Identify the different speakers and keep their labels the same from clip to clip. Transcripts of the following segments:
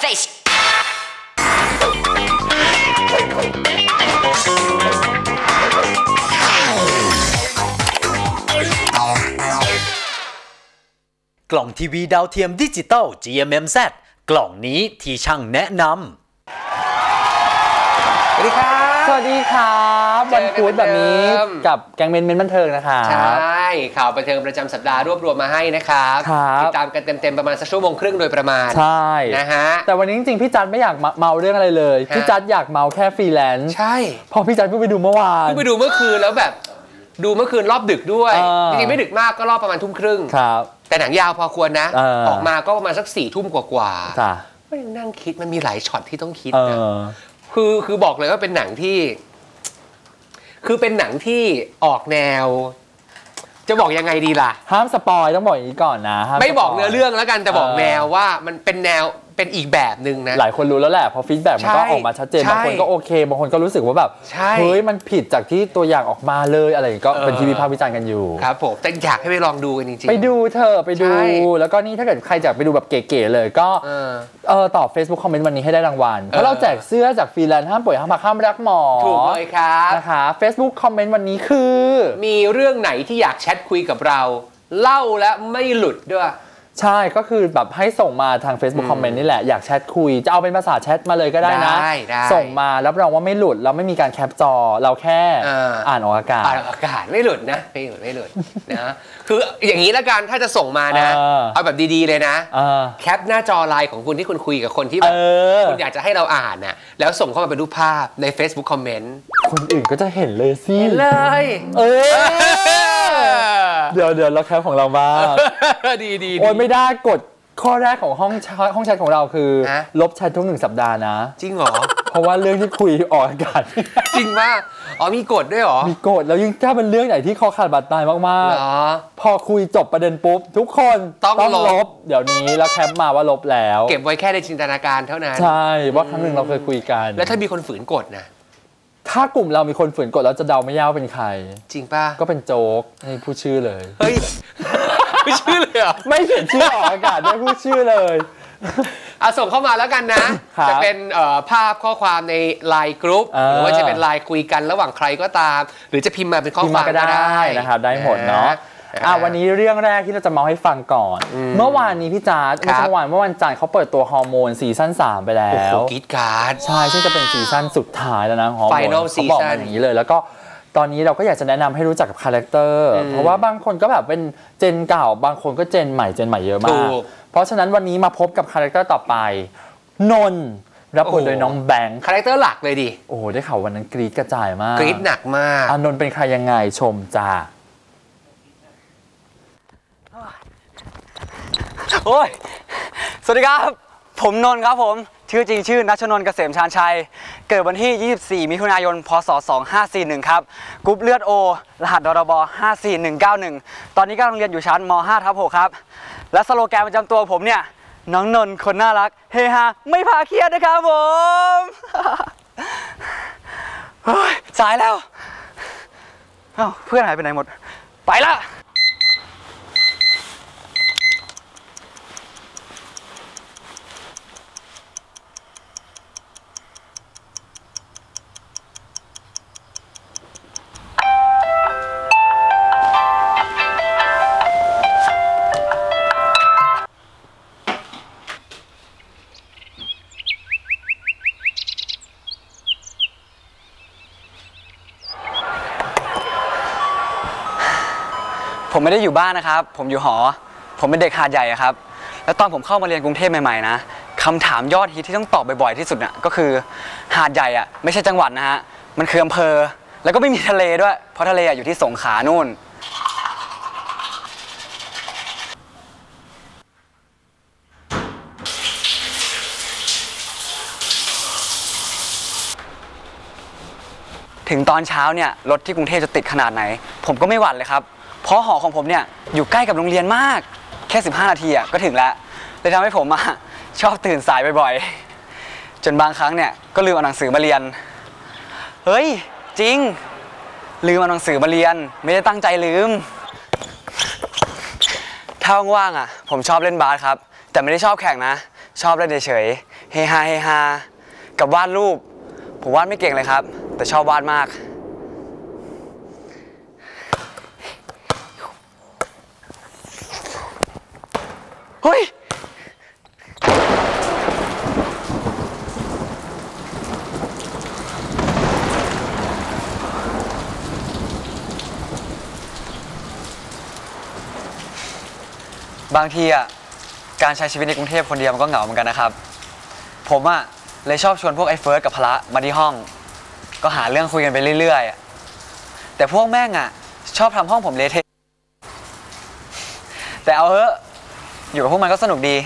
Speaker 1: faceกล่องทีวีดาวเทียมดิจิตอล GMMZ กล่องนี้ที่ช่างแนะนำ
Speaker 2: สวัสดีครับ
Speaker 3: สวัสดีครับวันพุธแบบนี้กับแกงเมนบันเทิงนะคะ
Speaker 2: ใช่ข่าวบันเทิงประจำสัปดาห์รวบรวมมาให้นะครับติดตามกันเต็มๆประมาณสักชั่วโมงครึ่งโดยประมาณ
Speaker 3: ใช่
Speaker 2: นะฮะ
Speaker 3: แต่วันนี้จริงๆพี่จัดไม่อยากเมาเรื่องอะไรเลยพี่จัดอยากเมาแค่ฟรีแลนซ์
Speaker 2: ใช่
Speaker 3: พอพี่จัดเพิ่งไปดูเมื่อวาน
Speaker 2: ไปดูเมื่อคืนแล้วแบบดูเมื่อคืนรอบดึกด้วยจริงๆไม่ดึกมากก็รอบประมาณทุ่มครึ่ง
Speaker 3: ครับ
Speaker 2: แต่หนังยาวพอควรนะออกมาก็ประมาณสัก4 ทุ่มกว่าๆก็ยังนั่งคิดมันมีหลายช็อตที่ต้องคิดนะคือบอกเลยว่าเป็นหนังที่ออกแนวจะบอกยังไงดีล่ะ
Speaker 3: ห้ามสปอยต้องบอกอย่างนี้ก่อนนะ
Speaker 2: ไม่บอกเนื้อเรื่องแล้วกันแต่บอกแนวว่ามันเป็นแนวเป็นอีกแบบหนึ่งนะ
Speaker 3: หลายคนรู้แล้วแหละพอฟีดแบ็กมันก็ออกมาชัดเจนบางคนก็โอเคบางคนก็รู้สึกว่าแบบเฮ้ยมันผิดจากที่ตัวอย่างออกมาเลยอะไรก็เป็นที่วิพากษ์วิจารณ์กันอยู่
Speaker 2: ครับผมแต่อยากให้ไปลองดูกันจริง
Speaker 3: ๆไปดูเถอะไปดูแล้วก็นี่ถ้าเกิดใครอยากไปดูแบบเก๋ๆเลยก็ตอบ Facebook คอมเมนต์วันนี้ให้ได้รางวัลเพราะเราแจกเสื้อจากฟรีแลนซ์ห้ามป่วยห้ามพักห้ามรักหมอ
Speaker 2: ถูกเลยครับ
Speaker 3: นะคะ Facebook คอมเมนต์วันนี้คือ
Speaker 2: มีเรื่องไหนที่อยากแชทคุยกับเราเล่าและไม่หลุดด้วย
Speaker 3: ใช่ก็คือแบบให้ส่งมาทาง Facebook คอมเมนต์นี่แหละอยากแชทคุยจะเอาเป็นภาษาแชทมาเลยก็ได้นะส่งมารับรองว่าไม่หลุดเราไม่มีการแคปจอเราแค่อ่านออกอากาศ
Speaker 2: ไม่หลุดนะไม่หลุดนะคืออย่างนี้ละกันถ้าจะส่งมานะเอาแบบดีๆเลยนะแคปหน้าจอไลน์ของคุณที่คุณคุยกับคนที่แบบคุณอยากจะให้เราอ่านนะแล้วส่งเข้ามาเป็นรูปภาพใน Facebook คอมเมนต์
Speaker 3: คนอื่นก็จะเห็นเลยสิ
Speaker 2: เลย
Speaker 3: เดี๋ยวเราแคปของเราบ้าง
Speaker 2: ดี
Speaker 3: โอ้ยไม่ได้กดข้อแรกของห้องแชทของเราคือลบแชททุก1 สัปดาห์นะ
Speaker 2: จริงเหรอ
Speaker 3: เพราะว่าเรื่องที่คุยออกอากาศ
Speaker 2: จริงป่ะมีกฎด้วยเหรอ
Speaker 3: มีกฎแล้วยิ่งถ้าเป็นเรื่องไหนที่คอขาดบาดตายมากๆพอคุยจบประเด็นปุ๊บทุกคนต้องลบเดี๋ยวนี้แล้วแคปมาว่าลบแล้ว
Speaker 2: เก็บไว้แค่ในจินตนาการเท่านั้น
Speaker 3: ใช่ว่าครั้งหนึ่งเราเคยคุยกัน
Speaker 2: แล้วถ้ามีคนฝืนกฎนะ
Speaker 3: ถ้ากลุ่มเรามีคนฝืนกฎแล้วจะเดาไม่ยากเป็นใคร
Speaker 2: จริงป่ะ
Speaker 3: ก็เป็นโจ๊กให้พูดชื่อเลย
Speaker 2: เฮ้ยไม่ชื่อเลยเหรอ
Speaker 3: ไม่เขียนชื่อออกอากาศไม่พูดชื่อเลย
Speaker 2: ส่งเข้ามาแล้วกันนะจะเป็นภาพข้อความในไลน์กรุ๊ปหรือว่าจะเป็นไลน์คุยกันระหว่างใครก็ตามหรือจะพิมพ์มาเป็นข้อความ
Speaker 3: ก็ได้นะครับได้หมดเนาะวันนี้เรื่องแรกที่เราจะมาให้ฟังก่อนเมื่อวานนี้พี่จ๊าดเมื่อวันจันทร์เขาเปิดตัวฮอร์โมนซีซั่น3ไปแล้ว
Speaker 2: กีดการ์ด
Speaker 3: ใช่ซึ่งจะเป็นซีซั่นสุดท้ายแล้วนะฮอร์โมนเขาบอกมาอย่างนี้เลยแล้วก็ตอนนี้เราก็อยากจะแนะนำให้รู้จักกับคาแรคเตอร์เพราะว่าบางคนก็แบบเป็นเจนเก่าบางคนก็เจนใหม่เยอะมากเพราะฉะนั้นวันนี้มาพบกับคาแรคเตอร์ต่อไปนนท์รับบทโดยน้องแบงค์
Speaker 2: คาแรคเตอร์หลักเลยดิ
Speaker 3: โอ้ได้ข่าววันนั้นกรี๊ดกระจายมาก
Speaker 2: กรี๊ดหนักมาก
Speaker 3: นนท์เป็นใครยังไงชมจ้า
Speaker 4: โอ้ยสวัสดีครับผมนนท์ครับผมชื่อจริงชื่อณัชนนท์เกษมชาญชัยเกิดวันที่24 มิถุนายน พศ 2541ครับกรุ๊ปเลือด O รหัสดรบ54191ตอนนี้กำลังเรียนอยู่ชั้นม5/6ครับและสโลแกนประจำตัวผมเนี่ยน้องนนท์คนน่ารักเฮฮาไม่พาเครียดนะครับผมสายแล้วเพื่อนหายไปไหนหมดไปละผมไม่ได้อยู่บ้านนะครับผมอยู่หอผมเป็นเด็กหาดใหญ่ครับแล้วตอนผมเข้ามาเรียนกรุงเทพใหม่ๆนะคำถามยอดฮิตที่ต้องตอบบ่อยๆที่สุดน่ะก็คือหาดใหญ่ไม่ใช่จังหวัดนะฮะมันคืออำเภอแล้วก็ไม่มีทะเลด้วยเพราะทะเลอยู่ที่สงขลานู่นถึงตอนเช้าเนี่ยรถที่กรุงเทพจะติดขนาดไหนผมก็ไม่หวั่นเลยครับเพราะหอของผมเนี่ยอยู่ใกล้กับโรงเรียนมากแค่15 นาทีก็ถึงแล้วเลยทำให้ผมชอบตื่นสายบ่อยๆจนบางครั้งเนี่ยก็ลืมเอาหนังสือมาเรียนเฮ้ยจริงลืมเอาหนังสือมาเรียนไม่ได้ตั้งใจลืมถ้าว่างๆผมชอบเล่นบาสครับแต่ไม่ได้ชอบแข่งนะชอบเล่นเฉยๆเฮฮากับวาดรูปผมวาดไม่เก่งเลยครับแต่ชอบวาดมากเฮ้ยบางทีอ่ะการใช้ชีวิตในกรุงเทพคนเดียวมันก็เหงาเหมือนกันนะครับผมอ่ะเลยชอบชวนพวกไอ้เฟิร์สกับพละมาที่ห้องก็หาเรื่องคุยกันไปเรื่อยๆแต่พวกแม่งอ่ะชอบทำห้องผมเละเทะแต่เอาเถอะอยู่กับพวกมันก็สนุกดี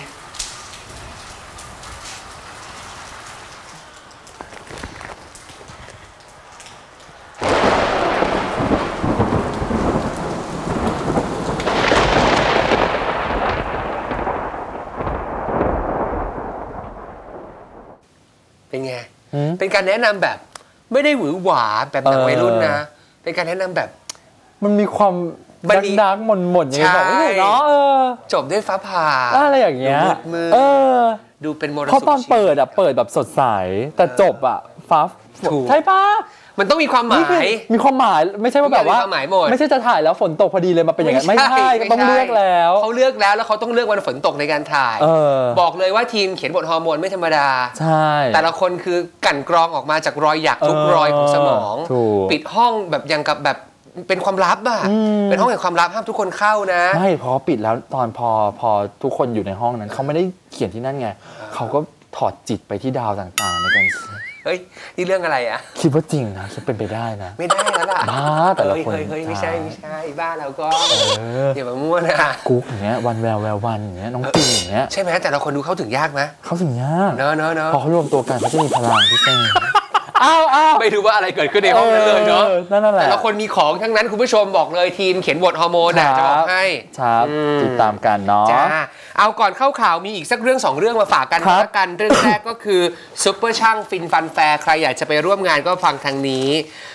Speaker 2: เป็นไงเป็นการแนะนำแบบไม่ได้หวือหวาแบบหนังวัยรุ่นนะเป็นการแนะนำแบบ
Speaker 3: มันมีความดังๆหม่นๆอย่างนี้แบบเนาะ
Speaker 2: จบด้วยฟ้าผ่า
Speaker 3: อะไรอย่างเงี้ย
Speaker 2: มืดดูเป็นมรสุม
Speaker 3: เพราะตอนเปิดแบบสดใสแต่จบฟ้าใช่ปะ
Speaker 2: มันต้องมีความหมาย
Speaker 3: มีความหมายไม่ใช่ว่าแบบว่าไม่ใช่จะถ่ายแล้วฝนตกพอดีเลยมาเป็นอย่างนั้นไม่ใช่ต้องเลือกแล้ว
Speaker 2: เขาเลือกแล้วเขาต้องเลือกวันฝนตกในการถ่ายบอกเลยว่าทีมเขียนบทฮอร์โมนไม่ธรรมดา
Speaker 3: ใช่
Speaker 2: แต่ละคนคือกลั่นกรองออกมาจากรอยหยักทุกรอยของสมองปิดห้องแบบอย่างกับแบบเป็นความลับเป็นห้องแห่งความลับห้ามทุกคนเข้านะ
Speaker 3: ไม่พอปิดแล้วตอนพอทุกคนอยู่ในห้องนั้นเขาไม่ได้เขียนที่นั่นไงเขาก็ถอดจิตไปที่ดาวต่างๆในการ
Speaker 2: เฮ้ยนี่เรื่องอะไรอ่ะ
Speaker 3: คิดว่าจริงนะคิดเป็นไปได้นะ
Speaker 2: ไม่ได้แล้วล่ะ
Speaker 3: บ้าแต่ละคน
Speaker 2: เฮ้ยไม่ใช่บ้านเราก็อย่ามามั่วนะ
Speaker 3: กุ๊กอย่างเงี้ยวันแวววันอย่างเงี้ยน้องปิงอย่างเงี้ย
Speaker 2: ใช่ไหมแต่ละคนดูเข้าถึงยากไหม
Speaker 3: เข้าถึงยาก
Speaker 2: เนอะ
Speaker 3: พอเขารวมตัวกันเขาจะมีพลังที่เต้น
Speaker 2: ไม่รู้ว่าอะไรเกิดขึ้นในห้องนั้นเลยเนาะ
Speaker 3: นั่นแหละ
Speaker 2: แต่ละคนมีของทั้งนั้นคุณผู้ชมบอกเลยทีมเขียนบทฮอร์โมนจะบอกให้
Speaker 3: ครับติดตามกันเนาะ
Speaker 2: เอาก่อนเข้าข่าวมีอีกสักเรื่อง2เรื่องมาฝากกันละกันเรื่องแรกก็คือซุปเปอร์ช่างฟินฟันแฟร์ใครอยากจะไปร่วมงานก็ฟังทางนี้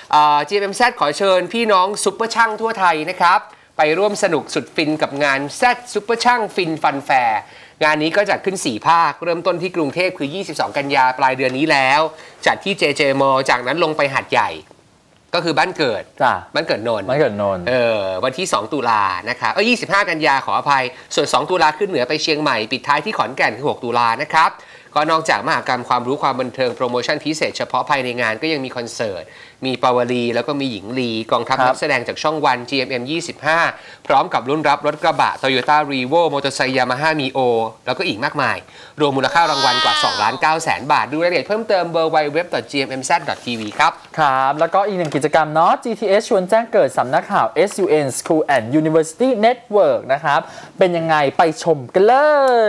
Speaker 2: GMMZ ขอเชิญพี่น้องซุปเปอร์ช่างทั่วไทยนะครับไปร่วมสนุกสุดฟินกับงาน Z ซุปเปอร์ช่างฟินฟันแฟร์งานนี้ก็จัดขึ้น4ภาคเริ่มต้นที่กรุงเทพคือ22กันยาปลายเดือนนี้แล้วจัดที่ JJ Mall จากนั้นลงไปหาดใหญ่ก็คือบ้านเกิดบ้านเกิดนนท์วันที่2ตุลานะคะ25กันยาขออภัยส่วน2ตุลาขึ้นเหนือไปเชียงใหม่ปิดท้ายที่ขอนแก่นคือ6ตุลานะครับก็นอกจากมหกรรมความรู้ความบันเทิงโปรโมชั่นพิเศษเฉพาะภายในงานก็ยังมีคอนเสิร์ตมีปาวลีแล้วก็มีหญิงลีกองทัพนักแสดงจากช่องวัน GMM 25พร้อมกับรุ่นรับรถกระบะ Toyota Revo มอเตอร์ไซค์ Yamaha Mio แล้วก็อีกมากมายรวมมูลค่ารางวัลกว่า 2,900,000 บาทดูรายละเอียดเพิ่มเติม www.gmmz.tv ครับ
Speaker 3: ครับแล้วก็อีกหนึ่งกิจกรรมเนาะ GTS ชวนแจ้งเกิดสำนักข่าว SUN School and University Network นะครับเป็นยังไงไปชมกันเลย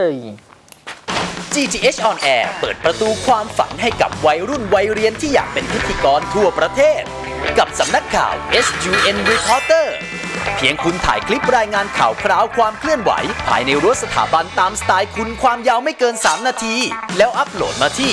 Speaker 1: GTH on Air เปิดประตูความฝันให้กับวัยรุ่นวัยเรียนที่อยากเป็นพิธีกรทั่วประเทศกับสำนักข่าว SUN Reporter เพียงคุณถ่ายคลิปรายงานข่าวคราวความเคลื่อนไหวภายในรั้วสถาบันตามสไตล์คุณความยาวไม่เกิน3นาทีแล้วอัปโหลดมาที่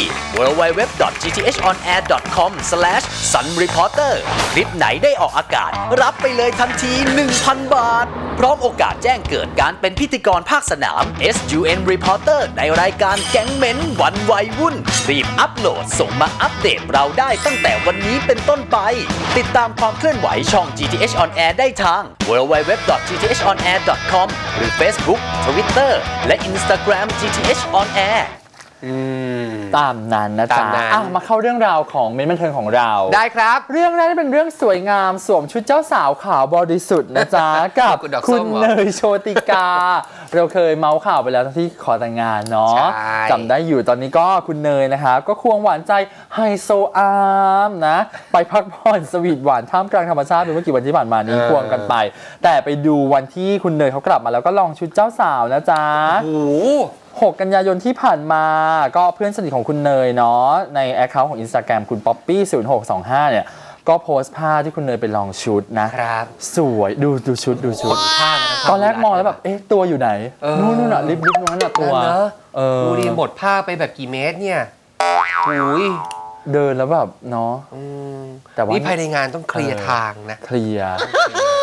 Speaker 1: www.gthonAir.com/sunreporter คลิปไหนได้ออกอากาศรับไปเลยทันที 1,000 บาทพร้อมโอกาสแจ้งเกิดการเป็นพิธีกรภาคสนาม SUN Reporter ในรายการแก๊งเม้นวันวัยวุ่นรีบอัปโหลดส่งมาอัปเดตเราได้ตั้งแต่วันนี้เป็นต้นไปติดตามความเคลื่อนไหวช่อง GTH on Air ได้ทาง www.gthonAir.com หรือ Facebook Twitter และ Instagram GTH on Air
Speaker 3: ตามนั้นนะจ๊ะมาเข้าเรื่องราวของเม้นบันเทิงของเรา
Speaker 2: ได้ครับ
Speaker 3: เรื่องแรกเป็นเรื่องสวยงามสวมชุดเจ้าสาวขาวบริสุทธิ์นะจ๊ะกับคุณเนยโชติกาเราเคยเมาส์ข่าวไปแล้วที่ขอแต่งงานเนาะจำได้อยู่ตอนนี้ก็คุณเนยนะคะก็ควงหวานใจไฮโซอาร์มนะไปพักผ่อนสวีทหวานท่ามกลางธรรมชาติเมื่อกี่วันที่ผ่านมานี้ควงกันไปแต่ไปดูวันที่คุณเนยเขากลับมาแล้วก็ลองชุดเจ้าสาวนะจ๊ะ6 กันยายนที่ผ่านมาก็เพื่อนสนิทของคุณเนยเนาะในแอคเคาท์ของ Instagram คุณป๊อปปี้0625เนี่ยก็โพสต์ภาพที่คุณเนยไปลองชุดนะครับสวยดูชุดตอนแรกมองแล้วแบบตัวอยู่ไหนนู่นน่ะลิฟต์นั้นน่ะตัว
Speaker 2: ดูดิหมดผ้าไปแบบกี่เมตรเนี่ย
Speaker 3: เดินแล้วแบบเนาะ
Speaker 2: แต่ว่านี่ภายในงานต้องเคลียร์ทางนะ
Speaker 3: เคลียร์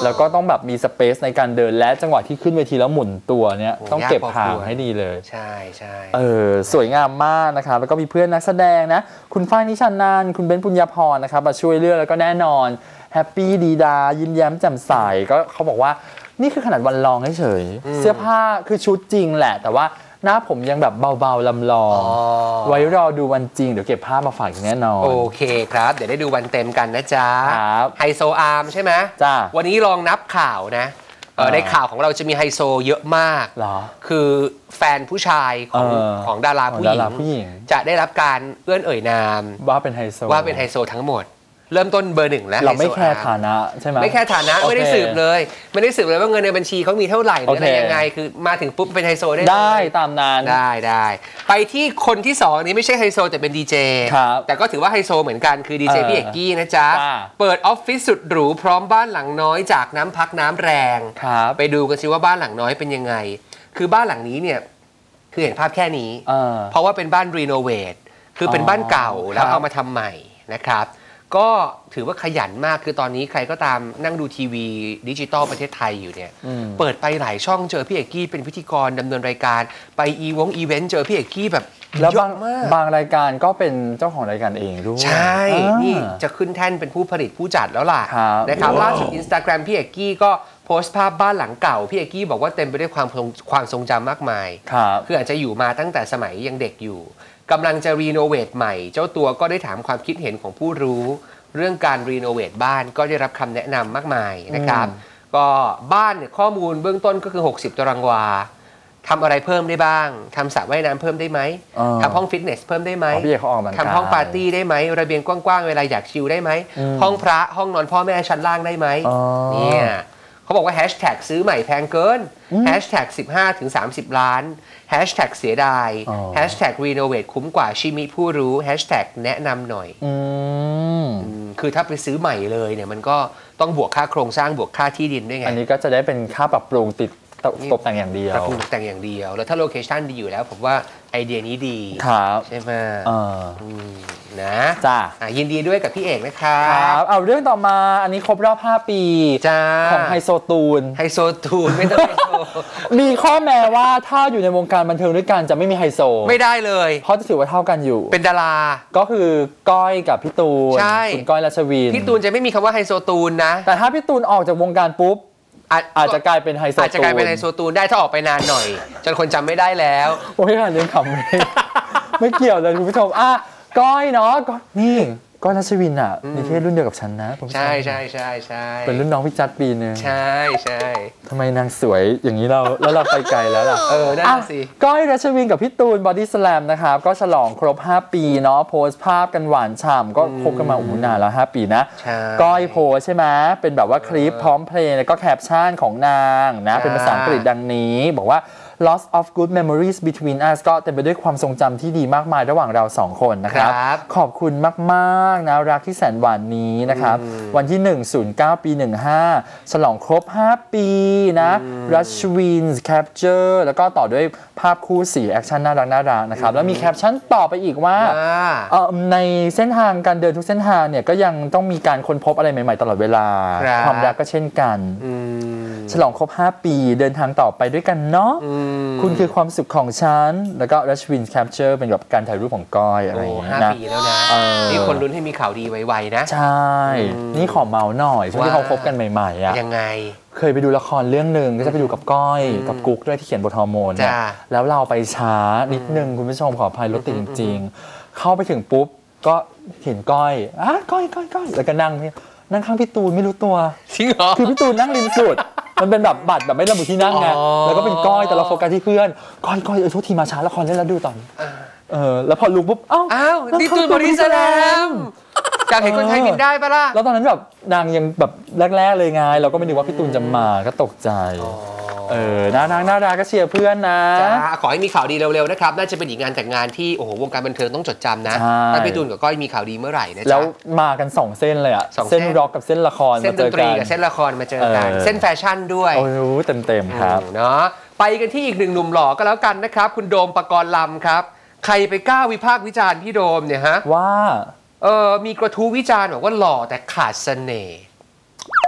Speaker 3: แล้วก็ต้องแบบมีสเปซในการเดินและจังหวะที่ขึ้นเวทีแล้วหมุนตัวเนี่ยต้องเก็บห่างให้ดีเลย
Speaker 2: ใช่ใช่
Speaker 3: สวยงามมากนะครับแล้วก็มีเพื่อนนักแสดงนะคุณฝ้ายนิชานันท์คุณเบนปุญญาพรนะครับมาช่วยเลือกแล้วก็แน่นอนแฮปปี้ดีดายิ้มแย้มแจ่มใสก็เขาบอกว่านี่คือขนาดวันลองเฉยเสื้อผ้าคือชุดจริงแหละแต่ว่าหน้าผมยังแบบเบาๆลำลองไว้รอดูวันจริงเดี๋ยวเก็บภาพมาฝากแน่นอน
Speaker 2: โอเคครับเดี๋ยวได้ดูวันเต็มกันนะจ๊ะไฮโซอาร์มใช่ไหม
Speaker 3: จ้า
Speaker 2: วันนี้ลองนับข่าวนะในข่าวของเราจะมีไฮโซเยอะมากคือแฟนผู้ชายของดาราผู้หญิงจะได้รับการเอื้อนเอ่ยนาม
Speaker 3: ว่าเป็นไฮ
Speaker 2: โซทั้งหมดเริ่มต้นเบอร์ 1แล้ว
Speaker 3: เราไม่แคร์ฐานะใช่ไหม
Speaker 2: ไม่แคร์ฐานะไม่ได้สืบเลยว่าเงินในบัญชีเขามีเท่าไหร่หรืออะไรยังไงคือมาถึงปุ๊บเป็นไฮโซ
Speaker 3: ได้ตามนั้น
Speaker 2: ได้ไปที่คนที่2นี้ไม่ใช่ไฮโซแต่เป็นดีเจแต่ก็ถือว่าไฮโซเหมือนกันคือดีเจพี่เอกกี้นะจ๊ะเปิดออฟฟิศสุดหรูพร้อมบ้านหลังน้อยจากน้ำพักน้ำแรงไปดูกันสิว่าบ้านหลังน้อยเป็นยังไงคือบ้านหลังนี้เนี่ยคือเห็นภาพแค่นี้เพราะว่าเป็นบ้านรีโนเวทคือเป็นบ้านเก่าแล้วเอามาทำใหม่นะครับก็ถือว่าขยันมากคือตอนนี้ใครก็ตามนั่งดูทีวีดิจิตอลประเทศไทยอยู่เนี่ยเปิดไปหลายช่องเจอพี่เอกกี้เป็นพิธีกรดำเนินรายการไปอีเวนต์เจอพี่เอกกี้แบบ
Speaker 3: แล้วบางรายการก็เป็นเจ้าของรายการเองด้วย
Speaker 2: ใช่นี่จะขึ้นแท่นเป็นผู้ผลิตผู้จัดแล้วล่ะนะครับล่าสุด Instagram พี่เอกกี้ก็โพสต์ภาพบ้านหลังเก่าพี่เอกกี้บอกว่าเต็มไปด้วยความทรงจำมากมายคืออาจจะอยู่มาตั้งแต่สมัยยังเด็กอยู่กำลังจะรีโนเวทใหม่เจ้าตัวก็ได้ถามความคิดเห็นของผู้รู้เรื่องการรีโนเวทบ้านก็ได้รับคำแนะนำมากมายนะครับก็บ้านเนี่ยข้อมูลเบื้องต้นก็คือ60ตารางวาทำอะไรเพิ่มได้บ้างทำสระว่ายน้ำเพิ่มได้ไหมทำห้องฟิตเนสเพิ่มได้ไหมทำห้องปาร์ตี้ได้ไหมระเบียงกว้างๆเวลาอยากชิลได้ไหมห้องพระห้องนอนพ่อแม่ชั้นล่างได้ไหมเนี่ยเขาบอกว่าแฮชแท็กซื้อใหม่แพงเกินแฮชแท็ก15-30 ล้านแฮชแท็กเสียดายแฮชแท็กรีโนเวทคุ้มกว่าชิมิผู้รู้แฮชแท็กแนะนำหน่อยคือถ้าไปซื้อใหม่เลยเนี่ยมันก็ต้องบวกค่าโครงสร้างบวกค่าที่ดินด้วยไง
Speaker 3: อันนี้ก็จะได้เป็นค่าปรับปรุงตกแต่งอย่างเดียว
Speaker 2: ปรับปรุงตกแต่งอย่างเดียวแล้วถ้าโลเคชั่นดีอยู่แล้วผมว่าไอเดียนี้ดีใช่ไหมนะ
Speaker 3: จ้า
Speaker 2: ยินดีด้วยกับพี่เอกนะครับ
Speaker 3: เอาเรื่องต่อมาอันนี้ครบรอบ5 ปีของไฮโซตูน
Speaker 2: ไม่ต้องไฮโซ
Speaker 3: มีข้อแม้ว่าถ้าอยู่ในวงการบันเทิงด้วยกันจะไม่มีไฮโซ
Speaker 2: ไม่ได้เลย
Speaker 3: เพราะจะถือว่าเท่ากันอยู่
Speaker 2: เป็นดารา
Speaker 3: ก็คือก้อยกับพี่ตูนคุณก้อยรัชวิน
Speaker 2: พี่ตูนจะไม่มีคำว่าไฮโซตูนนะ
Speaker 3: แต่ถ้าพี่ตูนออกจากวงการปุ๊บอาจจะกลายเป็นไฮโซตูน
Speaker 2: อาจจะกลายเป็นไฮโซตูนได้ถ้าออกไปนานหน่อยจนคนจำไม่ได้แล้ว
Speaker 3: โอ้ยอ่านเรื่องขำไม่เกี่ยวเลยคุณผู้ชมก้อยเนาะนี่ก้อยรัชวินนิเทศรุ่นเดียวกับฉันนะ
Speaker 2: ใช่
Speaker 3: เป็นรุ่นน้องพี่จัดปีนึง
Speaker 2: ใช่
Speaker 3: ทำไมนางสวยอย่างนี้แล้วเราไปไกลแล้วล่ะ
Speaker 2: นั่นสิ
Speaker 3: ก้อยรัชวินกับพี่ตูนบอดี้สแลมนะครับก็ฉลองครบ5 ปีเนาะโพสต์ภาพกันหวานฉ่ำก็คบกันมานานแล้ว5 ปีนะก้อยโพสใช่ไหมเป็นแบบว่าคลิปพร้อมเพลงแล้วก็แคปชั่นของนางนะเป็นภาษาอังกฤษดังนี้บอกว่าlots of good memories between us ก็เต็มไปด้วยความทรงจำที่ดีมากมายระหว่างเรา2 คนนะครับขอบคุณมากๆนะรักที่แสนหวานนี้นะครับวันที่109 ปี 15ฉลองครบ5 ปีนะรัชวิน capture แล้วก็ต่อด้วยภาพคู่สีแอคชั่นน่ารักนะครับแล้วมีแคปชั่นต่อไปอีกว่าในเส้นทางการเดินทุกเส้นทางเนี่ยก็ยังต้องมีการค้นพบอะไรใหม่ๆตลอดเวลาความรักก็เช่นกันฉลองครบ5 ปีเดินทางต่อไปด้วยกันเนาะคุณคือความสุขของฉันแล้วก็รัชวินแคปเจอร์เป็นแบบการถ่ายรูปของก้อยอะไรอย่างเงี้ยนะ
Speaker 2: 5 ปีแล้วนะนี่คนลุ้นให้มีข่าวดีไวๆนะ
Speaker 3: ใช่นี่ขอเมาหน่อยช่วงที่เขาคบกันใหม่ๆ
Speaker 2: ยังไง
Speaker 3: เคยไปดูละครเรื่องหนึ่งก็จะไปดูกับก้อยกับกุ๊กด้วยที่เขียนบทฮอร์โมนเนี่ยแล้วเราไปช้านิดนึงคุณผู้ชมขออภัยรถติดจริงๆเข้าไปถึงปุ๊บก็เห็นก้อยก้อยแล้วก็นั่งข้างพี่ตูนไม่รู้ตัว
Speaker 2: จริงเหรอ
Speaker 3: คือพี่ตูนนั่งริมสุดมันเป็นแบบบัตรแบบไม่ระบุที่นั่งไงแล้วก็เป็นก้อยแต่เราโฟกัสที่เพื่อนก้อยทุกทีมาช้าละครเล่นแล้วดูตอนแล้วพอลุกปุ๊บอ้าว
Speaker 2: นี่ตูนบอดี้สแลมอยากเห็นคนไทยบินได้ปะล่ะ
Speaker 3: แล้วตอนนั้นแบบนางยังแบบแรกๆเลยไงเราก็ไม่นึกว่าพี่ตูนจะมาก็ตกใจน่ารักก็เชียร์เพื่อนนะ
Speaker 2: ขอให้มีข่าวดีเร็วๆนะครับน่าจะเป็นอีกงานแต่งงานที่โอ้โหวงการบันเทิงต้องจดจำนะถ้าพี่ตูนกับก้อยมีข่าวดีเมื่อไหร่นะจ๊ะ
Speaker 3: แล้วมากัน2 เส้นเลยเส้นร็อกกับเส้นละคร
Speaker 2: เส้นดนตรีกับเส้นละครมาเจอกันเส้นแฟชั่นด้วย
Speaker 3: โอ้โหเต็มครับ
Speaker 2: เนาะไปกันที่อีก1 หนุ่มหล่อก็แล้วกันนะครับคุณโดมปกรณ์ลำครับใครไปกล้าวิพากษ์วิจารณ์พี่โดมเนี่ยฮะ
Speaker 3: ว่า
Speaker 2: มีกระทู้วิจารณ์บอกว่าหล่อแต่ขาดเสน่ห์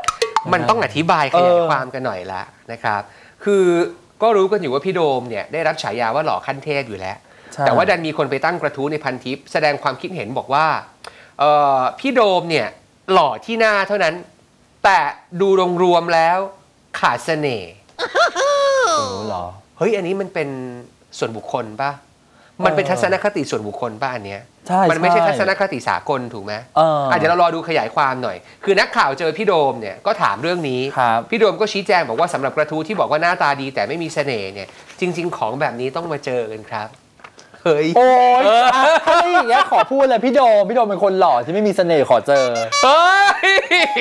Speaker 2: มันต้องอธิบายขยายความกันหน่อยละนะครับคือก็รู้กันอยู่ว่าพี่โดมเนี่ยได้รับฉายาว่าหล่อขั้นเทพอยู่แล้วแต่ว่าดันมีคนไปตั้งกระทู้ในพันทิปแสดงความคิดเห็นบอกว่าพี่โดมเนี่ยหล่อที่หน้าเท่านั้นแต่ดูรวมๆแล้วขาดเสน่ห์
Speaker 3: หรอ
Speaker 2: เฮ้ยอันนี้มันเป็นส่วนบุคคลป่ะมันเป็นทัศนคติส่วนบุคคลป่ะอันเนี้ยมันไม่ใช่ทัศนคติสากลถูกไหมอาจจะเรารอดูขยายความหน่อยคือนักข่าวเจอพี่โดมเนี่ยก็ถามเรื่องนี้พี่โดมก็ชี้แจงบอกว่าสำหรับกระทู้ที่บอกว่าหน้าตาดีแต่ไม่มีเสน่ห์เนี่ยจริงๆของแบบนี้ต้องมาเจอกันครับเฮ้ย
Speaker 3: โอ้ยถ้าอย่างเงี้ยขอพูดเลยพี่โดมเป็นคนหล่อที่ไม่มีเสน่ห์ขอเจอ
Speaker 2: เฮ้ย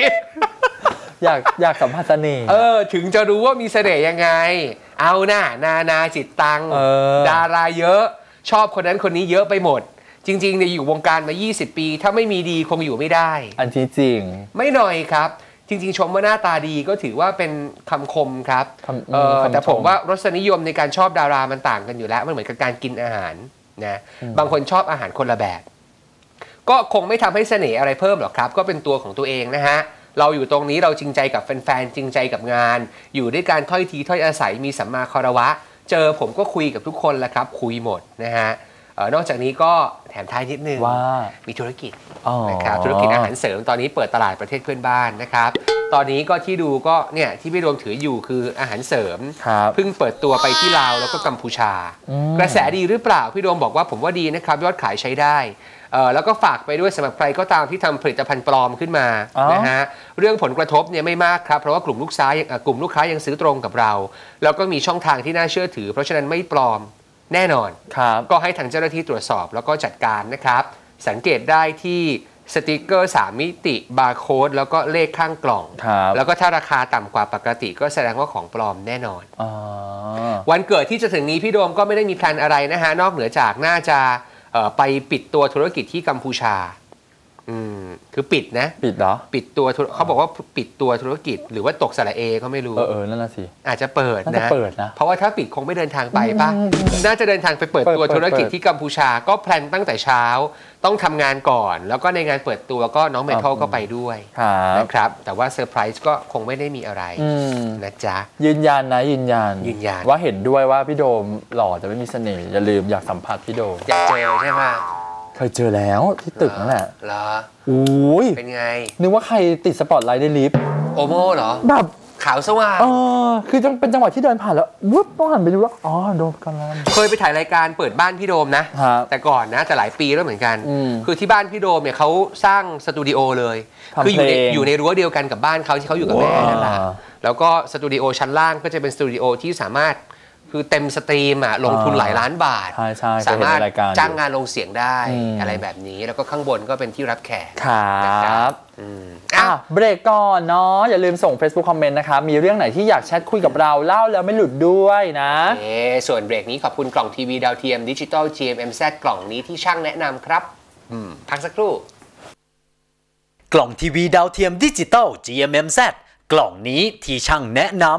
Speaker 3: อยากสัมผัสเสน่ห์
Speaker 2: ถึงจะรู้ว่ามีเสน่ห์ยังไงเอาหน้านาจิตตังดาราเยอะชอบคนนั้นคนนี้เยอะไปหมดจริงๆเนี่ยอยู่วงการมา20ปีถ้าไม่มีดีคงอยู่ไม่ได้
Speaker 3: อันที่จริง
Speaker 2: ไม่หน่อยครับจริงๆชมว่าหน้าตาดีก็ถือว่าเป็นคำคมครับแต่ผมว่ารสนิยมในการชอบดารามันต่างกันอยู่แล้วมันเหมือนกับการกินอาหารนะบางคนชอบอาหารคนละแบบก็คงไม่ทำให้เสน่ห์อะไรเพิ่มหรอกครับก็เป็นตัวของตัวเองนะฮะเราอยู่ตรงนี้เราจริงใจกับแฟนๆจริงใจกับงานอยู่ด้วยการถ้อยทีถ้อยอาศัยมีสัมมาคารวะเจอผมก็คุยกับทุกคนแหละครับคุยหมดนะฮะนอกจากนี้ก็แถมท้ายนิดนึง
Speaker 3: ว่า
Speaker 2: มีธุรกิจนะครับธุรกิจอาหารเสริมตอนนี้เปิดตลาดประเทศเพื่อนบ้านนะครับตอนนี้ก็ที่ดูก็เนี่ยที่พี่โดมถืออยู่คืออาหารเสริมเพิ่งเปิดตัวไปที่ลาวแล้วก็กัมพูชากระแสดีหรือเปล่าพี่โดมบอกว่าผมว่าดีนะครับยอดขายใช้ได้แล้วก็ฝากไปด้วยสำหรับใครก็ตามที่ทำผลิตภัณฑ์ปลอมขึ้นมานะฮะเรื่องผลกระทบเนี่ยไม่มากครับเพราะว่ากลุ่มลูกค้ายังซื้อตรงกับเราแล้วก็มีช่องทางที่น่าเชื่อถือเพราะฉะนั้นไม่ปลอมแน่นอนก็ให้ทางเจ้าหน้าที่ตรวจสอบแล้วก็จัดการนะครับสังเกตได้ที่สติกเกอร์3มิติบาร์โค้ดแล้วก็เลขข้างกล่องแล้วก็ถ้าราคาต่ำกว่าปกติก็แสดงว่าของปลอมแน่นอนวันเกิดที่จะถึงนี้พี่โดมก็ไม่ได้มีแพลนอะไรนะฮะนอกเหนือจากน่าจะไปปิดตัวธุรกิจที่กัมพูชาคือปิดนะ
Speaker 3: ปิดเหรอ
Speaker 2: ปิดตัวเขาบอกว่าปิดตัวธุรกิจหรือว่าตกสระเอก็ไม่รู้
Speaker 3: นั่นน่ะสิ
Speaker 2: อาจจะเปิดนะเพราะว่าถ้าปิดคงไม่เดินทางไปป่ะน่าจะเดินทางไปเปิดตัวธุรกิจที่กัมพูชาก็แพลนตั้งแต่เช้าต้องทำงานก่อนแล้วก็ในงานเปิดตัวก็น้องเมทัลก็ไปด้วยนะครับแต่ว่าเซอร์ไพรส์ก็คงไม่ได้มีอะไรนะจ๊ะ
Speaker 3: ยืนยันว่าเห็นด้วยว่าพี่โดมหล่อแต่ไม่มีเสน่ห์อย่าลืมอยากสัมผัสพี่โดม
Speaker 2: อยากเจอใช่ไหม
Speaker 3: เคยเจอแล้วที่ตึกนั่นแหละ
Speaker 2: เหรอ
Speaker 3: โอ้ย
Speaker 2: เป็นไง
Speaker 3: นึกว่าใครติดสปอตไลท์ในลิฟต์
Speaker 2: โอโมเหรอ
Speaker 3: แบบ
Speaker 2: ขาวสว่าง
Speaker 3: คือเป็นจังหวะที่เดินผ่านแล้ววุ๊บต้องหันไปดูว่าโดมกำลัง
Speaker 2: เคยไปถ่ายรายการเปิดบ้านพี่โดมนะแต่ก่อนนะแต่หลายปีแล้วเหมือนกันคือที่บ้านพี่โดมเนี่ยเขาสร้างสตูดิโอเลยคืออยู่ในรั้วเดียวกันกับบ้านเขาที่เขาอยู่กับแม่นั่นแหละแล้วก็สตูดิโอชั้นล่างก็จะเป็นสตูดิโอที่สามารถคือเต็มสตรีมลงทุนหลายล้านบาทสามารถจ้างงานลงเสียงได้อะไรแบบนี้แล้วก็ข้างบนก็เป็นที่รับแขก
Speaker 3: ครับเบรกก่อนเนาะอย่าลืมส่ง Facebook คอมเมนต์นะคะมีเรื่องไหนที่อยากแชทคุยกับเราเล่าแล้วไม่หลุดด้วยนะ
Speaker 2: ส่วนเบรกนี้ขอบคุณกล่องทีวีดาวเทียมดิจิตอล GMMZ กล่องนี้ที่ช่างแนะนำครับพักสักครู่
Speaker 1: กล่องทีวีดาวเทียมดิจิตอล GMMZ กล่องนี้ที่ช่างแนะนำ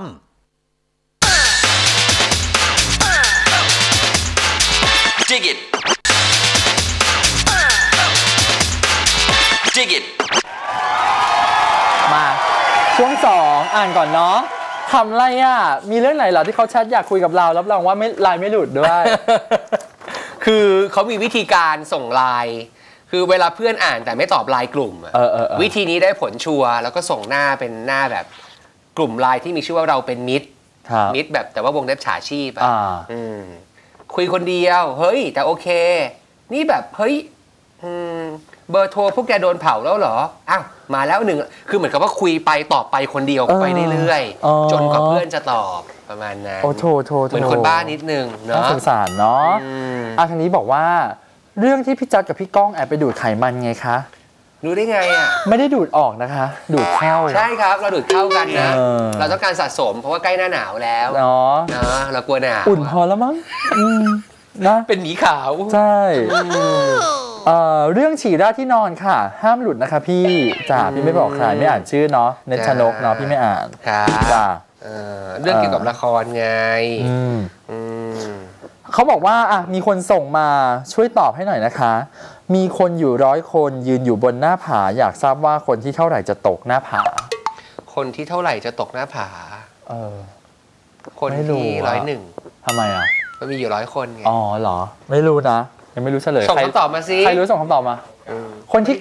Speaker 1: Dig it. Dig it.
Speaker 3: มาช่วง2อ่านก่อนเนาะทำอะไรมีเรื่องไหนเหรอที่เขาแชทอยากคุยกับเรารับรองว่าไลน์ไม่หลุดด้วย
Speaker 2: คือเขามีวิธีการส่งไลน์คือเวลาเพื่อนอ่านแต่ไม่ตอบไลน์กลุ่มวิธีนี้ได้ผลชัวร์แล้วก็ส่งหน้าเป็นหน้าแบบกลุ่มไลน์ที่มีชื่อว่าเราเป็นมิตรแบบแต่ว่าวงเล็บฉาชีพคุยคนเดียวเฮ้ยแต่โอเคนี่แบบเฮ้ยเบอร์โทรพวกแกโดนเผาแล้วเหรออ้าวมาแล้วหนึ่งคือเหมือนกับว่าคุยไปตอบไปคนเดียวไปเรื่อยๆจนกว่าเพื่อนจะตอบประมาณนั้น
Speaker 3: โอ้โถ
Speaker 2: เหมือนคนบ้านิดนึงเนาะ
Speaker 3: สงสารเนาะทางนี้บอกว่าเรื่องที่พี่จัดกับพี่ก้องแอบไปดูดไขมันไงคะ
Speaker 2: รู้ได้ไง
Speaker 3: ไม่ได้ดูดออกนะคะดูดเข้า
Speaker 2: ใช่ครับเราดูดเข้ากันนะเราต้องการสะสมเพราะว่าใกล้หน้าหนาวแล้วเนาะเรากลัวหนาว
Speaker 3: อุ่นพอแล้วมั้งนะ
Speaker 2: เป็นหมีขาว
Speaker 3: ใช่เรื่องฉี่ราดที่นอนค่ะห้ามหลุดนะคะพี่พี่ไม่บอกใครไม่อ่านชื่อเนาะเนชนกเนาะพี่ไม่อ่าน
Speaker 2: จ้าเรื่องเกี่ยวกับละครไง
Speaker 3: เขาบอกว่ามีคนส่งมาช่วยตอบให้หน่อยนะคะมีคนอยู่100 คนยืนอยู่บนหน้าผาอยากทราบว่าคนที่เท่าไหร่จะตกหน้าผา
Speaker 2: คนที่เท่าไหร่จะตกหน้าผาคนที่101
Speaker 3: ทำไมอ่ะ
Speaker 2: มันมีอยู่100 คนไง
Speaker 3: อ๋อเหรอไม่รู้นะยังไม่รู้เฉลย
Speaker 2: ส่งคำตอบมาสิ
Speaker 3: ใครรู้ส่งคำตอบมาคนที่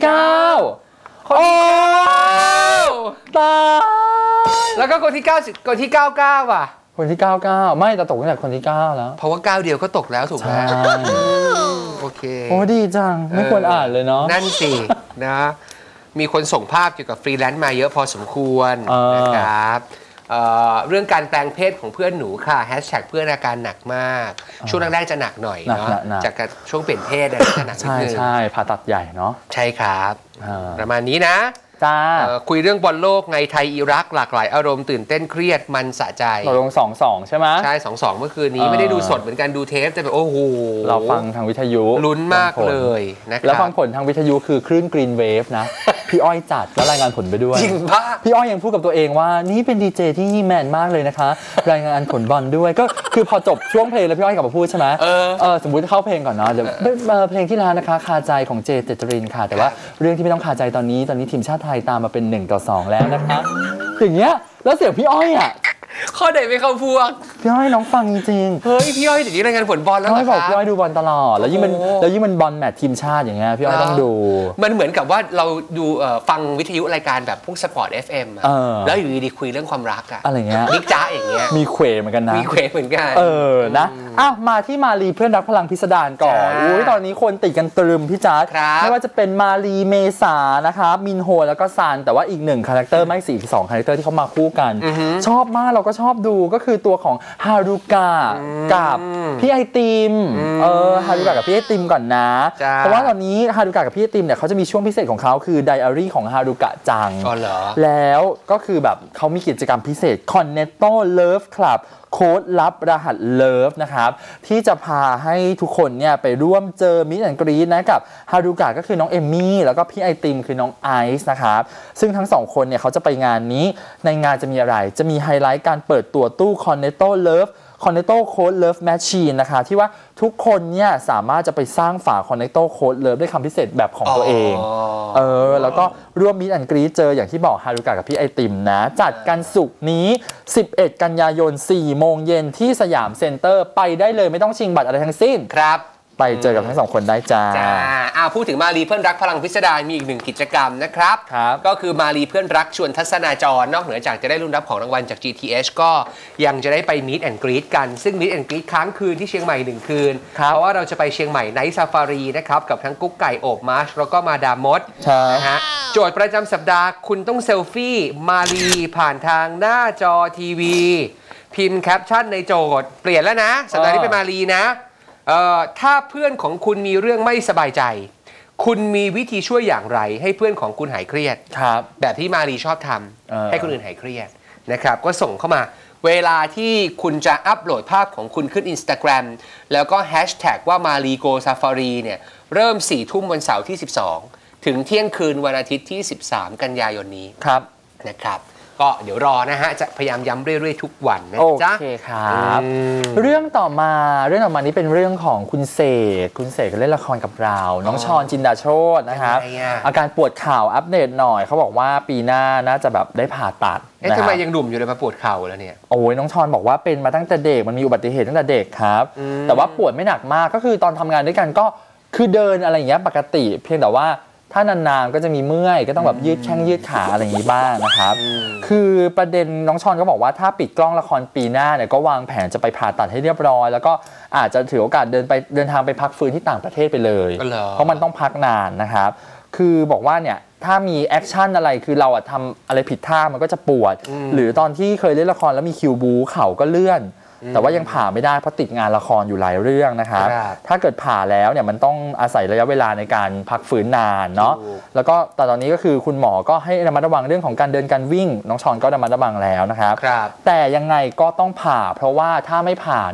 Speaker 3: 9
Speaker 2: คนที่
Speaker 3: 9ตาย
Speaker 2: แล้วก็คนที่9คนที่99อ่ะ
Speaker 3: คนที่99ไม่แต่ตกตั้งแต่คนที่9แล้ว
Speaker 2: เพราะว่า9เดียวก็ตกแล้วถูกไหมโอเค
Speaker 3: โอ้ดีจังไม่ควรอ่านเลยเนาะ
Speaker 2: นั่นสินะมีคนส่งภาพเกี่ยวกับฟรีแลนซ์มาเยอะพอสมควรนะครับเรื่องการแปลงเพศของเพื่อนหนูค่ะแฮชแท็กเพื่อนอาการหนักมากช่วงแรกๆจะหนักหน่อยเนาะจากช่วงเปลี่ยนเพศจะหนักนิดนึง
Speaker 3: ใช่ผ่าตัดใหญ่เนาะ
Speaker 2: ใช่ครับประมาณนี้นะคุยเรื่องบอลโลกไงไทยอิรักหลากหลายอารมณ์ตื่นเต้นเครียดมันสะใจ
Speaker 3: เราลง 2-2 ใช่ไหม
Speaker 2: ใช่ 2-2 เมื่อคืนนี้ไม่ได้ดูสดเหมือนกันดูเทปแต่แบบโอ้โห
Speaker 3: เราฟังทางวิทยุ
Speaker 2: ลุ้นมากเลยนะครับ
Speaker 3: แล้วฟังผลทางวิทยุคือคลื่นกรีนเวฟนะพี่อ้อยจัดแล้วรายงานผลไปด้วย
Speaker 2: จริงป่ะ
Speaker 3: พี่อ้อยยังพูดกับตัวเองว่านี่เป็นดีเจที่แมนมากเลยนะคะรายงานผลบอลด้วยก็คือพอจบช่วงเพลงแล้วพี่อ้อยกลับมาพูดใช่ไหมสมมุติเข้าเพลงก่อนเนาะเดี๋ยวเพลงที่แล้วนะคะคาใจของเจเจตรินค่ะแต่ว่าเรื่องที่ไม่ต้องคาใจตอนนี้ทีมชาติไทยตามมาเป็น1-2แล้วนะคะอย่างเงี้ยแล้วเสียงพี่อ้อยอ่ะ
Speaker 2: ข้อไหนไม่เข้าพวก
Speaker 3: พี่อ้อยน้องฟังจริง
Speaker 2: เฮ้ยพี่อ้อยเดี๋ยวนี้รายงานผลบอลแล้ว
Speaker 3: พี่อ้อยบอกพี่อ้อยดูบอลตลอดแล้วยิ่งมันบอลแมตช์ทีมชาติอย่างเงี้ยพี่อ้อยต้องดู
Speaker 2: มันเหมือนกับว่าเราดูฟังวิทยุรายการแบบพวกสปอร์ต FM แล้วอยู่ดีๆคุยเรื่องความรัก
Speaker 3: อะไรเงี้ย
Speaker 2: บิ๊กจ๊ะอย่างเงี้ย
Speaker 3: มีเควเหมือนกันนะ
Speaker 2: มีเควเหมือนกัน
Speaker 3: นะมาที่มาลีเพื่อนรักพลังพิสดารก่อนอุ้ยตอนนี้คนติดกันตรึมพี่จ๊ะไม่ว่าจะเป็นมาลีเมษานะครับมินโฮแล้วก็ซานแต่ว่าอีก1คาแรคเตอร์ไม่2คาแรคเตอร์ที่เขามาคู่กันชอบมากเราก็ชอบดูก็คือตัวของฮารุกะกับพี่ไอติมฮารุกะกับพี่ไอติมก่อนนะเพราะว่าตอนนี้ฮารุกะกับพี่ไอติมเนี่ยเขาจะมีช่วงพิเศษของเขาคือไดอารี่ของฮารุกะจังแล้วก็คือแบบเขามีกิจกรรมพิเศษ Cornetto Love Club โค้ดลับรหัสเลิฟนะครับที่จะพาให้ทุกคนเนี่ยไปร่วมเจอมิสแอนด์กรีดนะกับฮารุกะก็คือน้องเอมมี่แล้วก็พี่ไอติมคือน้องไอซ์นะครับซึ่งทั้ง2คนเนี่ยเขาจะไปงานนี้ในงานจะมีอะไรจะมีไฮไลท์การเปิดตัวตู้ Cornetto Love Cornetto Code Love Machine นะคะที่ว่าทุกคนเนี่ยสามารถจะไปสร้างฝา Cornetto Code Love ด้วยคำพิเศษแบบของตัวเองแล้วก็ร่วมมิสแอนด์กรีดเจออย่างที่บอกฮารุกะกับพี่ไอติมนะจัดกันศุกร์นี้11 กันยายน 4 โมงเย็นที่สยามเซ็นเตอร์ไปได้เลยไม่ต้องชิงบัตรอะไรทั้งสิ้น
Speaker 2: ครับ
Speaker 3: ไปเจอกับทั้ง2คนได้จ้า
Speaker 2: พูดถึงมาลีเพื่อนรักพลังพิสดารมีอีก1กิจกรรมนะครับก็คือมาลีเพื่อนรักชวนทัศนาจรนอกเหนือจากจะได้รุ่นรับของรางวัลจาก GTH ก็ยังจะได้ไป Meet and Greet กันซึ่ง Meet and Greet ค้างคืนที่เชียงใหม่1คืนเพราะว่าเราจะไปเชียงใหม่ไนท์ซาฟารีนะครับกับทั้งกุ๊กไก่โอบมาร์ชแล้วก็มาดามมดนะฮะโจทย์ประจำสัปดาห์คุณต้องเซลฟี่มาลีผ่านทางหน้าจอทีวีพิมพ์แคปชั่นในโจทย์เปลี่ยนแล้วนะสัปดาห์นี้เป็นมาลีนะถ้าเพื่อนของคุณมีเรื่องไม่สบายใจคุณมีวิธีช่วยอย่างไรให้เพื่อนของคุณหายเครียดแบบที่มารีชอบทำให้คนอื่นหายเครียดนะครับก็ส่งเข้ามาเวลาที่คุณจะอัปโหลดภาพของคุณขึ้น Instagram แล้วก็แฮชแท็กว่ามารีโกซาฟารีเนี่ยเริ่ม 4 ทุ่มวันเสาร์ที่12ถึงเที่ยงคืนวันอาทิตย์ที่13กันยายนนี้นะครับก็เดี๋ยวรอนะฮะจะพยายามย้ำเรื่อยๆทุกวันนะจ๊ะ
Speaker 3: โอเคครับเรื่องต่อมานี้เป็นเรื่องของคุณเสกก็เล่นละครกับเราน้องชอนจินดาโชตินะครับอาการปวดเข่าอัปเดตหน่อยเขาบอกว่าปีหน้าน่าจะแบบได้ผ่าตัด
Speaker 2: ทำไมยังหนุ่มอยู่เลยมาปวดเข่าแล้วเนี่ย
Speaker 3: โอ้ยน้องชอนบอกว่าเป็นมาตั้งแต่เด็กมันมีอุบัติเหตุตั้งแต่เด็กครับแต่ว่าปวดไม่หนักมากก็คือตอนทำงานด้วยกันก็คือเดินอะไรอย่างเงี้ยปกติเพียงแต่ว่าถ้านานๆก็จะมีเมื่อยก็ต้องแบบยืดแข้งยืดขาอะไรอย่างนี้บ้างนะครับคือประเด็นน้องชอนก็บอกว่าถ้าปิดกล้องละครปีหน้าเนี่ยก็วางแผนจะไปผ่าตัดให้เรียบร้อยแล้วก็อาจจะถือโอกาสเดินทางไปพักฟื้นที่ต่างประเทศไปเลยเพราะมันต้องพักนานนะครับคือบอกว่าเนี่ยถ้ามีแอคชั่นอะไรคือเราทำอะไรผิดท่ามันก็จะปวดหรือตอนที่เคยเล่นละครแล้วมีคิวบูเข่าก็เลื่อนแต่ว่ายังผ่าไม่ได้เพราะติดงานละครอยู่หลายเรื่องนะครับถ้าเกิดผ่าแล้วเนี่ยมันต้องอาศัยระยะเวลาในการพักฟื้นนานเนาะแล้วก็แต่ตอนนี้ก็คือคุณหมอก็ให้ระมัดระวังเรื่องของการเดินการวิ่งน้องชอนก็ระมัดระวังแล้วนะครับแต่ยังไงก็ต้องผ่าเพราะว่าถ้าไม่ผ่าเนี่ย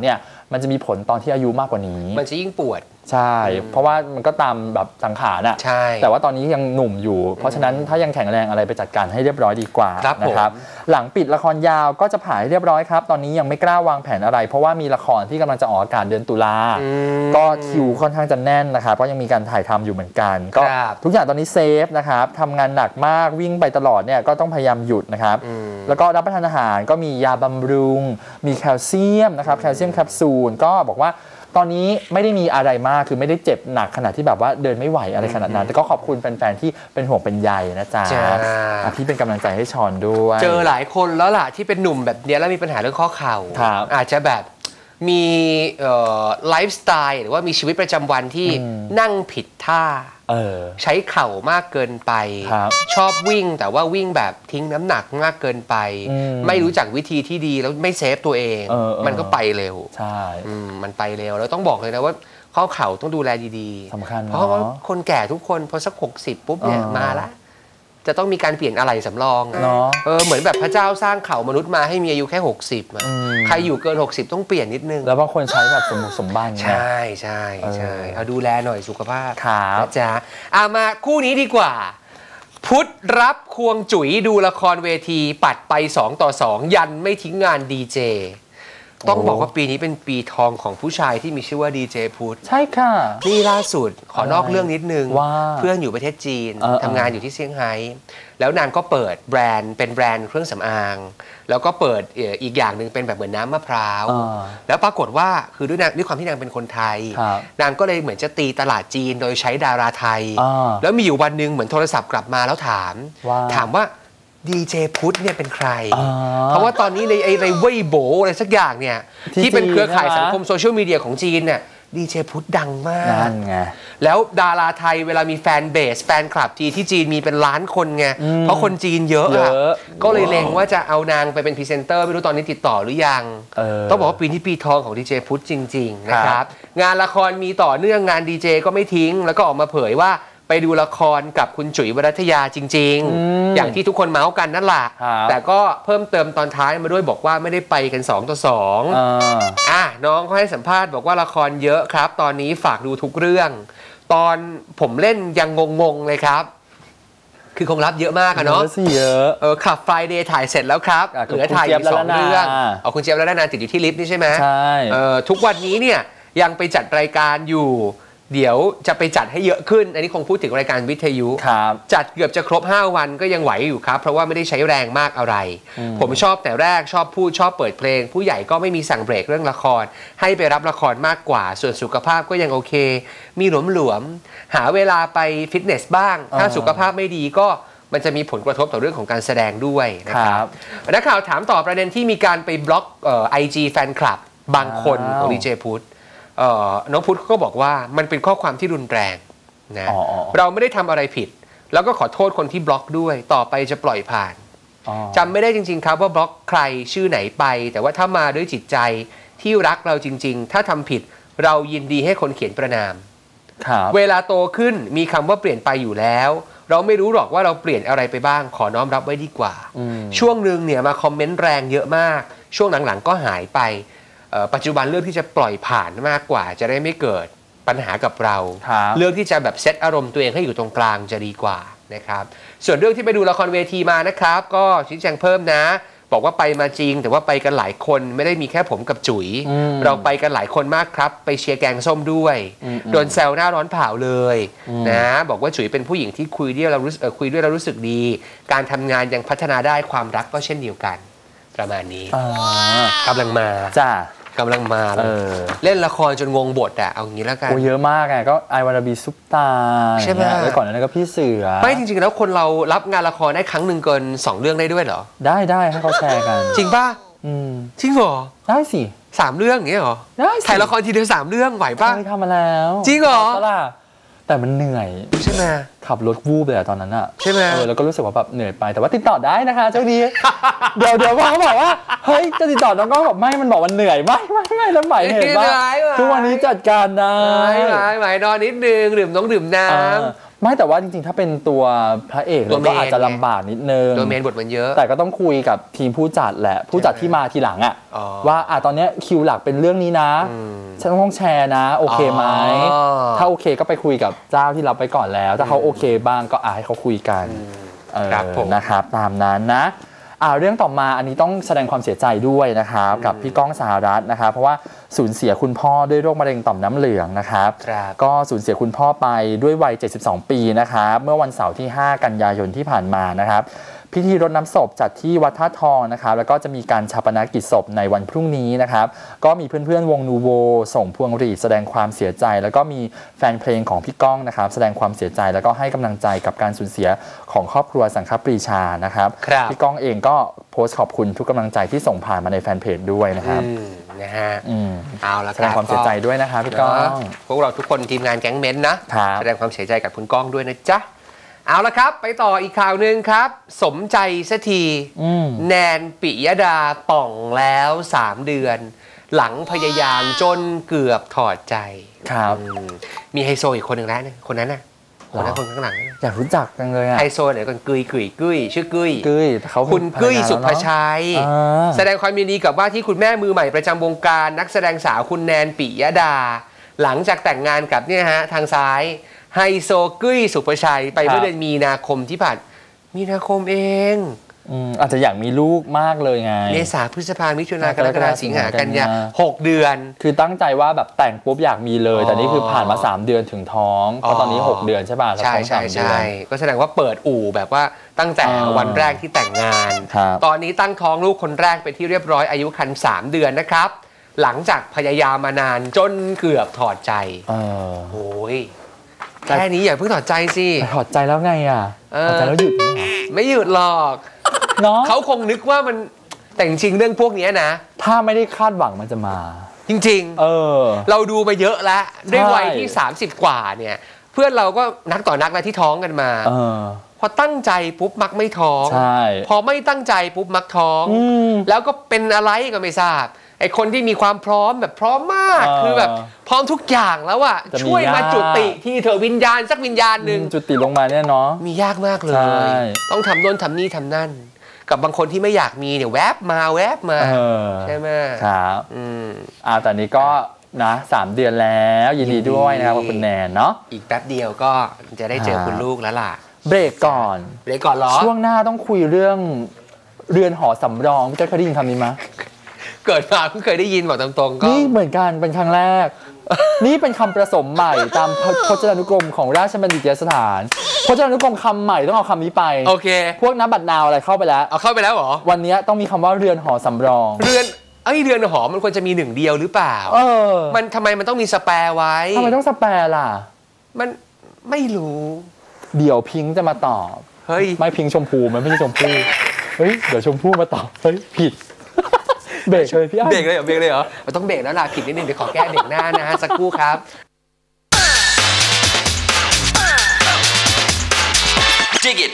Speaker 3: มันจะมีผลตอนที่อายุมากกว่านี้
Speaker 2: มันจะยิ่งปวด
Speaker 3: ใช่เพราะว่ามันก็ตามแบบสังขารน่ะแต่ว่าตอนนี้ยังหนุ่มอยู่เพราะฉะนั้นถ้ายังแข็งแรงอะไรไปจัดการให้เรียบร้อยดีกว่านะครับหลังปิดละครยาวก็จะผ่าให้เรียบร้อยครับตอนนี้ยังไม่กล้าวางแผนอะไรเพราะว่ามีละครที่กำลังจะออกอากาศเดือนตุลาก็คิวค่อนข้างจะแน่นนะครับเพราะยังมีการถ่ายทำอยู่เหมือนกันก็ทุกอย่างตอนนี้เซฟนะครับทำงานหนักมากวิ่งไปตลอดเนี่ยก็ต้องพยายามหยุดนะครับแล้วก็รับประทานอาหารก็มียาบำรุงมีแคลเซียมนะครับแคลเซียมแคปซูลก็บอกว่าตอนนี้ไม่ได้มีอะไรมากคือไม่ได้เจ็บหนักขนาดที่แบบว่าเดินไม่ไหวอะไรขนาดนั้นแต่ก็ขอบคุณแฟนๆที่เป็นห่วงเป็นใยนะจ๊ะที่เป็นกำลังใจให้ชอนด้วย
Speaker 2: เจอหลายคนแล้วล่ะที่เป็นหนุ่มแบบนี้แล้วมีปัญหาเรื่องข้อเข่าอาจจะแบบมีไลฟ์สไตล์หรือว่ามีชีวิตประจำวันที่นั่งผิดท่าใช้เข่ามากเกินไปชอบวิ่งแต่ว่าวิ่งแบบทิ้งน้ำหนักมากเกินไปไม่รู้จักวิธีที่ดีแล้วไม่เซฟตัวเองมันก็ไปเร็ว
Speaker 3: ใช่
Speaker 2: มันไปเร็วแล้วต้องบอกเลยนะว่าข้อเข่าต้องดูแลดี
Speaker 3: ๆสำคัญ
Speaker 2: เพราะว่าคนแก่ทุกคนพอสัก60ปุ๊บเนี่ยมาละจะต้องมีการเปลี่ยนอะไหล่สำรองเหมือนแบบพระเจ้าสร้างเข่ามนุษย์มาให้มีอายุแค่60ใครอยู่เกิน60ต้องเปลี่ยนนิดนึง
Speaker 3: แล้วบางคนใช้แบบสมบัติ
Speaker 2: ใช่ใช่ใช่เอาดูแลหน่อยสุขภาพนะจ๊ะมาคู่นี้ดีกว่าพุทธรับควงจุ๋ยดูละครเวทีปัดไป2-2ยันไม่ทิ้งงานดีเจต้องบอกว่าปีนี้เป็นปีทองของผู้ชายที่มีชื่อว่าดีเจพุทธ
Speaker 3: ใช่ค่ะ
Speaker 2: นี่ล่าสุดขอนอกเรื่องนิดนึงเพื่อนอยู่ประเทศจีนทำงานอยู่ที่เซี่ยงไฮ้แล้วนางก็เปิดแบรนด์เป็นแบรนด์เครื่องสำอางแล้วก็เปิดอีกอย่างหนึ่งเป็นแบบเหมือนน้ำมะพร้าวแล้วปรากฏว่าคือด้วยความที่นางเป็นคนไทยนางก็เลยเหมือนจะตีตลาดจีนโดยใช้ดาราไทยแล้วมีอยู่วันหนึ่งเหมือนโทรศัพท์กลับมาแล้วถามว่าดีเจพุทธเนี่ยเป็นใครเพราะว่าตอนนี้ในไอ้เว่ยโบอะไรสักอย่างเนี่ยที่เป็นเครือข่ายสังคมโซเชียลมีเดียของจีนเนี่ยดีเจพุทธดังมาก
Speaker 3: นั่นไง
Speaker 2: แล้วดาราไทยเวลามีแฟนเบสแฟนคลับที่จีนมีเป็นล้านคนไงเพราะคนจีนเยอะก็เลยเล็งว่าจะเอานางไปเป็นพรีเซนเตอร์ไม่รู้ตอนนี้ติดต่อหรือยังต้องบอกว่าปีนี้ปีทองของดีเจพุทธจริงๆนะครับงานละครมีต่อเนื่องงานดีเจก็ไม่ทิ้งแล้วก็ออกมาเผยว่าไปดูละครกับคุณจุ๋ยวรัตยาจริงๆอย่างที่ทุกคนเมาส์กันนั่นแหละแต่ก็เพิ่มเติมตอนท้ายมาด้วยบอกว่าไม่ได้ไปกัน2-2น้องเขาให้สัมภาษณ์บอกว่าละครเยอะครับตอนนี้ฝากดูทุกเรื่องตอนผมเล่นยังงงๆเลยครับคือคงรับเยอะมากอะเนาะ
Speaker 3: เยอะ
Speaker 2: ขับไฟเดย์ถ่ายเสร็จแล้วครับเหลือถ่ายอยู่2 เรื่องคุณเจี๊ยบแล้วนานติดอยู่ที่ลิฟต์นี่ใช่ไหม
Speaker 3: ใช่
Speaker 2: ทุกวันนี้เนี่ยยังไปจัดรายการอยู่เดี๋ยวจะไปจัดให้เยอะขึ้นอันนี้คงพูดถึงรายการวิทยุจัดเกือบจะครบ5 วันก็ยังไหวอยู่ครับเพราะว่าไม่ได้ใช้แรงมากอะไรผมชอบแต่แรกชอบพูดชอบเปิดเพลงผู้ใหญ่ก็ไม่มีสั่งเบรกเรื่องละครให้ไปรับละครมากกว่าส่วนสุขภาพก็ยังโอเคมีหลวมๆหาเวลาไปฟิตเนสบ้างถ้าสุขภาพไม่ดีก็มันจะมีผลกระทบต่อเรื่องของการแสดงด้วยนะครับนักข่าวถามต่อประเด็นที่มีการไปบล็อกIG แฟนคลับบางคนของดีเจพุทธน้องพุทธก็บอกว่ามันเป็นข้อความที่รุนแรงนะเราไม่ได้ทำอะไรผิดแล้วก็ขอโทษคนที่บล็อกด้วยต่อไปจะปล่อยผ่านจำไม่ได้จริงๆครับว่าบล็อกใครชื่อไหนไปแต่ว่าถ้ามาด้วยจิตใจที่รักเราจริงๆถ้าทำผิดเรายินดีให้คนเขียนประนามเวลาโตขึ้นมีคำว่าเปลี่ยนไปอยู่แล้วเราไม่รู้หรอกว่าเราเปลี่ยนอะไรไปบ้างขอน้อมรับไว้ดีกว่าช่วงนึงเนี่ยมาคอมเมนต์แรงเยอะมากช่วงหลังๆก็หายไปปัจจุบันเลือกที่จะปล่อยผ่านมากกว่าจะได้ไม่เกิดปัญหากับเราเลือกที่จะแบบเซตอารมณ์ตัวเองให้อยู่ตรงกลางจะดีกว่านะครับส่วนเรื่องที่ไปดูละครเวทีมานะครับก็ชี้แจงเพิ่มนะบอกว่าไปมาจริงแต่ว่าไปกันหลายคนไม่ได้มีแค่ผมกับจุ๋ยเราไปกันหลายคนมากครับไปเชียร์แกงส้มด้วยโดนแซวหน้าร้อนเผาเลยนะบอกว่าจุ๋ยเป็นผู้หญิงที่คุยด้วยเรารู้สึกดีการทำงานยังพัฒนาได้ความรักก็เช่นเดียวกันประมาณนี้กำลังมา
Speaker 3: จ้า
Speaker 2: กำลังมาเล่นละครจนงงบทอะเอางี้แล้วกัน
Speaker 3: โอ้เยอะมากไงก็ไอวานาบีซุปตา
Speaker 2: ใช่ไหม
Speaker 3: แล้วก่อนนั้นก็พี่เสือ
Speaker 2: ไม่จริงๆแล้วคนเรารับงานละครได้ครั้งหนึ่งเกิน2 เรื่องได้ด้วยเหรอ
Speaker 3: ได้ให้เขาแชร์กัน
Speaker 2: จริงป่ะจริงเหรอ
Speaker 3: ได้สิ
Speaker 2: 3 เรื่องอย่างเงี้ยเหรอได้ถ่ายละครทีเดียว3 เรื่องไหวป่ะ
Speaker 3: เคยทำมาแล้ว
Speaker 2: จริงเหรอ
Speaker 3: แต่มันเหนื่อย
Speaker 2: ใช่ไหม
Speaker 3: ขับรถวูบเลยอะตอนนั้นอะ
Speaker 2: ใช่ไหม
Speaker 3: แล้วก็รู้สึกว่าแบบเหนื่อยไปแต่ว่าติดต่อได้นะคะเจ้าดีเดี๋ยวพ่อเขาบอกว่าเฮ้ยจะติดต่อน้องก็บอกไม่มันบอกมันเหนื่อยไม่แล้วใหม่เห็นป่ะทุกวันนี้จัดการได้
Speaker 2: ไหมนอนนิดนึงดื่มน้ำ
Speaker 3: ไม่แต่ว่าจริงๆถ้าเป็นตัวพระเอกเราก็อาจจะลำบากนิดนึง
Speaker 2: ตัวเมนบทมันเยอะ
Speaker 3: แต่ก็ต้องคุยกับทีมผู้จัดแหละผู้จัดที่มาทีหลังอ่ะว่าตอนนี้คิวหลักเป็นเรื่องนี้นะฉันต้องแชร์นะโอเคไหมถ้าโอเคก็ไปคุยกับเจ้าที่รับไปก่อนแล้วถ้าเขาโอเคบ้างก็ให้เขาคุยกันนะครับตามนั้นนะเรื่องต่อมาอันนี้ต้องแสดงความเสียใจด้วยนะครับกับพี่ก้องสหรัฐนะครับเพราะว่าสูญเสียคุณพ่อด้วยโรคมะเร็งต่อมน้ำเหลืองนะครับก็สูญเสียคุณพ่อไปด้วยวัย72 ปีนะครับเมื่อวันเสาร์ที่5 กันยายนที่ผ่านมานะครับพิธีรดน้ำศพจัดที่วัดท่าทองนะครับแล้วก็จะมีการฌาปนกิจศพในวันพรุ่งนี้นะครับก็มีเพื่อนๆวงนูโวส่งพวงหรีดแสดงความเสียใจแล้วก็มีแฟนเพลงของพี่ก้องนะครับแสดงความเสียใจแล้วก็ให้กำลังใจกับการสูญเสียของครอบครัวสังฆปรีชานะครับพี่ก้องเองก็โพสต์ขอบคุณทุกกำลังใจที่ส่งผ่านมาในแฟนเพจด้วยนะครับ
Speaker 2: นะฮะเอาละ
Speaker 3: แสดงความเสียใจด้วยนะครับพี่ก้อง
Speaker 2: พวกเราทุกคนทีมงานแก๊งเม้นนะแสดงความเสียใจกับคุณก้องด้วยนะจ๊ะเอาละครับไปต่ออีกข่าวหนึ่งครับสมใจสักทีแนนปิยดาป่องแล้ว3 เดือนหลังพยายามจนเกือบถอดใจ
Speaker 3: ครับ
Speaker 2: มีไฮโซอีกคนหนึ่งแล้วคนนั้นน่ะคนข้างหลัง
Speaker 3: อยากรู้จักจังเลย
Speaker 2: ไฮโซเดี๋ยวกันกุ้ยชื่อกุ้ย
Speaker 3: เขา
Speaker 2: คุณกุ้ยสุภชัยแสดงความยินดีกับว่าที่คุณแม่มือใหม่ประจำวงการนักแสดงสาวคุณแนนปิยดาหลังจากแต่งงานกับเนี่ยฮะทางซ้ายไฮโซกุ้ยสุภชัยไปเมื่อเดือนมีนาคมที่ผ่านมีนาคมเอง
Speaker 3: อาจจะอยากมีลูกมากเลยไง
Speaker 2: เมษาพฤษภามิถุนากรกฎาคมสิงหากันยา6 เดือน
Speaker 3: คือตั้งใจว่าแบบแต่งปุ๊บอยากมีเลยแต่นี่คือผ่านมา3 เดือนถึงท้องเพราะตอนนี้6 เดือนใช่ป่ะ
Speaker 2: ใช่ก็แสดงว่าเปิดอู่แบบว่าตั้งแต่วันแรกที่แต่งงานตอนนี้ตั้งท้องลูกคนแรกไปที่เรียบร้อยอายุครรภ์3 เดือนนะครับหลังจากพยายามมานานจนเกือบถอดใจโอ้ยแค่นี้อย่าเพิ่งถอดใจสิ
Speaker 3: ถอดใจแล้วไงถอดใจแล้วหยุด
Speaker 2: ไม่หยุดหรอกเนาะเขาคงนึกว่ามันแต่จริงเรื่องพวกนี้นะ
Speaker 3: ถ้าไม่ได้คาดหวังมันจะมา
Speaker 2: จริงๆเราดูมาเยอะแล้วด้วยวัยที่30 กว่าเนี่ยเพื่อนเราก็นักต่อนักนะที่ท้องกันมาพอตั้งใจปุ๊บมักไม่ท้องพอไม่ตั้งใจปุ๊บมักท้องแล้วก็เป็นอะไรก็ไม่ทราบไอคนที่มีความพร้อมแบบพร้อมมากคือแบบพร้อมทุกอย่างแล้วอะช่วยมาจุติที่เธอวิญญาณสักวิญญาณหนึ่ง
Speaker 3: จุติลงมาเนี่ยเนาะ
Speaker 2: มียากมากเลยต้องทำโน่นทำนี่ทำนั่นกับบางคนที่ไม่อยากมีเนี่ยแวบมาใช่ไหม
Speaker 3: ครับแต่นี้ก็นะ3 เดือนแล้วยินดีด้วยนะครับคุณแนนเนาะ
Speaker 2: อีกแป๊บเดียวก็จะได้เจอคุณลูกแล้วล่ะ
Speaker 3: เบรกก่อน
Speaker 2: เหรอ
Speaker 3: ช่วงหน้าต้องคุยเรื่องเรือนหอสำรองพี่เจ้าเคยได้ยินคำนี้ไหม
Speaker 2: เกิดมาเพิ่งเคยได้ยินบอกตรงๆก็
Speaker 3: นี่เหมือนกันเป็นครั้งแรกนี่เป็นคำผสมใหม่ตามพจนานุกรมของราชบัณฑิตยสถานพจนานุกรมคำใหม่ต้องเอาคำนี้ไป
Speaker 2: โอเค
Speaker 3: พวกน้ำบัตรนาวอะไรเข้าไปแล้ว
Speaker 2: เอาเข้าไปแล้วเหรอ
Speaker 3: วันนี้ต้องมีคำว่าเรือนหอสำรอง
Speaker 2: เรือนหอมันควรจะมี1 เดียวหรือเปล่ามันทำไมมันต้องมีสแปร์ไว้
Speaker 3: ทำไมต้องสแปร์ล่ะ
Speaker 2: มันไม่รู้
Speaker 3: เดี๋ยวพิงค์จะมาตอบ
Speaker 2: เฮ้ย
Speaker 3: ไม่พิงค์ชมพูมันไม่ใช่ชมพูเฮ้ยเดี๋ยวชมพูมาตอบเฮ้ยผิดเบรกเลยพี่อ้ำ
Speaker 2: เบรกเลยเหรอมันต้องเบรกแล้วล่ะผิดนิดนึงเดี๋ยวขอแก้เบรกหน้านะฮะสักครู่ครับ
Speaker 1: Dig it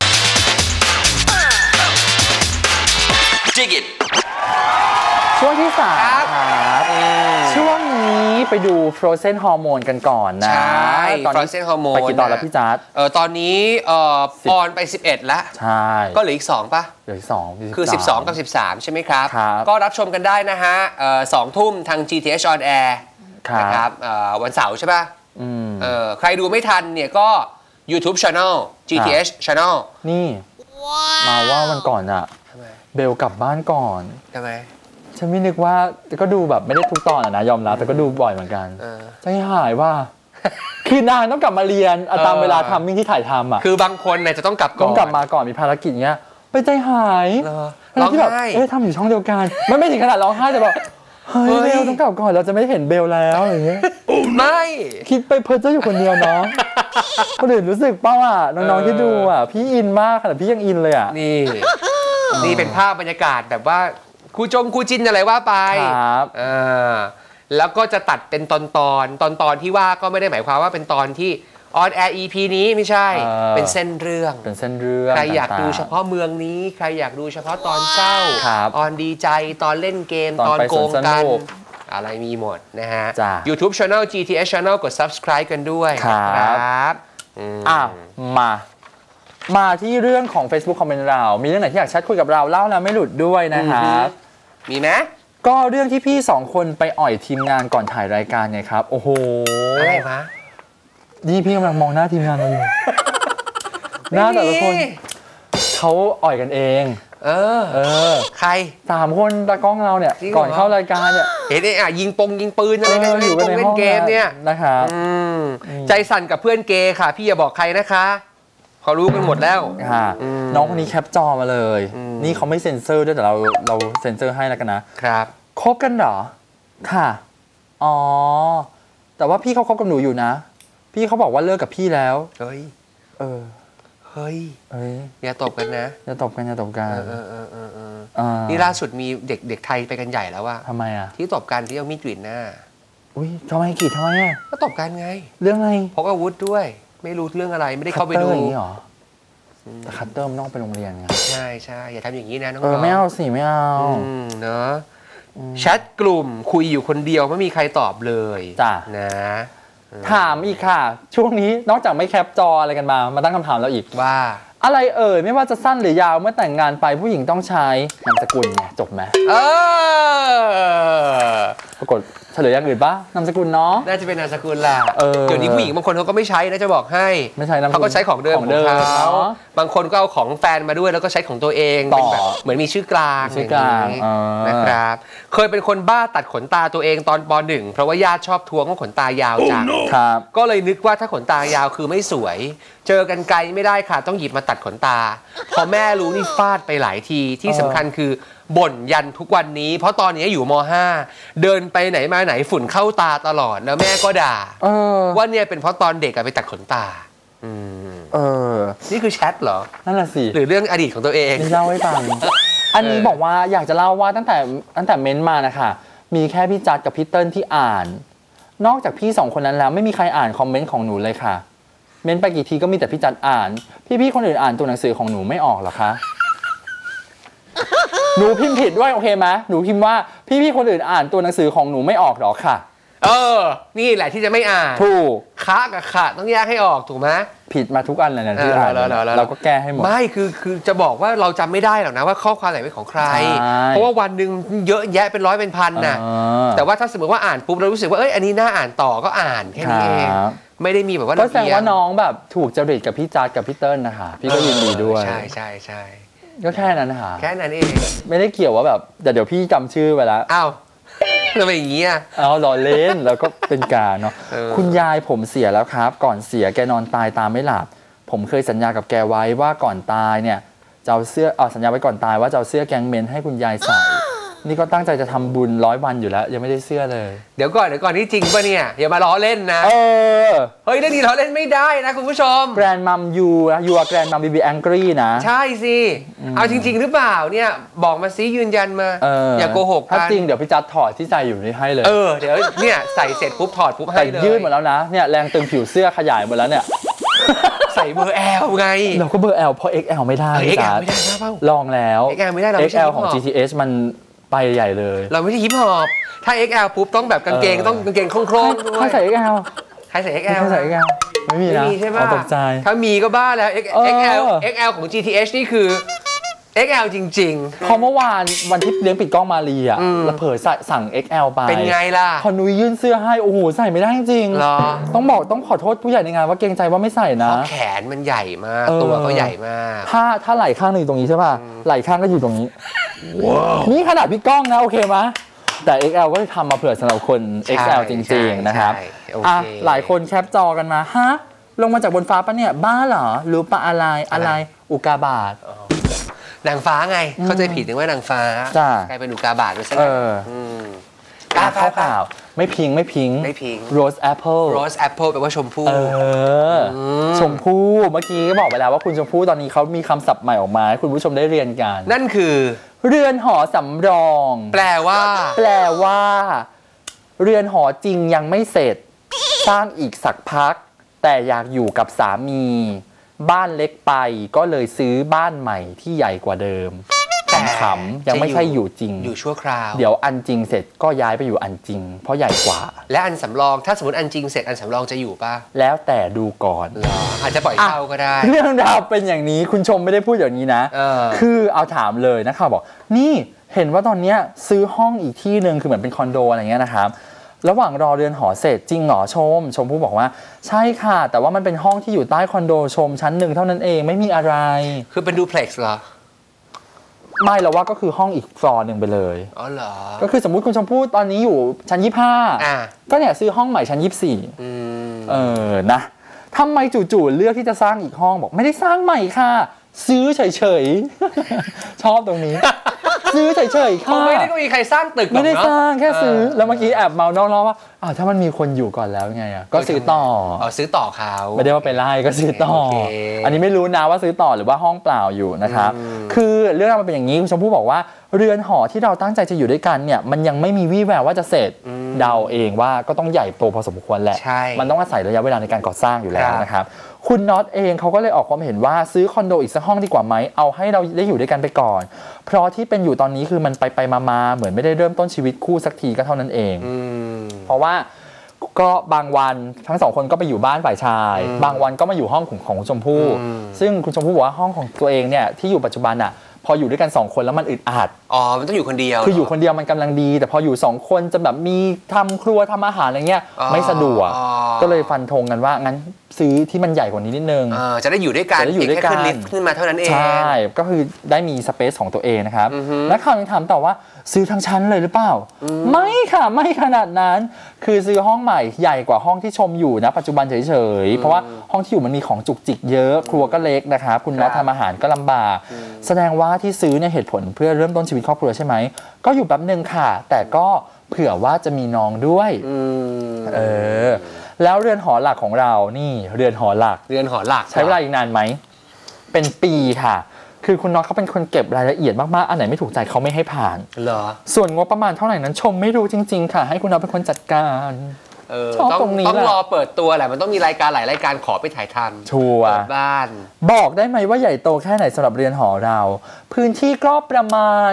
Speaker 3: ช่วงที่3ครับช่วงนี้ไปดู Frozen Hormone กันก่อนนะ
Speaker 2: ใช่ Frozen Hormone
Speaker 3: ไปกี่ตอนแล้วพี่จัด
Speaker 2: ตอนนี้ออนไป11แล้ว
Speaker 3: ใช่
Speaker 2: ก็เหลืออีก2ป่ะ
Speaker 3: เหลืออีก2
Speaker 2: คือ12กับ13ใช่ไหมครับก็รับชมกันได้นะฮะ2 ทุ่มทาง GTH on air นะครับวันเสาร์ใช่ป่ะใครดูไม่ทันเนี่ยก็ YouTube Channel GTH Channel
Speaker 3: นี่มาว่าวันก่อนอะเบลกลับบ้านก่อน
Speaker 2: ทำไม
Speaker 3: ฉันไม่นึกว่าก็ดูแบบไม่ได้ทุกตอนนะยอมรับแต่ก็ดูบ่อยเหมือนกันใจหายว่าคือนางต้องกลับมาเรียนตามเวลาทำมิ่งที่ถ่ายทำ
Speaker 2: คือบางคนเนี่ยจะต้องกลับก่อน
Speaker 3: ต้องกลับมาก่อนมีภารกิจเงี้ยไปใจหาย
Speaker 2: ร้องไห้
Speaker 3: ทำอยู่ช่องเดียวกันไม่ถึงขนาดร้องไห้แต่แบบเฮ้ยเบลต้องกลับก่อนเราจะไม่เห็นเบลแล้วอย่างเงี้ย
Speaker 2: ไม่
Speaker 3: คิดไปเพ้อเจ้าอยู่คนเดียวเนาะคนอื่นรู้สึกเปล่าน้องๆที่ดูพี่อินมากขนาดพี่ยังอินเลย
Speaker 2: นี่เป็นภาพบรรยากาศแบบว่าคู่จินอะไรว่าไป
Speaker 3: ครับ
Speaker 2: แล้วก็จะตัดเป็นตอนที่ว่าก็ไม่ได้หมายความว่าเป็นตอนที่ออนแอร์ EP นี้ไม่ใช่เป็นเส้นเรื่องใครอยากดูเฉพาะเมืองนี้ใครอยากดูเฉพาะตอนเศร้าตอนดีใจตอนเล่นเกมตอนโกงกันอะไรมีหมดนะฮะ YouTube Channel GTH Channel กด Subscribe กันด้วย
Speaker 3: ครับมาที่เรื่องของ Facebook คอมเมนต์เรามีเรื่องไหนที่อยากแชทคุยกับเราเล่าแล้วไม่หลุดด้วยนะครับ
Speaker 2: มีไหม
Speaker 3: ก็เรื่องที่พี่2คนไปอ่อยทีมงานก่อนถ่ายรายการไงครับโอ้โห
Speaker 2: อะไรวะ
Speaker 3: นี่พี่กำลังมองหน้าทีมงานเราอยู่หน้าแต่ละคนเขาอ่อยกันเอง
Speaker 2: ใคร
Speaker 3: 3คนตากล้องเราเนี่ยก่อนเข้ารายการเนี่ย
Speaker 2: เห็นยิงปืนอะไรกันอยู่ในห้องเกมเนี่ย
Speaker 3: นะครับ
Speaker 2: ใจสั่นกับเพื่อนเกย์ค่ะพี่อย่าบอกใครนะคะเขารู้กันหมดแล้ว
Speaker 3: น้องคนนี้แคปจอมาเลยนี่เขาไม่เซ็นเซอร์ด้วยแต่เราเซ็นเซอร์ให้แล้วกัน
Speaker 2: นะครับ
Speaker 3: คบกันเหรอค่ะอ๋อแต่ว่าพี่เขาคบกับหนูอยู่นะพี่เขาบอกว่าเลิกกับพี่แล้ว
Speaker 2: เฮ้ยอย่าตบกันนะ
Speaker 3: อย่าตบกัน
Speaker 2: นี่ล่าสุดมีเด็กไทยไปกันใหญ่แล้วว่า
Speaker 3: ทำไมอ่ะ
Speaker 2: ที่ตบกันที่เอามีดกรีดหน้า
Speaker 3: อุ้ยทำไมกรีดทำไมอ่ะ
Speaker 2: ก็ตบกันไง
Speaker 3: เรื่องอะไร
Speaker 2: พกอาวุธด้วยไม่รู้เรื่องอะไรไม่ได้เข้าไปดู
Speaker 3: แต่คัตเตอร์มันต้องไปโรงเรียนไง
Speaker 2: ใช่อย่าทำอย่างนี้นะน้อง
Speaker 3: ไม่เอาสิไม่เอา
Speaker 2: เนาะแชทกลุ่มคุยอยู่คนเดียวไม่มีใครตอบเลย
Speaker 3: จ้ะ
Speaker 2: นะ
Speaker 3: ถามอีกค่ะช่วงนี้นอกจากไม่แคปจออะไรกันมาตั้งคำถามแล้วอีก
Speaker 2: ว่า
Speaker 3: อะไรไม่ว่าจะสั้นหรือยาวเมื่อแต่งงานไปผู้หญิงต้องใช้นามสกุลไงจบไหมปรากฏเฉลยอย่างอื่นปะนามสกุลเนาะ
Speaker 2: น่าจะเป็นนามสกุลแหละเดี๋ยวนี้ผู้หญิงบางคนเขาก็ไม่ใช้นะจะบอกให้
Speaker 3: ไม่ใช่
Speaker 2: เขาก็ใช้ของเดิมของเขาบางคนก็เอาของแฟนมาด้วยแล้วก็ใช้ของตัวเองเป็นแบบเหมือนมีชื่อกลางนะครับเคยเป็นคนบ้าตัดขนตาตัวเองตอนป.1 เพราะว่าญาติชอบทวงว่าขนตายาวจังก็เลยนึกว่าถ้าขนตายาวคือไม่สวยเจอกันไกลไม่ได้ค่ะต้องหยิบมาตัดขนตาพอแม่รู้นี่ฟาดไปหลายทีที่สำคัญคือบ่นยันทุกวันนี้เพราะตอนนี้อยู่ม.5 เดินไปไหนมาไหนฝุ่นเข้าตาตลอดแล้วแม่ก็ด่าว่าเนี่ยเป็นเพราะตอนเด็กไปตัดขนตานี่คือแชทเหรอ
Speaker 3: นั่นแหละสิ
Speaker 2: หรือเรื่องอดีตของตัวเอง
Speaker 3: นี่เล่าให้ฟังอันนี้บอกว่าอยากจะเล่าว่าตั้งแต่เม้นมานะคะมีแค่พี่จัดกับพี่เติ้ลที่อ่านนอกจากพี่2คนนั้นแล้วไม่มีใครอ่านคอมเมนต์ของหนูเลยค่ะเม้นไปกี่ทีก็มีแต่พี่จัดอ่านพี่คนอื่นอ่านตัวหนังสือของหนูไม่ออกหรอคะหนูพิมพ์ผิดด้วยโอเคไหมหนูพิมพ์ว่าพี่คนอื่นอ่านตัวหนังสือของหนูไม่ออกหรอค่ะ
Speaker 2: นี่แหละที่จะไม่อ่าน
Speaker 3: ถูก
Speaker 2: คะกับขะต้องแยกให้ออกถูกไหม
Speaker 3: ผิดมาทุกอันเลยนะที่อ่านเราก็แก้ให้หมด
Speaker 2: ไม่คือจะบอกว่าเราจำไม่ได้หรอกนะว่าข้อความไหนเป็นของใครเพราะว่าวันหนึ่งเยอะแยะเป็นร้อยเป็นพันน่ะแต่ว่าถ้าสมมติว่าอ่านปุ๊บเรารู้สึกว่าอันนี้น่าอ่านต่อก็อ่านแค่นี้เองไม่ได้มีแบบว่า
Speaker 3: ก็แสดงว่าน้องแบบถูกจริตกับพี่จัดกับพี่เติ้ลนะคะพี่ก็ยินดีด้วย
Speaker 2: ใช่
Speaker 3: ก็แค่นั้นค่ะ
Speaker 2: แค่นั้นเอง
Speaker 3: ไม่ได้เกี่ยวว่าแบบเดี๋ยวพี่จำชื่อไปแล้ว
Speaker 2: อ้าวทำไมอย่างนี้อ่ะ
Speaker 3: รอเล่นแล้วก็เป็นการเนาะคุณยายผมเสียแล้วครับก่อนเสียแกนอนตายตาไม่หลับผมเคยสัญญากับแกไว้ว่าก่อนตายเนี่ยจะเอาเสื้อสัญญาไว้ก่อนตายว่าจะเอาเสื้อแก๊งเมนให้คุณยายใส่นี่ก็ตั้งใจจะทำบุญ100 วันอยู่แล้วยังไม่ได้เสื้อเลย
Speaker 2: เดี๋ยวก่อนนี่จริงป่ะเนี่ยอย่ามาล้อเล่นนะเฮ้ยเรื่องนี้ล้อเล่นไม่ได้นะคุณผู้ชม
Speaker 3: แกรนมัมยูอะแกรนมัมบีแองกี้นะ
Speaker 2: ใช่สิเอาจริงๆหรือเปล่าเนี่ยบอกมาซิยืนยันมาอย่าโกหก
Speaker 3: ถ้าจริงเดี๋ยวพี่จัดถอดที่ใส่อยู่นี่ให้เลย
Speaker 2: เดี๋ยวเนี่ยใส่เสร็จปุ๊บถอดปุ๊บให้เลย
Speaker 3: ยืดหมดแล้วนะเนี่ยแรงตึงผิวเสื้อขยายหมดแล้วเนี่ย
Speaker 2: ใส่เบอร์ L ไง
Speaker 3: เราก็เบอร์ L เพราะ XL ไม่ได้
Speaker 2: XL ไม่ได้นะเปล่า
Speaker 3: ลองแล้ว
Speaker 2: XL ไม่ได้เรา
Speaker 3: XL ของ GTH มันไปใหญ่เลย
Speaker 2: เราไม่ใช่ฮิปฮอปถ้า XL ปุ๊บต้องแบบกางเกงต้องกางเกงโครงๆด้วย
Speaker 3: ใครใส่ XL
Speaker 2: ใครใส่ XL
Speaker 3: ใส่ XL ไม่มีนะ
Speaker 2: ใช่ป่ะ
Speaker 3: ตกใจ
Speaker 2: ถ้ามีก็บ้าแล้ว XL ของ GTH นี่คือ XL จริงๆ
Speaker 3: พอเมื่อวานวันที่เลี้ยงปิดกล้องมาลีอ่ะเราเผยสั่ง XL ไป
Speaker 2: เป็นไงล่ะ
Speaker 3: พอนุ้ยยื่นเสื้อให้โอ้โหใส่ไม่ได้จริงต้องขอโทษผู้ใหญ่ในงานว่าเกรงใจว่าไม่ใส่นะ
Speaker 2: แขนมันใหญ่มากตัวก็ใหญ่มาก
Speaker 3: ถ้าไหล่ข้างนึงตรงนี้ใช่ป่ะไหล่ข้างก็อยู่ตรงนี้นี่ขนาดพี่ก้องนะโอเคไหมแต่ XL ก็ทำมาเผื่อสำหรับคน XL จริงๆนะครับหลายคนแคปจอกันมาลงมาจากบนฟ้าปะเนี่ยบ้าเหรอรู้ปะอะไรอุกาบาต
Speaker 2: นางฟ้าไงเข้าใจผิดถึงว่านางฟ้ากลายเป็นอุกาบาตไปซะแล้ว
Speaker 3: ข่าวไม่พิงโรสแอปเปิล
Speaker 2: แปลว่าชมพู่
Speaker 3: ชมพู่เมื่อกี้ก็บอกไปแล้วว่าคุณชมพู่ตอนนี้เขามีคำศัพท์ใหม่ออกมาให้คุณผู้ชมได้เรียนกัน
Speaker 2: นั่นคือ
Speaker 3: เรือนหอสำรอง
Speaker 2: แปลว่า
Speaker 3: เรือนหอจริงยังไม่เสร็จสร้างอีกสักพักแต่อยากอยู่กับสามีบ้านเล็กไปก็เลยซื้อบ้านใหม่ที่ใหญ่กว่าเดิม
Speaker 2: แต่
Speaker 3: ขำๆยังไม่ใช่อยู่จริง
Speaker 2: อยู่ชั่วคราว
Speaker 3: เดี๋ยวอันจริงเสร็จก็ย้ายไปอยู่อันจริงเพราะใหญ่กว่า
Speaker 2: และอันสำรองถ้าสมมติอันจริงเสร็จอันสำรองจะอยู่ป่ะ
Speaker 3: แล้วแต่ดูก่อน
Speaker 2: อาจจะปล่อยเช่าก็ได้
Speaker 3: เรื่องราวเป็นอย่างนี้คุณชมไม่ได้พูดอย่างนี้นะคือเอาถามเลยนะข่าวบอกนี่เห็นว่าตอนนี้ซื้อห้องอีกที่หนึ่งคือเหมือนเป็นคอนโดอะไรเงี้ยนะครับระหว่างรอเรือนหอเสร็จจริงเหรอชมผู้บอกว่าใช่ค่ะแต่ว่ามันเป็นห้องที่อยู่ใต้คอนโดชมชั้น1เท่านั้นเองไม่มีอะไร
Speaker 2: คือเป็นดูเพล็กซ์เหรอ
Speaker 3: ไม่เราว่าก็คือห้องอีกฟลอร์หนึ่งไปเลย
Speaker 2: อ๋อเหรอ
Speaker 3: ก็คือสมมุติคุณชมพู่ตอนนี้อยู่ชั้น25ก็เนี่ยซื้อห้องใหม่ชั้น24นะทำไมจู่ๆเลือกที่จะสร้างอีกห้องบอกไม่ได้สร้างใหม่ค่ะซื้อเฉยๆชอบตรงนี้ซื้อเฉยๆค่ะ
Speaker 2: ไม่ได้มีใครสร้างตึก
Speaker 3: ไม่ได้สร้างแค่ซื้อแล้วเมื่อกี้แอบเมานอกๆว่าถ้ามันมีคนอยู่ก่อนแล้วไงก็ซื้อต่อ
Speaker 2: ซื้อต่อเขา
Speaker 3: ไม่ได้ว่าไปไล่ก็ซื้อต่ออันนี้ไม่รู้นะว่าซื้อต่อหรือว่าห้องเปล่าอยู่นะครับคือเรื่องมันเป็นอย่างนี้คุณชมพู่บอกว่าเรือนหอที่เราตั้งใจจะอยู่ด้วยกันเนี่ยมันยังไม่มีวี่แววว่าจะเสร็จเดาเองว่าก็ต้องใหญ่โตพอสมควรแหละมันต้องอาศัยระยะเวลาในการก่อสร้างอยู่แล้วนะครับคุณน็อตเองเขาก็เลยออกความเห็นว่าซื้อคอนโดอีกสักห้องดีกว่าไหมเอาให้เราได้อยู่ด้วยกันไปก่อนเพราะที่เป็นอยู่ตอนนี้คือมันไปมาเหมือนไม่ได้เริ่มต้นชีวิตคู่สักทีก็เท่านั้นเองเพราะว่าก็บางวันทั้งสองคนก็ไปอยู่บ้านฝ่ายชายบางวันก็มาอยู่ห้องของคุณชมพู่ซึ่งคุณชมพู่บอกว่าห้องของตัวเองเนี่ยที่อยู่ปัจจุบันอ่ะพออยู่ด้วยกัน2คนแล้วมันอึดอัด
Speaker 2: มันต้องอยู่คนเดียว
Speaker 3: คืออยู่คนเดียวมันกำลังดีแต่พออยู่2คนจะแบบมีทำครัวทำอาหารอะไรเงี้ยไม่สะดวกก็เลยฟันธงกันว่างั้นซื้อที่มันใหญ่กว่านี้นิดนึง
Speaker 2: จะได้อยู่ด้วยกัน
Speaker 3: อยู่ด้วยกัน
Speaker 2: ขึ้นลิฟต์ขึ้นมาเท่านั้นเอง
Speaker 3: ใช่ก็คือได้มีสเปซของตัวเองนะครับแล้วข่าวยังถามต่อว่าซื้อทั้งชั้นเลยหรือเปล่าไม่ค่ะไม่ขนาดนั้นคือซื้อห้องใหม่ใหญ่กว่าห้องที่ชมอยู่นะปัจจุบันเฉยๆเพราะว่าห้องที่อยู่มันมีของจุกจิกเยอะครัวก็เล็กนะครับคุณน็อตทำอาหารก็ลำบากแสดงว่าที่ซื้อเนี่ยเหตุผลเพื่อเริ่มต้นชีวิตครอบครัวใช่ไหมก็อยู่แป๊บนึงค่ะแต่ก็เผื่อว่าจะมีน้องด้วยแล้วเรือนหอหลักของเรานี่เรือนหอหลักใช้เวลาอีกนานไหมเป็นปีค่ะคือคุณน็อตเขาเป็นคนเก็บรายละเอียดมากๆอันไหนไม่ถูกใจเขาไม่ให้ผ่าน
Speaker 2: เหรอ
Speaker 3: ส่วนงบประมาณเท่าไหร่นั้นชมไม่รู้จริงๆค่ะให้คุณน็อตเป็นคนจัดการ
Speaker 2: ต้องรอเปิดตัวแหละมันต้องมีรายการหลายรายการขอไปถ่ายทำ
Speaker 3: ชัวร์
Speaker 2: บ้าน
Speaker 3: บอกได้ไหมว่าใหญ่โตแค่ไหนสำหรับเรือนหอเราพื้นที่ก็ประมาณ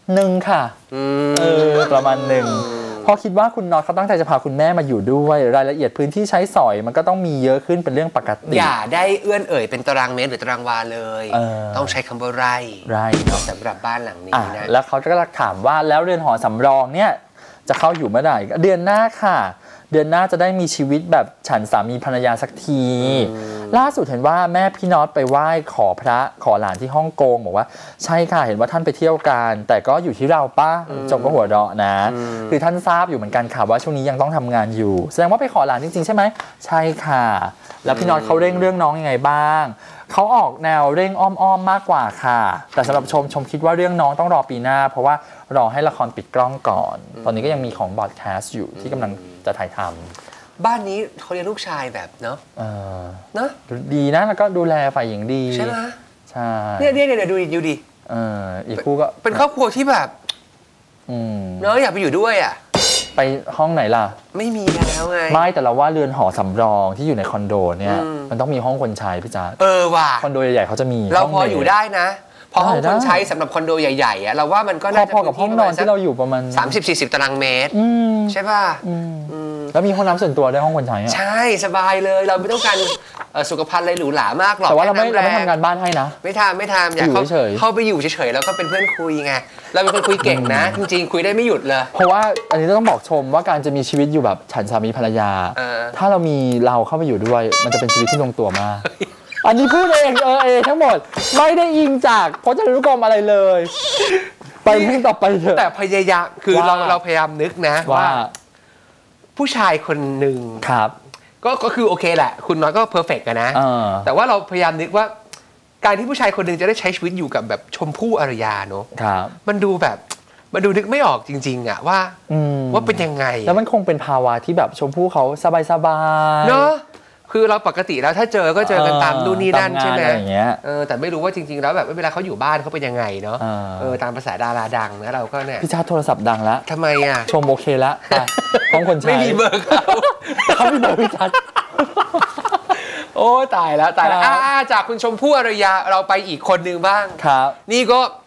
Speaker 3: 1ค่ะประมาณ1พอคิดว่าคุณน็อตเขาตั้งใจจะพาคุณแม่มาอยู่ด้วยรายละเอียดพื้นที่ใช้สอยมันก็ต้องมีเยอะขึ้นเป็นเรื่องปกติ
Speaker 2: อย่าได้เอื้อนเอ่ยเป็นตารางเมตรหรือตารางวาเลยต้องใช้คำว่าไร่สำหรับบ้านหลังนี้นะ
Speaker 3: แล้วเขาก็ถามว่าแล้วเรือนหอสำรองเนี่ยจะเข้าอยู่เมื่อไหร่เดือนหน้าค่ะเดือนหน้าจะได้มีชีวิตแบบฉันสามีภรรยาสักทีล่าสุดเห็นว่าแม่พี่น็อตไปไหว้ขอพระขอหลานที่ฮ่องกงบอกว่าใช่ค่ะเห็นว่าท่านไปเที่ยวกันแต่ก็อยู่ที่เราป้าจบก็หัวเราะนะคือท่านทราบอยู่เหมือนกันค่ะว่าช่วงนี้ยังต้องทำงานอยู่แสดงว่าไปขอหลานจริงๆใช่ไหมใช่ค่ะแล้วพี่น็อตเขาเร่งเรื่องน้องยังไงบ้างเขาออกแนวเร่งอ้อมๆมากกว่าค่ะแต่สำหรับชมคิดว่าเรื่องน้องต้องรอปีหน้าเพราะว่ารอให้ละครปิดกล้องก่อนตอนนี้ก็ยังมีของบอดแคสต์อยู่ที่กำลังจะถ่ายทำ
Speaker 2: บ้านนี้เขาเลี้ยงลูกชายแบบเนาะ
Speaker 3: ดีนะแล้วก็ดูแลฝ่ายหญิงดี
Speaker 2: ใช่ไหม
Speaker 3: ใช่
Speaker 2: เนี่ยดูดิ
Speaker 3: อีกคู่ก็
Speaker 2: เป็นครอบครัวที่แบบเนาะอยากไปอยู่ด้วยอ่ะ
Speaker 3: ไปห้องไหนล่ะ
Speaker 2: ไม่มีแล้วไง
Speaker 3: ไม่แต่เราว่าเรือนหอสำรองที่อยู่ในคอนโดเนี่ยมันต้องมีห้องคนใช้พี่จ๊ะ
Speaker 2: ว่ะ
Speaker 3: คอนโดใหญ่ๆเขาจะมี
Speaker 2: เราพออยู่ได้นะพอห้องคนใช้สำหรับคอนโดใหญ่ๆเราว่ามันก็น่าจะ
Speaker 3: พอกับห้องนอนที่เราอยู่ประมาณ
Speaker 2: 30-40 ตารางเมตรใช่ป่ะ
Speaker 3: แล้วมีห้องน้ำส่วนตัวได้ห้องคนใช้
Speaker 2: ใช่สบายเลยเราไม่ต้องการสุขภัณฑ์อะไรหรูหรามากหรอก
Speaker 3: แต่ว่าเราไม่ทำงานบ้านให้นะ
Speaker 2: ไม่ทำอยากเข้าไปอยู่เฉยๆแล้วก็เป็นเพื่อนคุยไงเราเป็นคนคุยเก่งนะจริงๆคุยได้ไม่หยุดเลย
Speaker 3: เพราะว่าอันนี้ต้องบอกชมว่าการจะมีชีวิตอยู่แบบฉันสามีภรรยาถ้าเรามีเราเข้าไปอยู่ด้วยมันจะเป็นชีวิตที่ลงตัวมากอันนี้พูดเองทั้งหมดไม่ได้อิงจากพจนานุกรมอะไรเลยไปเรื่องต่อไปเถอะ
Speaker 2: แต่พยายามคือเราพยายามนึกนะว่าผู้ชายคนหนึ่ง
Speaker 3: ครับ
Speaker 2: ก็คือโอเคแหละคุณน้อยก็เพอร์เฟกต์นะแต่ว่าเราพยายามนึกว่าการที่ผู้ชายคนหนึ่งจะได้ใช้ชีวิตอยู่กับแบบชมพู่อารยาเนอะมันดูนึกไม่ออกจริงๆอะว่าเป็นยังไง
Speaker 3: แล้วมันคงเป็นภาวะที่แบบชมพู่เขาสบาย
Speaker 2: ๆเนอะคือเราปกติแล้วถ้าเจอก็เจอกันตามนู่นนี่นั่นใช่ไหมแต่ไม่รู้ว่าจริงๆแล้วแบบเวลาเขาอยู่บ้านเขาเป็นยังไงเนาะตามภาษาดาราดังนะเราก็เนี่ย
Speaker 3: พี่ชาโทรศัพท์ดังแล้ว
Speaker 2: ทำไมอ่ะ
Speaker 3: ชมโอเคแล้วของคนใช้
Speaker 2: ไม่มีเบอร์
Speaker 3: เขาไม่มีเบอร์พี่ชา
Speaker 2: โอ้ตายแล้วจากคุณชมพู่อารยาเราไปอีกคนนึงบ้าง
Speaker 3: ครับ
Speaker 2: นี่ก็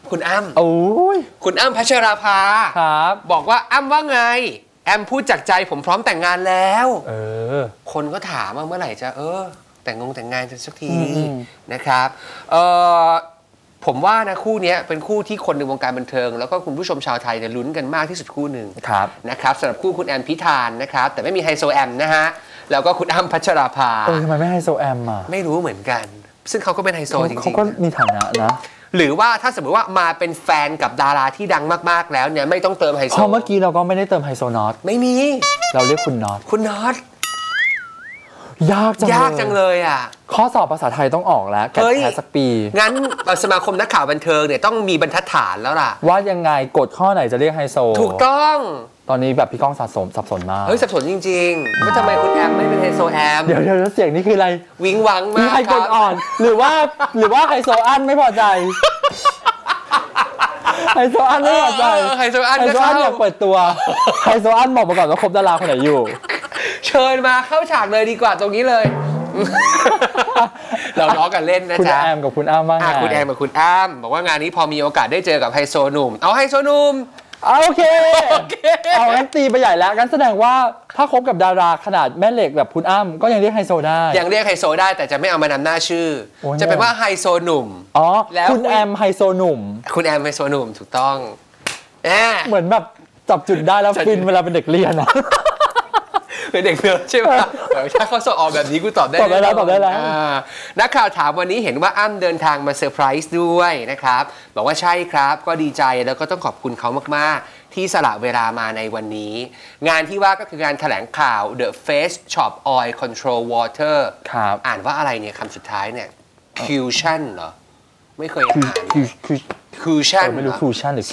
Speaker 2: คุณอ้ำ
Speaker 3: โอ้ย
Speaker 2: คุณอ้ำพัชราภา
Speaker 3: ครับ
Speaker 2: บอกว่าอ้ำว่าไงแอมพูดจากใจผมพร้อมแต่งงานแล้วคนก็ถามว่าเมื่อไหร่จะแต่งงานสักทีนะครับผมว่านะคู่นี้เป็นคู่ที่คนในวงการบันเทิงแล้วก็คุณผู้ชมชาวไทยเนี่ยลุ้นกันมากที่สุดคู่หนึ่งนะครับสำหรับคู่คุณแอมพิธานนะครับแต่ไม่มีไฮโซแอมนะฮะแล้วก็คุณอ้ำพัชราภา
Speaker 3: ทำไมไม่ไฮโซแอมอ่ะ
Speaker 2: ไม่รู้เหมือนกันซึ่งเขาก็เป็นไฮโซจริงๆ
Speaker 3: เขาก็มีฐานะนะ
Speaker 2: หรือว่าถ้าสมมติว่ามาเป็นแฟนกับดาราที่ดังมากๆแล้วเนี่ยไม่ต้องเติมไฮโซ
Speaker 3: เมื่อกี้เราก็ไม่ได้เติมไฮโซน็อต
Speaker 2: ไม่มี
Speaker 3: เราเรียกคุณน็อตยาก
Speaker 2: จังเลยอ่ะ
Speaker 3: ข้อสอบภาษาไทยต้องออกแล้วแค่สักปี
Speaker 2: งั้นสมาคมนักข่าวบันเทิงเนี่ยต้องมีบรรทัดฐานแล้วล่ะ
Speaker 3: ว่ายังไงกฎข้อไหนจะเรียกไฮโซ
Speaker 2: ถูกต้อง
Speaker 3: ตอนนี้แบบพี่ก้องสับสนมาก
Speaker 2: สับสนจริงๆว่าทำไมคุณแอมไม่เป็นไฮโซแอม
Speaker 3: เดี๋ยวเสียงนี้คืออะไร
Speaker 2: วิงวังมาก
Speaker 3: มีใครกดอ่อนหรือว่าไฮโซอันไม่พอใจไฮโซอันไม่พอใจ
Speaker 2: ไฮโซอัน
Speaker 3: อยากเปิดตัวไฮโซอันบอกมาก่อนว่าคบดาราคนไหนอยู่
Speaker 2: เชิญมาเข้าฉากเลยดีกว่าตรงนี้เลยเราล้อกันเล่นนะจ๊ะ
Speaker 3: คุณแอมกับคุณอ้ำว่าไง
Speaker 2: คุณแอมกับคุณอ้ำบอกว่างานนี้พอมีโอกาสได้เจอกับไฮโซหนุ่มเอาไฮโซหนุ่ม
Speaker 3: โอเคเอางั้นตีไปใหญ่แล้วงั้นแสดงว่าถ้าคบกับดาราขนาดแม่เหล็กแบบคุณอ้ำก็ยังเรียกไฮโซได้
Speaker 2: ยังเรียกไฮโซได้แต่จะไม่เอามานำหน้าชื่อจะเป็นว่าไฮโซหนุ่ม
Speaker 3: แล้วคุณแอมไฮโซหนุ่ม
Speaker 2: คุณแอมไฮโซหนุ่มถูกต้อง
Speaker 3: เหมือนแบบจับจุดได้แล้วฟินเวลาเป็นเด็กเรียนนะ
Speaker 2: เป็นเด็กเนิร์ดใช่ไหมถ้าเขาสอบออกแบบนี้กูตอบได้
Speaker 3: แล้ว
Speaker 2: นักข่าวถามวันนี้เห็นว่าอ้ำเดินทางมาเซอร์ไพรส์ด้วยนะครับบอกว่าใช่ครับก็ดีใจแล้วก็ต้องขอบคุณเขามากๆที่สละเวลามาในวันนี้งานที่ว่าก็คืองานแถลงข่าว The Face Shop Oil Control Water อ่านว่าอะไรเนี่ยคำสุดท้ายเนี่ย Cushion เหรอไม่เคยอ่านCushion
Speaker 3: ไม่รู้ Cushion หรือ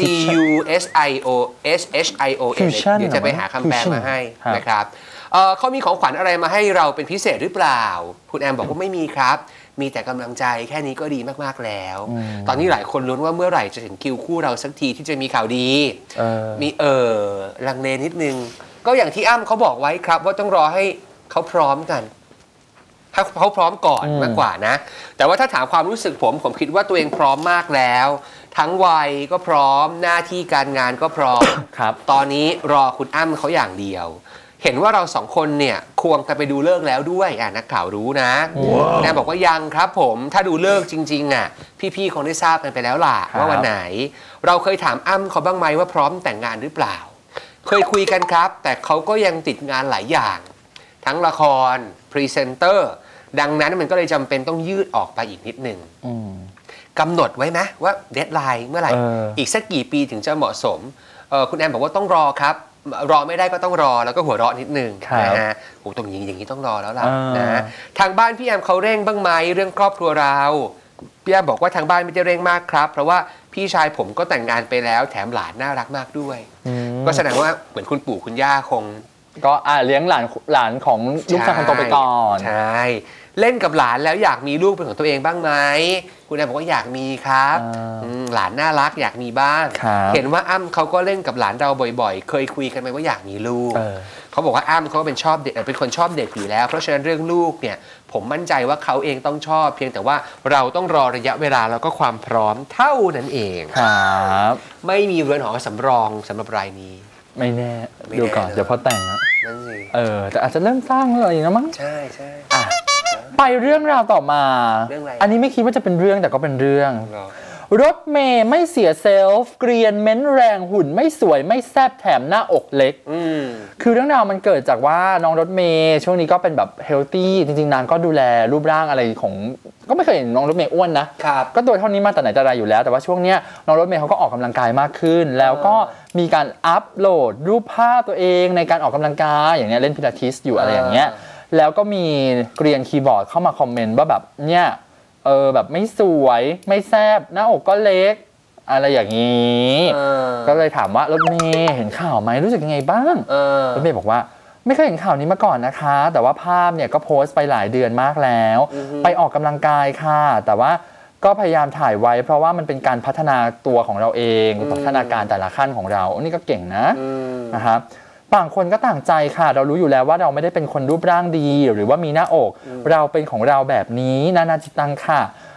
Speaker 2: Cushion เดี๋ยวจะไปหาคำแปลมาให้นะครับเขามีของขวัญอะไรมาให้เราเป็นพิเศษหรือเปล่าคุณแอมบอกว่าไม่มีครับมีแต่กำลังใจแค่นี้ก็ดีมากๆแล้วตอนนี้หลายคนลุ้นว่าเมื่อไหร่จะถึงคิวคู่เราสักทีที่จะมีข่าวดีมีลังเลนิดนึงก็อย่างที่อ้ำเขาบอกไว้ครับว่าต้องรอให้เขาพร้อมกันถ้าเขาพร้อมก่อนมากกว่านะแต่ว่าถ้าถามความรู้สึกผมคิดว่าตัวเองพร้อมมากแล้วทั้งวัยก็พร้อมหน้าที่การงานก็พร้อมตอนนี้รอคุณอ้ำเขาอย่างเดียวเห็นว่าเราสองคนเนี่ยควงกันไปดูเลิกแล้วด้วยนักข่าวรู้นะแนนบอกว่ายังครับผมถ้าดูเลิกจริงๆพี่ๆคงได้ทราบกันไปแล้วล่ะว่าวันไหนเราเคยถามอ้ำเขาบ้างไหมว่าพร้อมแต่งงานหรือเปล่าเคยคุยกันครับแต่เขาก็ยังติดงานหลายอย่างทั้งละครพรีเซนเตอร์ดังนั้นมันก็เลยจำเป็นต้องยืดออกไปอีกนิดนึงกำหนดไว้ไหมว่าเดดไลน์เมื่อไหร่อีกสักกี่ปีถึงจะเหมาะสมคุณแอมบอกว่าต้องรอครับรอไม่ได้ก็ต้องรอแล้วก็หัวเราะนิดนึงนะฮะโอ้ตรงนี้อย่างนี้ต้องรอแล้วล่ะนะทางบ้านพี่แอมเขาเร่งบ้างไหมเรื่องครอบครัวเราพี่แอมบอกว่าทางบ้านไม่ได้เร่งมากครับเพราะว่าพี่ชายผมก็แต่งงานไปแล้วแถมหลานน่ารักมากด้วยก็แสดงว่าเหมือนคุณปู่คุณย่าคง
Speaker 3: ก็เลี้ยงหลานของลูกชายคนโตไปก่อน
Speaker 2: ใช่เล่นกับหลานแล้วอยากมีลูกเป็นของตัวเองบ้างไหมคุณแอมบอกว่าอยากมีครับหลานน่ารักอยากมีบ้างเห็นว่าอ้ำเขาก็เล่นกับหลานเราบ่อยๆเคยคุยกันไหมว่าอยากมีลูกเขาบอกว่าอ้ำเขาเป็นคนชอบเด็กอยู่แล้วเพราะฉะนั้นเรื่องลูกเนี่ยผมมั่นใจว่าเขาเองต้องชอบเพียงแต่ว่าเราต้องรอระยะเวลาแล้วก็ความพร้อมเท่านั้นเอง
Speaker 3: ครับ
Speaker 2: ไม่มีเรือนหอสำรองสำหรับรายนี้
Speaker 3: ไม่แน่ดูก่อนเดี๋ยวพอแต่ง
Speaker 2: นั่นสิ
Speaker 3: แต่อาจจะเริ่มสร้างอะไรนะมั้ง
Speaker 2: ใช่
Speaker 3: ไปเรื่องราวต่อมาอันนี้ไม่คิดว่าจะเป็นเรื่องแต่ก็เป็นเรื่องรถเมย์ไม่เสียเซลฟ์เกรียนเม้นแรงหุ่นไม่สวยไม่แซ่บแถมหน้าอกเล็กคือเรื่องราวมันเกิดจากว่าน้องรถเมย์ช่วงนี้ก็เป็นแบบเฮลตี้จริงๆนางก็ดูแลรูปร่างอะไรของก็ไม่เคยเห็นน้องรถเมย์อ้วนนะก็ตัวเท่านี้มาแต่ไหนแต่ไรอยู่แล้วแต่ว่าช่วงนี้น้องรถเมย์เขาก็ออกกำลังกายมากขึ้นแล้วก็มีการอัปโหลดรูปภาพตัวเองในการออกกำลังกายอย่างเนี้ยเล่นพิลาทิสอยู่อะไรอย่างเงี้ยแล้วก็มีเกรียนคีย์บอร์ดเข้ามาคอมเมนต์ว่าแบบเนี่ยแบบไม่สวยไม่แซ่บหน้าอกก็เล็กอะไรอย่างนี้ก็เลยถามว่ารถเมย์เห็นข่าวไหมรู้สึกยังไงบ้างรถเมย์บอกว่าไม่เคยเห็นข่าวนี้มาก่อนนะคะแต่ว่าภาพเนี่ยก็โพสต์ไปหลายเดือนมากแล้วไปออกกำลังกายค่ะแต่ว่าก็พยายามถ่ายไว้เพราะว่ามันเป็นการพัฒนาตัวของเราเองพัฒนาการแต่ละขั้นของเราอันนี้ก็เก่งนะครับต่างคนก็ต่างใจค่ะเรารู้อยู่แล้วว่าเราไม่ได้เป็นคนรูปร่างดีหรือว่ามีหน้าอกเราเป็นของเราแบบนี้นานาจิตังค่ะ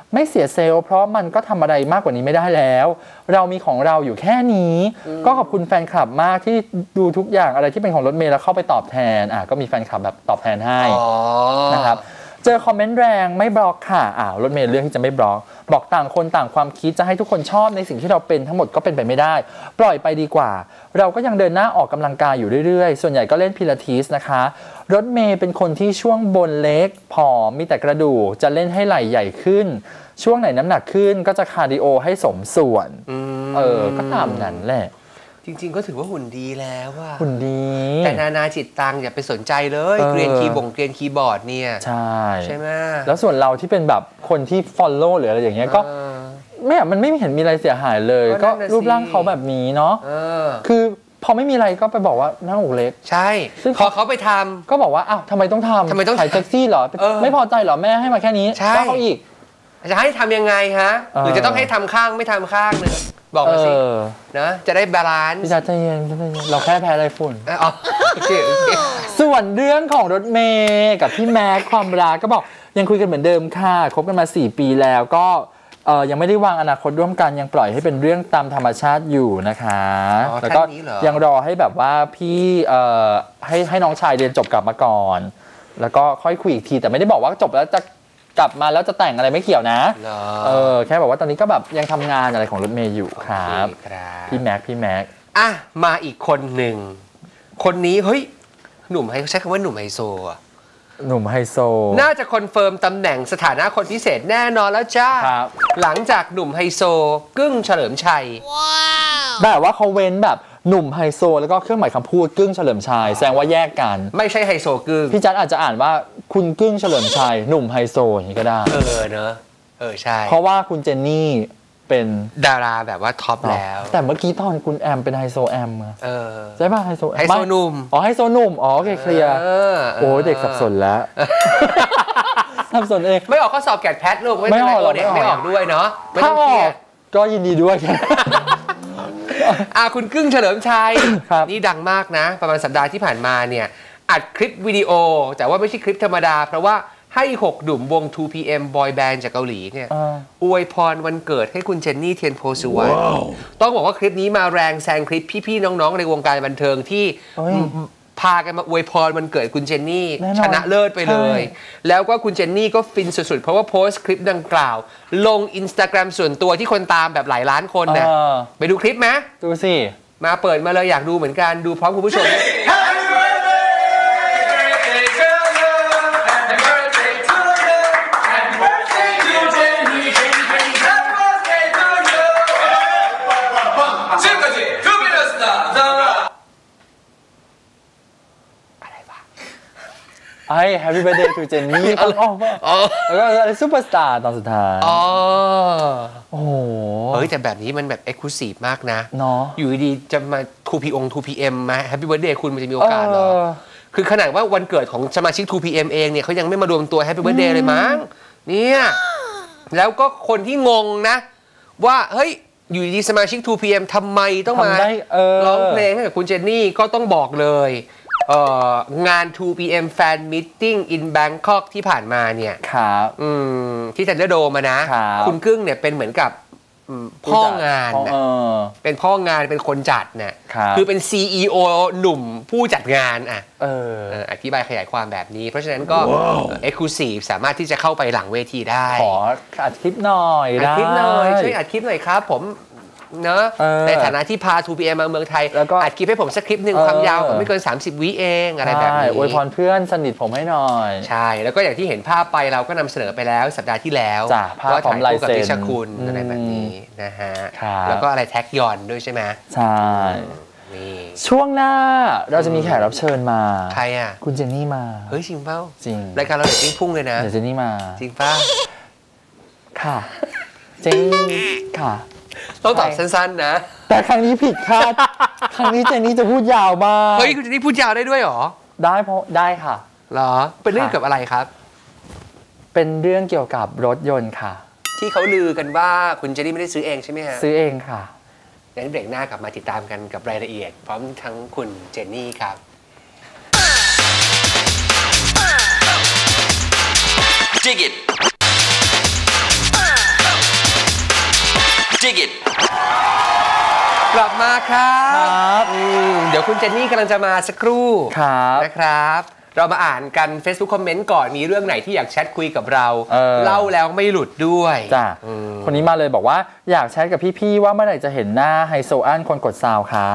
Speaker 3: ไม่เสียเซลล์เพราะมันก็ทำอะไรมากกว่านี้ไม่ได้แล้วเรามีของเราอยู่แค่นี้ก็ขอบคุณแฟนคลับมากที่ดูทุกอย่างอะไรที่เป็นของรถเมล์แล้วเข้าไปตอบแทนก็มีแฟนคลับแบบตอบแทนให้นะครับเจอคอมเมนต์แรงไม่บล็อกค่ะรถเมล์เรื่องที่จะไม่บล็อกบอกต่างคนต่างความคิดจะให้ทุกคนชอบในสิ่งที่เราเป็นทั้งหมดก็เป็นไปไม่ได้ปล่อยไปดีกว่าเราก็ยังเดินหน้าออกกำลังกายอยู่เรื่อยๆส่วนใหญ่ก็เล่นพิลาทิสนะคะรถเมล์เป็นคนที่ช่วงบนเล็กผอมมีแต่กระดูกจะเล่นให้ไหล่ใหญ่ขึ้นช่วงไหนน้ำหนักขึ้นก็จะคาร์ดิโอให้สมส่วนก็ตามนั้นแหละ
Speaker 2: จริงๆก็ถือว่าหุ่นดีแล้วว่า
Speaker 3: หุ่นดี
Speaker 2: แต่นานาจิตตังอย่าไปสนใจเลยเกรียนคีย์บอร์ดเนี่ยใช่ไหม
Speaker 3: แล้วส่วนเราที่เป็นแบบคนที่ follow หรืออะไรอย่างเงี้ยก็มันไม่เห็นมีอะไรเสียหายเลยก็รูปร่างเขาแบบนี้เนาะคือพอไม่มีอะไรก็ไปบอกว่าหน้าอกเล็ก
Speaker 2: ใช่ซึ่งพอเขาไปทำ
Speaker 3: ก็บอกว่าอ้าวทำไมต้องทำถ่ายเซ็กซี่เหรอไม่พอใจเหรอแม่ให้มาแค่นี้ว่าเขาอีก
Speaker 2: จะให้ทำยังไงฮะหรือจะต้องให้ทำข้างไม่ทำข้างนึงบอกมาสินะจะได้บาลานซ์
Speaker 3: พี่จัดใจเย็นเราแค่แพ้ไรฝุ่นส่วนเรื่องของรถเมย์กับพี่แม็กความรักก็บอกยังคุยกันเหมือนเดิมค่ะคบกันมา4 ปีแล้วก็ยังไม่ได้วางอนาคตร่วมกันยังปล่อยให้เป็นเรื่องตามธรรมชาติอยู่นะคะแล้วก็ยังรอให้แบบว่าพี่ให้น้องชายเรียนจบกลับมาก่อนแล้วก็ค่อยคุยอีกทีแต่ไม่ได้บอกว่าจบแล้วจะกลับมาแล้วจะแต่งอะไรไม่เกี่ยวนะแค่บอกว่าตอนนี้ก็แบบยังทำงานอะไรของรถเมย์อยู่ครับพี่แม็ก
Speaker 2: มาอีกคนหนึ่งคนนี้เฮ้ยหนุ่มใช้คำว่าหนุ่มไฮโซ
Speaker 3: หนุ่มไฮโซ
Speaker 2: น่าจะคอนเฟิร์มตำแหน่งสถานะคนพิเศษแน่นอนแล้วจ้าหลังจากหนุ่มไฮโซกึ้งเฉลิมชัย
Speaker 3: แบบว่าเขาเว้นแบบหนุ่มไฮโซแล้วก็เครื่องหมายคำพูดกึ้งเฉลิมชัยแสดงว่าแยกกัน
Speaker 2: ไม่ใช่ไฮโซกึ้ง
Speaker 3: พี่จัดอาจจะอ่านว่าคุณกึ้งเฉลิมชัยหนุ่มไฮโซอย่างนี้ก็ได้
Speaker 2: เนอะใช่
Speaker 3: เพราะว่าคุณเจนนี่เป็น
Speaker 2: ดาราแบบว่าท็อปแล้ว
Speaker 3: แต่เมื่อกี้ตอนคุณแอมเป็นไฮโซแอมใช่ป่ะไฮโซ
Speaker 2: หนุ่ม
Speaker 3: ไฮโซหนุ่มโอเคเคลียร์โอ้เด็กสับสนแล้วสับสนเอง
Speaker 2: ไม่ออกข้อสอบแกดแพทลูกไม่ออกเด็กไม่ออกด้วยเนาะ
Speaker 3: ถ้าออกก็ยินดีด้วย
Speaker 2: คุณกึ้งเฉลิมชัยนี่ดังมากนะประมาณสัปดาห์ที่ผ่านมาเนี่ยอัดคลิปวิดีโอแต่ว่าไม่ใช่คลิปธรรมดาเพราะว่าให้6หนุ่มวง 2PM Boy Band จากเกาหลีเนี่ยอวยพรวันเกิดให้คุณเจนนี่เทียนโพสุวรรณต้องบอกว่าคลิปนี้มาแรงแซงคลิปพี่ๆน้องๆในวงการบันเทิงที่พากันมาอวยพรวันเกิดคุณเจนนี่ชนะเลิศไปเลยแล้วก็คุณเจนนี่ก็ฟินสุดๆเพราะว่าโพสต์คลิปดังกล่าวลง Instagram ส่วนตัวที่คนตามแบบหลายล้านคนเนี่ยไปดูคลิปไหม
Speaker 3: ดูสิ
Speaker 2: มาเปิดมาเลยอยากดูเหมือนกันดูพร้อมคุณผู้ชม
Speaker 3: Happy Birthday to เจนนี่แล้วก็ซูเปอร์สตาร์ตอนสุดท้าย
Speaker 2: โอ้โหแต่แบบนี้มันแบบเอ็กซ์คลูซีฟมากนะอยู่ดีจะมา 2PM มา Happy Birthday คุณมันจะมีโอกาสเหรอคือขนาดว่าวันเกิดของสมาชิก 2PM เองเนี่ยเขายังไม่มารวมตัว Happy Birthday เลยมั้งเนี่ยแล้วก็คนที่งงนะว่าเฮ้ยอยู่ดีสมาชิก 2PM ทำไมต้องมาร้องเพลงให้กับคุณเจนนี่ก็ต้องบอกเลยงาน 2PM Fan Meeting in Bangkok ที่ผ่านมาเนี่ยที่ทันเดอร์โดมนะคุณกึ้งเนี่ยเป็นเหมือนกับพ่องานเป็นพ่องานเป็นคนจัดเนี่ยคือเป็น CEO หนุ่มผู้จัดงานอธิบายขยายความแบบนี้เพราะฉะนั้นก็ Exclusive สามารถที่จะเข้าไปหลังเวทีได้
Speaker 3: ขออัดคลิปหน่อย
Speaker 2: อัดคลิปหน่อยช่วยอัดคลิปหน่อยครับผมเนอะในฐานะที่พา 2PM มาเมืองไทยอัดคลิปให้ผมสักคลิปหนึ่งความยาวไม่เกิน30 วิเองอะไรแบบนี้
Speaker 3: อวยพรเพื่อนสนิทผมให้หน่อย
Speaker 2: ใช่แล้วก็อย่างที่เห็นภาพไปเราก็นำเสนอไปแล้วสัปดาห์ที่แล้วว่าถ่ายคู่กับนิชคุณอะไรแบบนี้นะฮะแล้วก็อะไรแท็กยอนด้วยใช่ไหม
Speaker 3: ใช่ช่วงหน้าเราจะมีแขกรับเชิญมา
Speaker 2: ใครอ่ะ
Speaker 3: คุณเจนนี่มา
Speaker 2: เฮ้ยจริงเปล่า
Speaker 3: จริง
Speaker 2: รายการเราเด็กพุ่งเลยนะ
Speaker 3: เจนนี่มา
Speaker 2: จริงป่ะ
Speaker 3: ค่ะเจนค่ะ
Speaker 2: ต้องตอบสั้นๆนะ
Speaker 3: แต่ครั้งนี้ผิดคาดครั้งนี้เจนนี่จะพูดยาวมาก
Speaker 2: เฮ้ยคุณเจนนี่พูดยาวได้ด้วยหรอ
Speaker 3: ได้เพราะได้ค่ะ
Speaker 2: เหรอเป็นเรื่องเกี่ยวกับอะไรครับ
Speaker 3: เป็นเรื่องเกี่ยวกับรถยนต์ค่ะ
Speaker 2: ที่เขาลือกันว่าคุณเจนนี่ไม่ได้ซื้อเองใช่ไหมฮะ
Speaker 3: ซื้อเองค่ะ
Speaker 2: งั้นเบรกหน้ากลับมาติดตามกันกับรายละเอียดพร้อมทั้งคุณเจนนี่ครับDig it
Speaker 1: Jig It
Speaker 2: กลับมาครับเดี๋ยวคุณเจนนี่กำลังจะมาสักครู่นะครับเรามาอ่านกัน Facebook คอมเมนต์ก่อนมีเรื่องไหนที่อยากแชทคุยกับเราเล่าแล้วไม่หลุดด้วย
Speaker 3: จ้ะคนนี้มาเลยบอกว่าอยากแชทกับพี่ๆว่าเมื่อไหร่จะเห็นหน้าไฮโซอันคนกดซาวคะ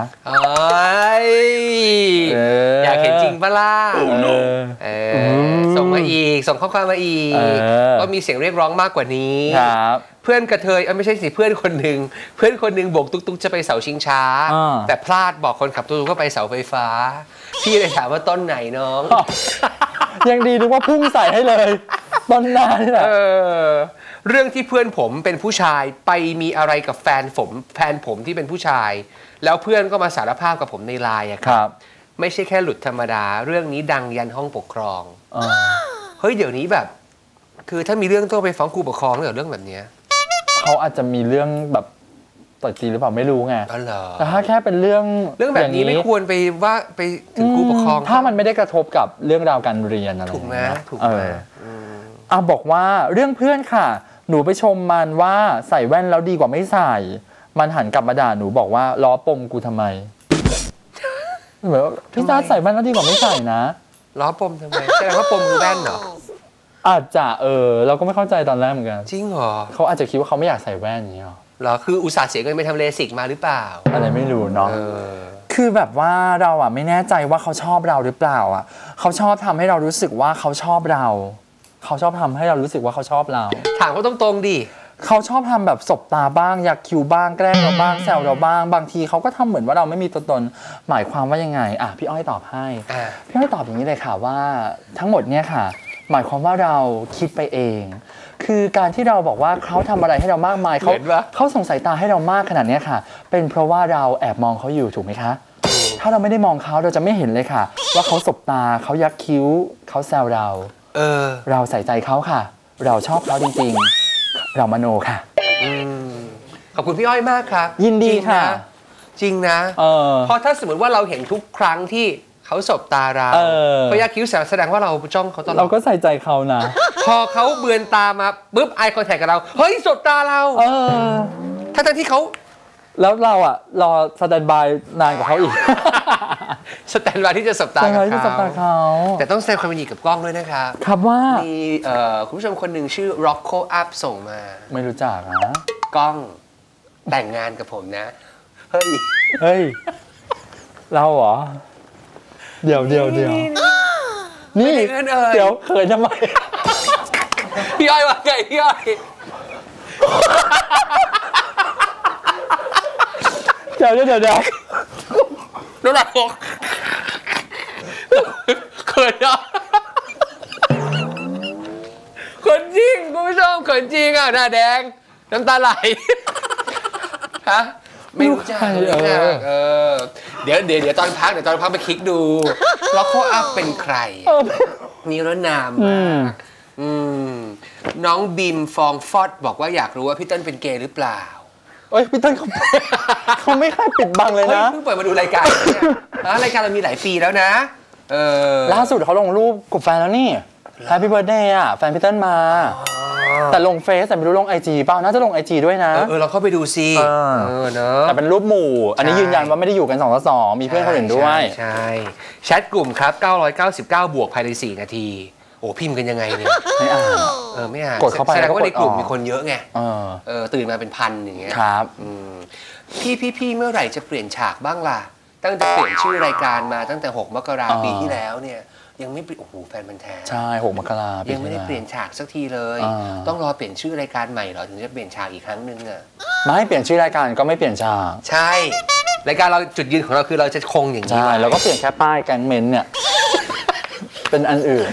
Speaker 2: อยากเห็นจริงปะล่ะส่งมาอีกส่งข้อความมาอีกก็มีเสียงเรียกร้องมากกว่านี้เพื่อนกระเทยไม่ใช่สิเพื่อนคนหนึ่งโบกตุ๊กๆจะไปเสาชิงช้าแต่พลาดบอกคนขับตุ๊กๆก็ไปเสาไฟฟ้าพี่เลยถามว่าต้นไหนน้อง
Speaker 3: ยังดีนึกว่าพุ่งใส่ให้เลยต้นหน้านี่แหละ
Speaker 2: เรื่องที่เพื่อนผมเป็นผู้ชายไปมีอะไรกับแฟนผมที่เป็นผู้ชายแล้วเพื่อนก็มาสารภาพกับผมในไลน์ครับไม่ใช่แค่หลุดธรรมดาเรื่องนี้ดังยันห้องปกครองเฮ้ยเดี๋ยวนี้แบบคือถ้ามีเรื่องต้องไปฟ้องครูปกครองเรื่องแบบนี้
Speaker 3: เขาอาจจะมีเรื่องแบบต่อยตีหรือเปล่าไม่รู้ไงแต่ถ้าแค่เป็นเรื่อง
Speaker 2: แบบนี้ไม่ควรไปว่าไปถึงครูปกครอง
Speaker 3: ถ้ามันไม่ได้กระทบกับเรื่องราวการเรียนอะไร
Speaker 2: ถูกไหมถูกไหม
Speaker 3: บอกว่าเรื่องเพื่อนค่ะหนูไปชมมันว่าใส่แว่นแล้วดีกว่าไม่ใส่มันหันกลับมาด่าหนูบอกว่าล้อปมกูทำไมเหมือนพี่จ้าใส่แว่นแล้วดีกว่าไม่ใส่นะ
Speaker 2: ล้อปมทำไมแสดงว่าปมคือแว่นเหรอ
Speaker 3: อาจจะเราก็ไม่เข้าใจตอนแรกเหมือนกัน
Speaker 2: จริงเหรอ
Speaker 3: เขาอาจจะคิดว่าเขาไม่อยากใส่แว่นอย่างนี้
Speaker 2: หรอคืออุตส่าห์เสียเงินไปทำเลสิกมาหรือเปล่า
Speaker 3: อะไรไม่รู้เนาะคือแบบว่าเราไม่แน่ใจว่าเขาชอบเราหรือเปล่าเขาชอบทำให้เรารู้สึกว่าเขาชอบเราเขาชอบทำให้เรารู้สึกว่าเขาชอบเรา
Speaker 2: ถามเขาตรงๆดิ
Speaker 3: เขาชอบทำแบบสบตาบ้างยักคิ้วบ้างแกล้งเราบ้างแซวเราบ้างบางทีเขาก็ทำเหมือนว่าเราไม่มีตัวตนหมายความว่ายังไงพี่อ้อยตอบให้พี่อ้อยตอบอย่างนี้เลยค่ะว่าทั้งหมดเนี่ยค่ะหมายความว่าเราคิดไปเองคือการที่เราบอกว่าเขาทำอะไรให้เรามากมายเขาส่งสายตาให้เรามากขนาดนี้ค่ะเป็นเพราะว่าเราแอบมองเขาอยู่ถูกไหมคะถ้าเราไม่ได้มองเขาเราจะไม่เห็นเลยค่ะว่าเขาสบตาเขายักคิ้วเขาแซวเราเราใส่ใจเขาค่ะเราชอบเขาจริงๆเรามโนค่ะ
Speaker 2: ขอบคุณพี่อ้อยมากครับ
Speaker 3: ยินดีค่ะ
Speaker 2: จริงนะเพราะถ้าสมมติว่าเราเห็นทุกครั้งที่เขาสบตาเราเขายักคิ้วแสดงว่าเราจ้องเขาตลอด
Speaker 3: เราก็ใส่ใจเขานะ
Speaker 2: พอเขาเบือนตามาปุ๊บไอคอนแทคกับเราเฮ้ยสบตาเราทั้งที่เขา
Speaker 3: แล้วเรารอสแตนบายนานกว่าเขาอีก
Speaker 2: สแตนบายที่จะสบตาเขาแต่ต้องแสดงความยินดีกับกล้องด้วยนะครับ
Speaker 3: ครับว่า
Speaker 2: มีคุณผู้ชมคนหนึ่งชื่อ Rocco Up ส่งมา
Speaker 3: ไม่รู้จัก
Speaker 2: กล้องแต่งงานกับผมนะเ
Speaker 3: ฮ้ยเราเหรอเดี๋ยวนี่เดี๋ยวเขินทำไม
Speaker 2: พี่อ้อยว่าไงพี่อ้อย
Speaker 3: เดี๋ยวน้อง
Speaker 2: หลักบอกเขินอ่ะเขินจริงคุณผู้ชมเขินจริงหน้าแดงน้ำตาไหลฮะไม่รู้จักเดี๋ยวตอนพักไปคลิกดูแล้วข้ออัพเป็นใครนิรนามมากน้องบีมฟองฟอดบอกว่าอยากรู้ว่าพี่เติ้ลเป็นเกย์หรือเปล่า
Speaker 3: พี่เติ้ลเขาไม่ค่อยปิดบังเลยนะ
Speaker 2: เพิ่งเปิดมาดูรายการรายการเรามีหลายปีแล้วนะ
Speaker 3: ล่าสุดเขาลงรูปกับแฟนแล้วนี่แฮปปี้เบิร์ธเดย์แฟนพี่เติ้ลมาแต่ลงเฟซแต่ไม่รู้ลง IG เปล่าน่าจะลง IG ด้วยนะ
Speaker 2: เราเข้าไปดูซิ
Speaker 3: เนอะแต่เป็นรูปหมู่อันนี้ยืนยันว่าไม่ได้อยู่กัน2-2มีเพื่อนคนอื่นด้วย
Speaker 2: ใช่แชทกลุ่มครับ999บวกภายใน4 นาทีโอ้พิมพ์กันยังไงเนี่ย
Speaker 3: ไม่อ่าน
Speaker 2: ไม่อ่าน
Speaker 3: กดเข้าไป
Speaker 2: แสดงว่าในกลุ่มมีคนเยอะไงตื่นมาเป็นพันอย่างเงี้ย
Speaker 3: ครับ
Speaker 2: พี่เมื่อไหร่จะเปลี่ยนฉากบ้างล่ะตั้งแต่เปลี่ยนชื่อรายการมาตั้งแต่6 มกราคมปีที่แล้วเนี่ยยังไม่โอ้โหแฟนมันแท้
Speaker 3: ใช่6 มกราคม
Speaker 2: ยังไม่ได้เปลี่ยนฉากสักทีเลยต้องรอเปลี่ยนชื่อรายการใหม่เหรอถึงจะเปลี่ยนฉากอีกครั้งนึง
Speaker 3: ไม่เปลี่ยนชื่อรายการก็ไม่เปลี่ยนฉาก
Speaker 2: ใช่รายการเราจุดยืนของเราคือเราจะคงอย่างนี้
Speaker 3: ใช่แล้วก็เปลี่ยนแค่ป้ายแกงเมนเนี่ยเป็นอันอื่น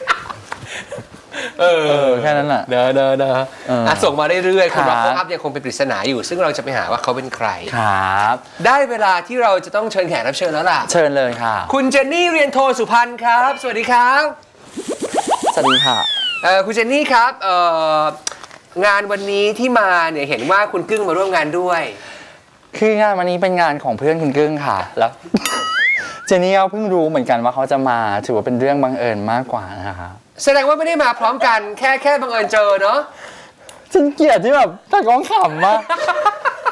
Speaker 3: แค่นั้นแหละ
Speaker 2: เด้อส่งมาเรื่อยๆคุณรับภาพยังคงเป็นปริศนาอยู่ซึ่งเราจะไปหาว่าเขาเป็นใคร
Speaker 3: ครับ
Speaker 2: ได้เวลาที่เราจะต้องเชิญแขกรับเชิญแล้วล่ะ
Speaker 3: เชิญเลยค่ะ
Speaker 2: คุณเจนนี่เรียนโทสุพรรณครับสวัสดีครับ
Speaker 3: สวัสดีค่ะ
Speaker 2: คุณเจนนี่ครับงานวันนี้ที่มาเนี่ยเห็นว่าคุณกึ้งมาร่วมงานด้วย
Speaker 3: คืองานวันนี้เป็นงานของเพื่อนคุณกึ้งค่ะแล้วเจนนี่ก็เพิ่งรู้เหมือนกันว่าเขาจะมาถือว่าเป็นเรื่องบังเอิญมากกว่านะคะ
Speaker 2: แสดงว่าไม่ได้มาพร้อมกันแค่บังเอิญเจอเนาะ
Speaker 3: ฉันเกลียดที่แบบตากล้องขำมาก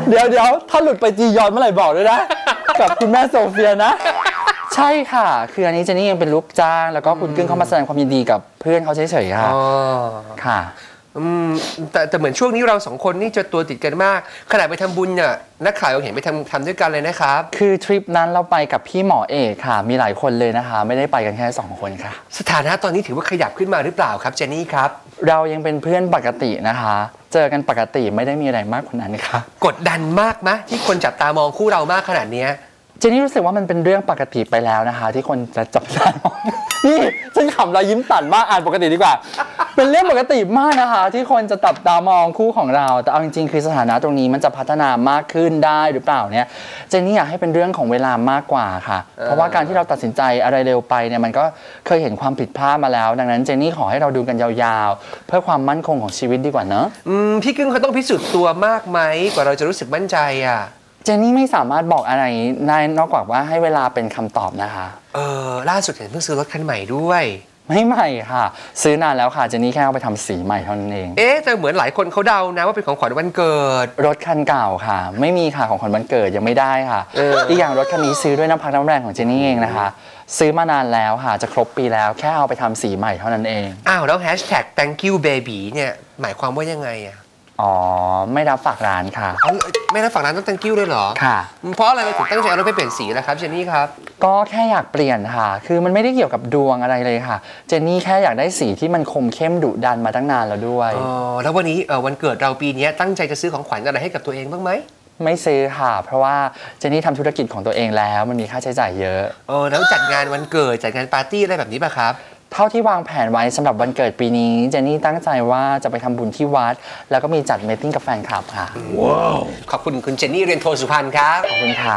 Speaker 3: เดี๋ยวถ้าหลุดไปจียอนเมื่อไหร่บอกด้วยนะ กับคุณแม่โซเฟียนะใช่ค่ะคืออันนี้เจนนี่ยังเป็นลูกจ้างแล้วก็คุณกึ้งเข้ามาแสดงความยินดีกับเพื่อนเขาเฉยๆค่ะค่ะ
Speaker 2: แต่เหมือนช่วงนี้เราสองคนนี่จะตัวติดกันมากขณะไปทำบุญเนี่ยนักข่าวยังเห็นไปทำด้วยกันเลยนะครับ
Speaker 3: คือทริปนั้นเราไปกับพี่หมอเอกค่ะมีหลายคนเลยนะคะไม่ได้ไปกันแค่2 คนค่ะ
Speaker 2: สถานะตอนนี้ถือว่าขยับขึ้นมาหรือเปล่าครับเจนนี่ครับ
Speaker 3: เรายังเป็นเพื่อนปกตินะคะเจอกันปกติไม่ได้มีอะไรมากกว่านั้นค่ะ
Speaker 2: กดดันมากไหมที่คนจับตามองคู่เรามากขนาดนี้
Speaker 3: เจนนี่รู้สึกว่ามันเป็นเรื่องปกติไปแล้วนะคะที่คนจะจับตามองนี่ฉันขำแล้วยิ้มสั่นมากอ่านปกติดีกว่าเป็นเรื่องปกติมากนะคะที่คนจะจับตามองคู่ของเราแต่เอาจริงๆคือสถานะตรงนี้มันจะพัฒนามากขึ้นได้หรือเปล่าเนี่ยเจนนี่อยากให้เป็นเรื่องของเวลามากกว่าค่ะเพราะว่าการที่เราตัดสินใจอะไรเร็วไปเนี่ยมันก็เคยเห็นความผิดพลาดมาแล้วดังนั้นเจนนี่ขอให้เราดูกันยาวๆเพื่อความมั่นคงของชีวิตดีกว่าเนอะ
Speaker 2: พี่กึ้งเขาต้องพิสูจน์ตัวมากไหมกว่าเราจะรู้สึกมั่นใจอ่ะ
Speaker 3: เจนนี่ไม่สามารถบอกอะไรได้นอกจากว่าให้เวลาเป็นคำตอบนะคะ
Speaker 2: ล่าสุดเห็นเพิ่งซื้อรถคันใหม่ด้วย
Speaker 3: ไม่ใหม่ค่ะซื้อนานแล้วค่ะเจนนี่แค่เอาไปทำสีใหม่เท่านั้นเอง
Speaker 2: แต่เหมือนหลายคนเขาเดานะว่าเป็นของขวัญวันเกิด
Speaker 3: รถคันเก่าค่ะไม่มีค่ะของขวัญวันเกิดยังไม่ได้ค่ะอีกอย่างรถคันนี้ซื้อด้วยน้ำพักน้ำแรงของเจนนี่เองนะคะซื้อมานานแล้วค่ะจะครบปีแล้วแค่เอาไปทำสีใหม่เท่านั้นเอง
Speaker 2: แล้วแฮชแท็ก thank you baby เนี่ยหมายความว่ายังไงอะ
Speaker 3: ไม่รับฝากร้านค่ะ
Speaker 2: ไม่รับฝากร้านต้อง thank you ด้วยเหรอ
Speaker 3: ค่ะ
Speaker 2: เพราะอะไรเราถึงตั้งใจเอารถไปเปลี่ยนสีแล้วครับเจนนี่ครับ
Speaker 3: ก็แค่อยากเปลี่ยนค่ะคือมันไม่ได้เกี่ยวกับดวงอะไรเลยค่ะเจนนี่แค่อยากได้สีที่มันคมเข้มดุดันมาตั้งนานแล้วด้วย
Speaker 2: แล้ววันนี้วันเกิดเราปีนี้ตั้งใจจะซื้อของขวัญอะไรให้กับตัวเองบ้างไหม
Speaker 3: ไม่ซื้อค่ะเพราะว่าเจนนี่ทำธุรกิจของตัวเองแล้วมันมีค่าใช้จ่ายเยอะ
Speaker 2: แล้วจัดงานวันเกิดจัดงานปาร์ตี้อะไรแบบนี้ป่ะครับ
Speaker 3: เท่าที่วางแผนไว้สำหรับวันเกิดปีนี้เจนนี่ตั้งใจว่าจะไปทำบุญที่วัดแล้วก็มีจัดเมตติ้งกับแฟนคลับค่ะ
Speaker 2: ว้าวขอบคุณคุณเจนนี่เรียนโทสุพรรณครับ
Speaker 3: ขอบคุณค่ะ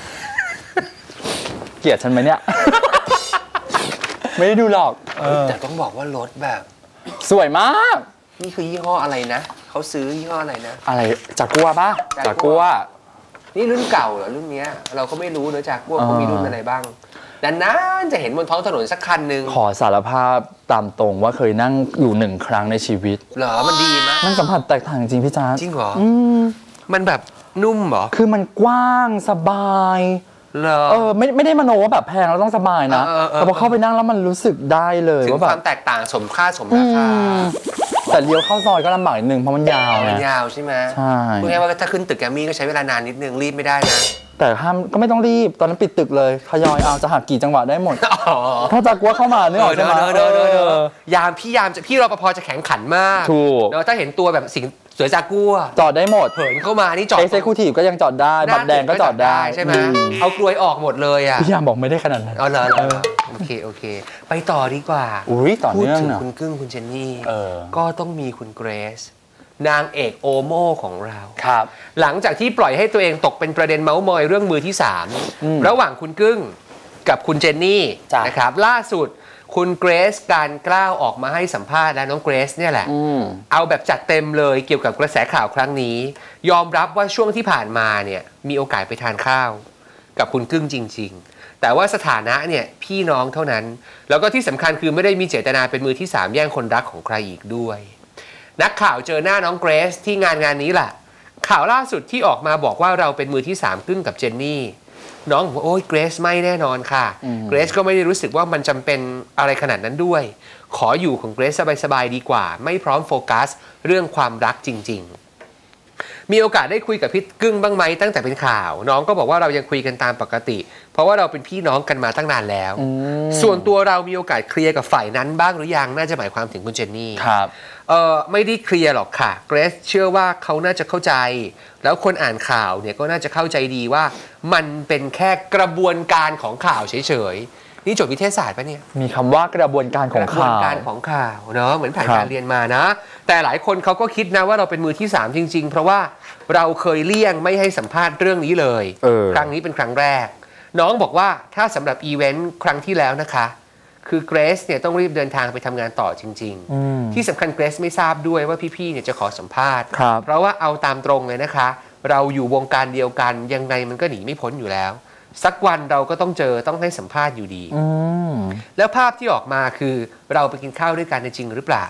Speaker 3: เกลียดฉันไหมเนี่ยไม่ได้ดูหรอก
Speaker 2: แต่ต้องบอกว่ารถแบบ
Speaker 3: สวยมาก
Speaker 2: นี่คือยี่ห้ออะไรนะเขาซื้อยี่ห้ออะไรนะ
Speaker 3: อะไรจากกัวป่ะจากกัว
Speaker 2: นี่รุ่นเก่าเหรอรุ่นนี้เราก็ไม่รู้เนอะจากกัวเขามีรุ่นอะไรบ้างดังนั้นจะเห็นบนท้องถนนสักคันหนึ่ง
Speaker 3: ขอสารภาพตามตรงว่าเคยนั่งอยู่1 ครั้งในชีวิต
Speaker 2: เหรอมันดีมั้ย
Speaker 3: มันสัมผัสแตกต่างจริงพี่จ๊า
Speaker 2: จริงเหรอมันแบบนุ่มเหรอ
Speaker 3: คือมันกว้างสบาย
Speaker 2: เหรอ
Speaker 3: ไม่ได้มโนว่าแบบแพงแล้วต้องสบายนะแต่พอเข้าไปนั่งแล้วมันรู้สึกได้เลย
Speaker 2: ว่าแบบความแตกต่างสมค่าสมราคา
Speaker 3: แต่เลี้ยวเข้าซอยก็ลำบากนิดนึงเพราะมันยาว
Speaker 2: มันยาวใช่ไหม
Speaker 3: ใช่
Speaker 2: พูดง่ายว่าถ้าขึ้นตึกแกรมมี่ก็ใช้เวลานานนิดนึงรีบไม่ได้นะ
Speaker 3: แต่ห้ามก็ไม่ต้องรีบตอนนั้นปิดตึกเลยทยอยเอาจะหักกี่จังหวะได้หมดเพราะจากกัวเข้ามาเนี่ยใช่ไหม
Speaker 2: ยามพี่รปภจะแข็งขันมาก
Speaker 3: ถูก
Speaker 2: แล้วถ้าเห็นตัวแบบสิงสวยจากกัว
Speaker 3: จอดได้หมด
Speaker 2: เหินเข้ามานี่จอด
Speaker 3: Executive ก็ยังจอดได้บัตรแดงก็จอดได้
Speaker 2: ใช่ไหมเอากลวยออกหมดเลยอ่ะ
Speaker 3: พี่ยามบอกไม่ได้ขนาดนั้น
Speaker 2: เหรอโอเคไปต่อดีกว่า
Speaker 3: ต่อเนื่อง
Speaker 2: พูดถึงคุณกึ้งคุณเจนนี่ก็ต้องมีคุณเกรซนางเอกโอโม่ของเรา
Speaker 3: ครับ
Speaker 2: หลังจากที่ปล่อยให้ตัวเองตกเป็นประเด็นเมาส์มอยเรื่องมือที่3ระหว่างคุณกึ้งกับคุณเจนนี่นะครับล่าสุดคุณเกรซการกล้าวออกมาให้สัมภาษณ์และน้องเกรซเนี่ยแหละเอาแบบจัดเต็มเลยเกี่ยวกับกระแสข่าวครั้งนี้ยอมรับว่าช่วงที่ผ่านมาเนี่ยมีโอกาสไปทานข้าวกับคุณกึ้งจริงๆแต่ว่าสถานะเนี่ยพี่น้องเท่านั้นแล้วก็ที่สำคัญคือไม่ได้มีเจตนาเป็นมือที่3แย่งคนรักของใครอีกด้วยนักข่าวเจอหน้าน้องเกรซที่งานนี้แหละข่าวล่าสุดที่ออกมาบอกว่าเราเป็นมือที่3กึ้งกับเจนนี่น้องบอกโอ้ยเกรซไม่แน่นอนค่ะเกรซก็ไม่ได้รู้สึกว่ามันจำเป็นอะไรขนาดนั้นด้วยขออยู่ของเกรซสบายๆดีกว่าไม่พร้อมโฟกัสเรื่องความรักจริงๆมีโอกาสได้คุยกับพี่กึ้งบ้างไหมตั้งแต่เป็นข่าวน้องก็บอกว่าเรายังคุยกันตามปกติเพราะว่าเราเป็นพี่น้องกันมาตั้งนานแล้วส่วนตัวเรามีโอกาสเคลียร์กับฝ่ายนั้นบ้างหรือยังน่าจะหมายความถึงคุณเจนนี่
Speaker 3: ครับ
Speaker 2: ไม่ได้เคลียร์หรอกค่ะเกรซเชื่อว่าเขาน่าจะเข้าใจแล้วคนอ่านข่าวเนี่ยก็น่าจะเข้าใจดีว่ามันเป็นแค่กระบวนการของข่าวเฉยๆนี่จบวิทยาศาสตร์ปะเนี่ย
Speaker 3: มีคำว่ากระบวนการของข่าว
Speaker 2: กระบวนการของข่าวเนาะเหมือนผ่านการเรียนมานะแต่หลายคนเขาก็คิดนะว่าเราเป็นมือที่3จริงๆเพราะว่าเราเคยเลี่ยงไม่ให้สัมภาษณ์เรื่องนี้เลยครั้งนี้เป็นครั้งแรกน้องบอกว่าถ้าสำหรับอีเวนต์ครั้งที่แล้วนะคะคือเกรซเนี่ยต้องรีบเดินทางไปทำงานต่อจริงๆที่สำคัญเกรซไม่ทราบด้วยว่าพี่ๆเนี่ยจะขอสัมภาษณ์เพราะว่าเอาตามตรงเลยนะคะเราอยู่วงการเดียวกันยังไงมันก็หนีไม่พ้นอยู่แล้วสักวันเราก็ต้องต้องให้สัมภาษณ์อยู่ดีแล้วภาพที่ออกมาคือเราไปกินข้าวด้วยกันจริงหรือเปล่า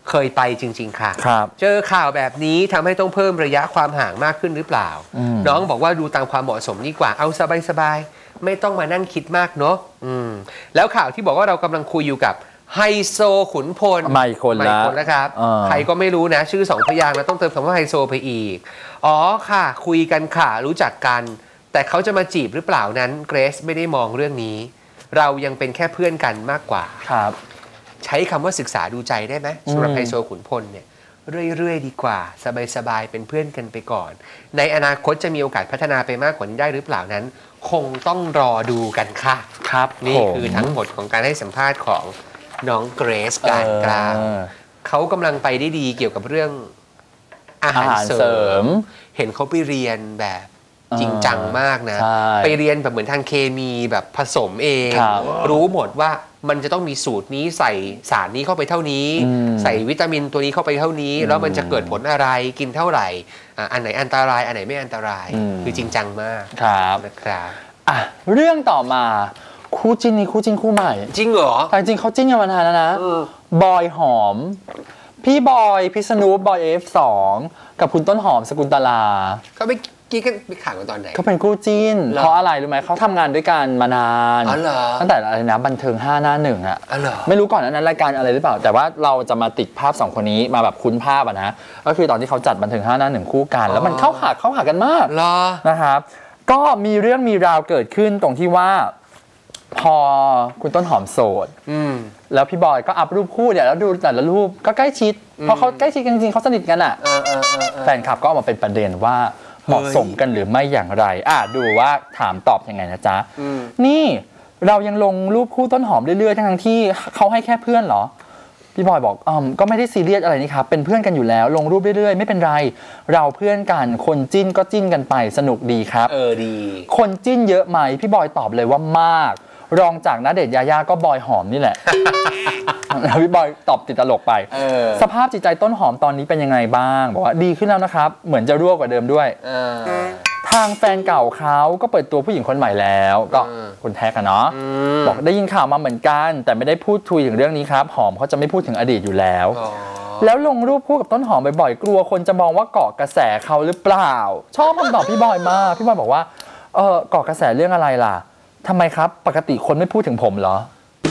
Speaker 2: เคยไปจริงๆค่ะ
Speaker 3: ครับ
Speaker 2: เจอข่าวแบบนี้ทำให้ต้องเพิ่มระยะความห่างมากขึ้นหรือเปล่าน้องบอกว่าดูตามความเหมาะสมดีกว่าเอาสบายๆไม่ต้องมานั่งคิดมากเนาะแล้วข่าวที่บอกว่าเรากำลังคุยอยู่กับไฮโซขุนพล
Speaker 3: ไม่คน
Speaker 2: แล้วครับใครก็ไม่รู้นะชื่อ2 พยางค์แล้วต้องเติมคำว่าไฮโซไปอีกอ๋อค่ะคุยกันค่ะรู้จักกันแต่เขาจะมาจีบหรือเปล่านั้นเกรซไม่ได้มองเรื่องนี้เรายังเป็นแค่เพื่อนกันมากกว่า
Speaker 3: ครับ
Speaker 2: ใช้คำว่าศึกษาดูใจได้ไหมสำหรับไฮโซขุนพลเนี่ยเรื่อยๆดีกว่าสบายๆเป็นเพื่อนกันไปก่อนในอนาคตจะมีโอกาสพัฒนาไปมากกว่านี้ได้หรือเปล่านั้นคงต้องรอดูกันค่ะ
Speaker 3: ครับ
Speaker 2: นี่คือทั้งหมดของการให้สัมภาษณ์ของน้องเกรซการกล้าเขากำลังไปได้ดีเกี่ยวกับเรื่องอาหารเสริมเห็นเขาไปเรียนแบบจริงจังมากนะไปเรียนแบบเหมือนทางเคมีแบบผสมเองรู้หมดว่ามันจะต้องมีสูตรนี้ใส่สารนี้เข้าไปเท่านี้ใส่วิตามินตัวนี้เข้าไปเท่านี้แล้วมันจะเกิดผลอะไรกินเท่าไหร่อันไหนอันตรายอันไหนไม่อันตรายคือจริงจังมากนะครับ
Speaker 3: เรื่องต่อมาคู่จิ้นนี้คู่จิ้นคู่ใหม่
Speaker 2: จริงเหรอ
Speaker 3: แต่จริงเขาจิ้นกันมานานแล้วนะบอยหอมพี่บอยพิษณุบอยF2กับคุณต้นหอมสกุลตลา
Speaker 2: เขาไปกี้กันไปข่าวกันตอนไหน
Speaker 3: เขาเป็นคู่จิ้นเพราะอะไรรู้ไหมเขาทำงานด้วยกันมานานตั้งแต่อะไรนะบันเทิง5 หน้า 1อ่ะไม่รู้ก่อนนั้นรายการอะไรหรือเปล่าแต่ว่าเราจะมาติดภาพ2 คนนี้มาแบบคุ้นภาพนะก็คือตอนที่เขาจัดบันเทิง5 หน้า 1คู่กันแล้วมันเข้าหากันมากนะครับก็มีเรื่องมีราวเกิดขึ้นตรงที่ว่าพอคุณต้นหอมโสดแล้วพี่บอยก็อัพรูปคู่เนี่ยแล้วดูแต่ละรูปก็ใกล้ชิดเพราะเขาใกล้ชิดกันจริงๆเขาสนิทกันอ่ะแฟนคลับก็ออกมาเป็นประเด็นว่าเหมาะสมกันหรือไม่อย่างไรดูว่าถามตอบยังไงนะจ๊ะนี่เรายังลงรูปคู่ต้นหอมเรื่อยๆทั้งที่เขาให้แค่เพื่อนเหรอพี่บอยบอกก็ไม่ได้ซีเรียสอะไรนี่ครับเป็นเพื่อนกันอยู่แล้วลงรูปเรื่อยๆไม่เป็นไรเราเพื่อนกันคนจิ้นก็จิ้นกันไปสนุกดีครับ
Speaker 2: ดี
Speaker 3: คนจิ้นเยอะไหมพี่บอยตอบเลยว่ามากรองจากณเดชน์ยายาก็บอยหอมนี่แหละแล้วพี่บอยตอบติดตลกไปสภาพจิตใจต้นหอมตอนนี้เป็นยังไงบ้างบอกว่าดีขึ้นแล้วนะครับเหมือนจะรั่วกว่าเดิมด้วยทางแฟนเก่าเขาก็เปิดตัวผู้หญิงคนใหม่แล้วก็คุณแท็กกันเนาะบอกได้ยินข่าวมาเหมือนกันแต่ไม่ได้พูดคุยถึงเรื่องนี้ครับหอมเขาจะไม่พูดถึงอดีตอยู่แล้วแล้วลงรูปคู่กับต้นหอมบ่อยๆกลัวคนจะมองว่าเกาะกระแสเขาหรือเปล่าชอบคำตอบพี่บอยมากพี่บอยบอกว่าเกาะกระแสเรื่องอะไรล่ะทำไมครับปกติคนไม่พูดถึงผมเหรอ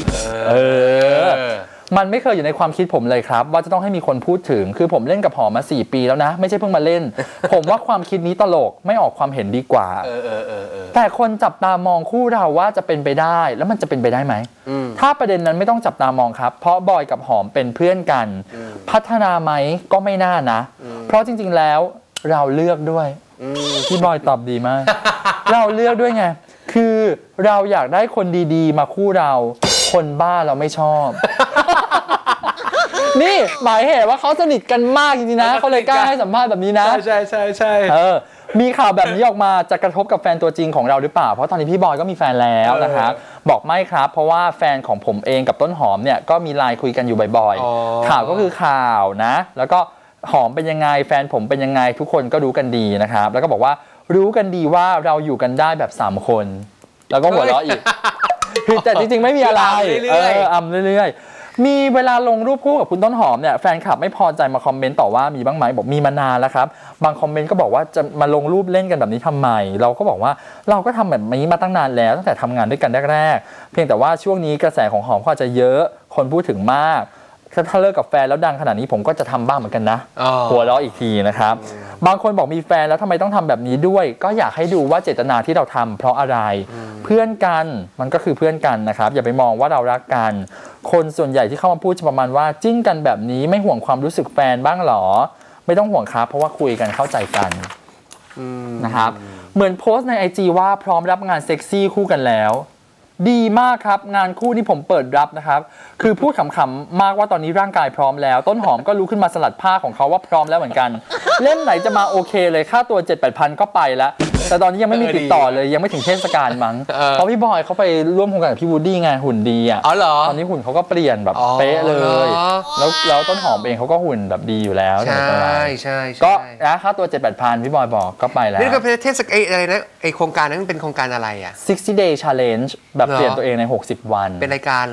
Speaker 3: มันไม่เคยอยู่ในความคิดผมเลยครับว่าจะต้องให้มีคนพูดถึงคือผมเล่นกับหอมมา4 ปีแล้วนะไม่ใช่เพิ่งมาเล่น ผมว่าความคิดนี้ตลกไม่ออกความเห็นดีกว่าแต่คนจับตามองคู่เราว่าจะเป็นไปได้แล้วมันจะเป็นไปได้ไหมถ้าประเด็นนั้นไม่ต้องจับตามองครับเพราะบอยกับหอมเป็นเพื่อนกันพัฒนาไหมก็ไม่น่านะเพราะจริงๆแล้วเราเลือกด้วยพี่บอยตอบดีมากเราเลือกด้วยไงคือเราอยากได้คนดีๆมาคู่เราคนบ้าเราไม่ชอบนี่หมายเหตุว่าเขาสนิทกันมากจริงๆนะเขาเลยกล้าให้สัมภาษณ์แบบนี้นะ
Speaker 2: ใช่
Speaker 3: มีข่าวแบบนี้ออกมาจะกระทบกับแฟนตัวจริงของเราหรือเปล่าเพราะตอนนี้พี่บอยก็มีแฟนแล้วนะครับบอกไม่ครับเพราะว่าแฟนของผมเองกับต้นหอมเนี่ยก็มีไลน์คุยกันอยู่บ่อยๆข่าวก็คือข่าวนะแล้วก็หอมเป็นยังไงแฟนผมเป็นยังไงทุกคนก็รู้กันดีนะครับแล้วก็บอกว่ารู้กันดีว่าเราอยู่กันได้แบบ3 คนแล้วก็หัวเราะอีกคือแต่จริงๆไม่มีอะไรเรื่อยๆมีเวลาลงรูปคู่กับคุณต้นหอมเนี่ยแฟนคลับไม่พอใจมาคอมเมนต์ต่อว่ามีบ้างไหมบอกมีมานานแล้วครับบางคอมเมนต์ก็บอกว่าจะมาลงรูปเล่นกันแบบนี้ทำไมเราก็บอกว่าเราก็ทำแบบนี้มาตั้งนานแล้วตั้งแต่ทำงานด้วยกันแรกๆเพียงแต่ว่าช่วงนี้กระแสของหอมก็อาจจะเยอะคนพูดถึงมากถ้าเลิกกับแฟนแล้วดังขนาดนี้ผมก็จะทำบ้างเหมือนกันนะหัวเราะอีกทีนะครับบางคนบอกมีแฟนแล้วทำไมต้องทำแบบนี้ด้วยก็อยากให้ดูว่าเจตนาที่เราทำเพราะอะไรเพื่อนกันมันก็คือเพื่อนกันนะครับอย่าไปมองว่าเรารักกันคนส่วนใหญ่ที่เข้ามาพูดจะประมาณว่าจิ้นกันแบบนี้ไม่ห่วงความรู้สึกแฟนบ้างหรอไม่ต้องห่วงครับเพราะว่าคุยกันเข้าใจกันนะครับเหมือนโพสต์ใน IG ว่าพร้อมรับงานเซ็กซี่คู่กันแล้วดีมากครับงานคู่ที่ผมเปิดรับนะครับคือพูดขำๆมากว่าตอนนี้ร่างกายพร้อมแล้วต้นหอมก็ลุกขึ้นมาสลัดผ้าของเขาว่าพร้อมแล้วเหมือนกันเล่มไหนจะมาโอเคเลยค่าตัว 7-8 พันก็ไปแล้วแต่ตอนนี้ยังไม่มีติดต่อเลยยังไม่ถึงเทศกาลมั้งเพราะพี่บอยเขาไปร่วมโครงการกับพี่วูดดี้ไงหุ่นดีอ่ะตอนนี้หุ่นเขาก็เปลี่ยนแบบเป๊ะเลยแล้วต้นหอมเองเขาก็หุ่นแบบดีอยู่แล้ว
Speaker 2: ใช่
Speaker 3: ก็นะค่าตัว 7-8 พันพี่บอยบอกก็ไปแล้ว
Speaker 2: นี่ก็เป็นเทศกาลอะไรนะไอโครงการนั้นเป็นโครงการอะไรอ่ะ
Speaker 3: 60 day challenge แบบเปลี่ยนตัวเองใน60 วัน
Speaker 2: เป็นรายการเหรอ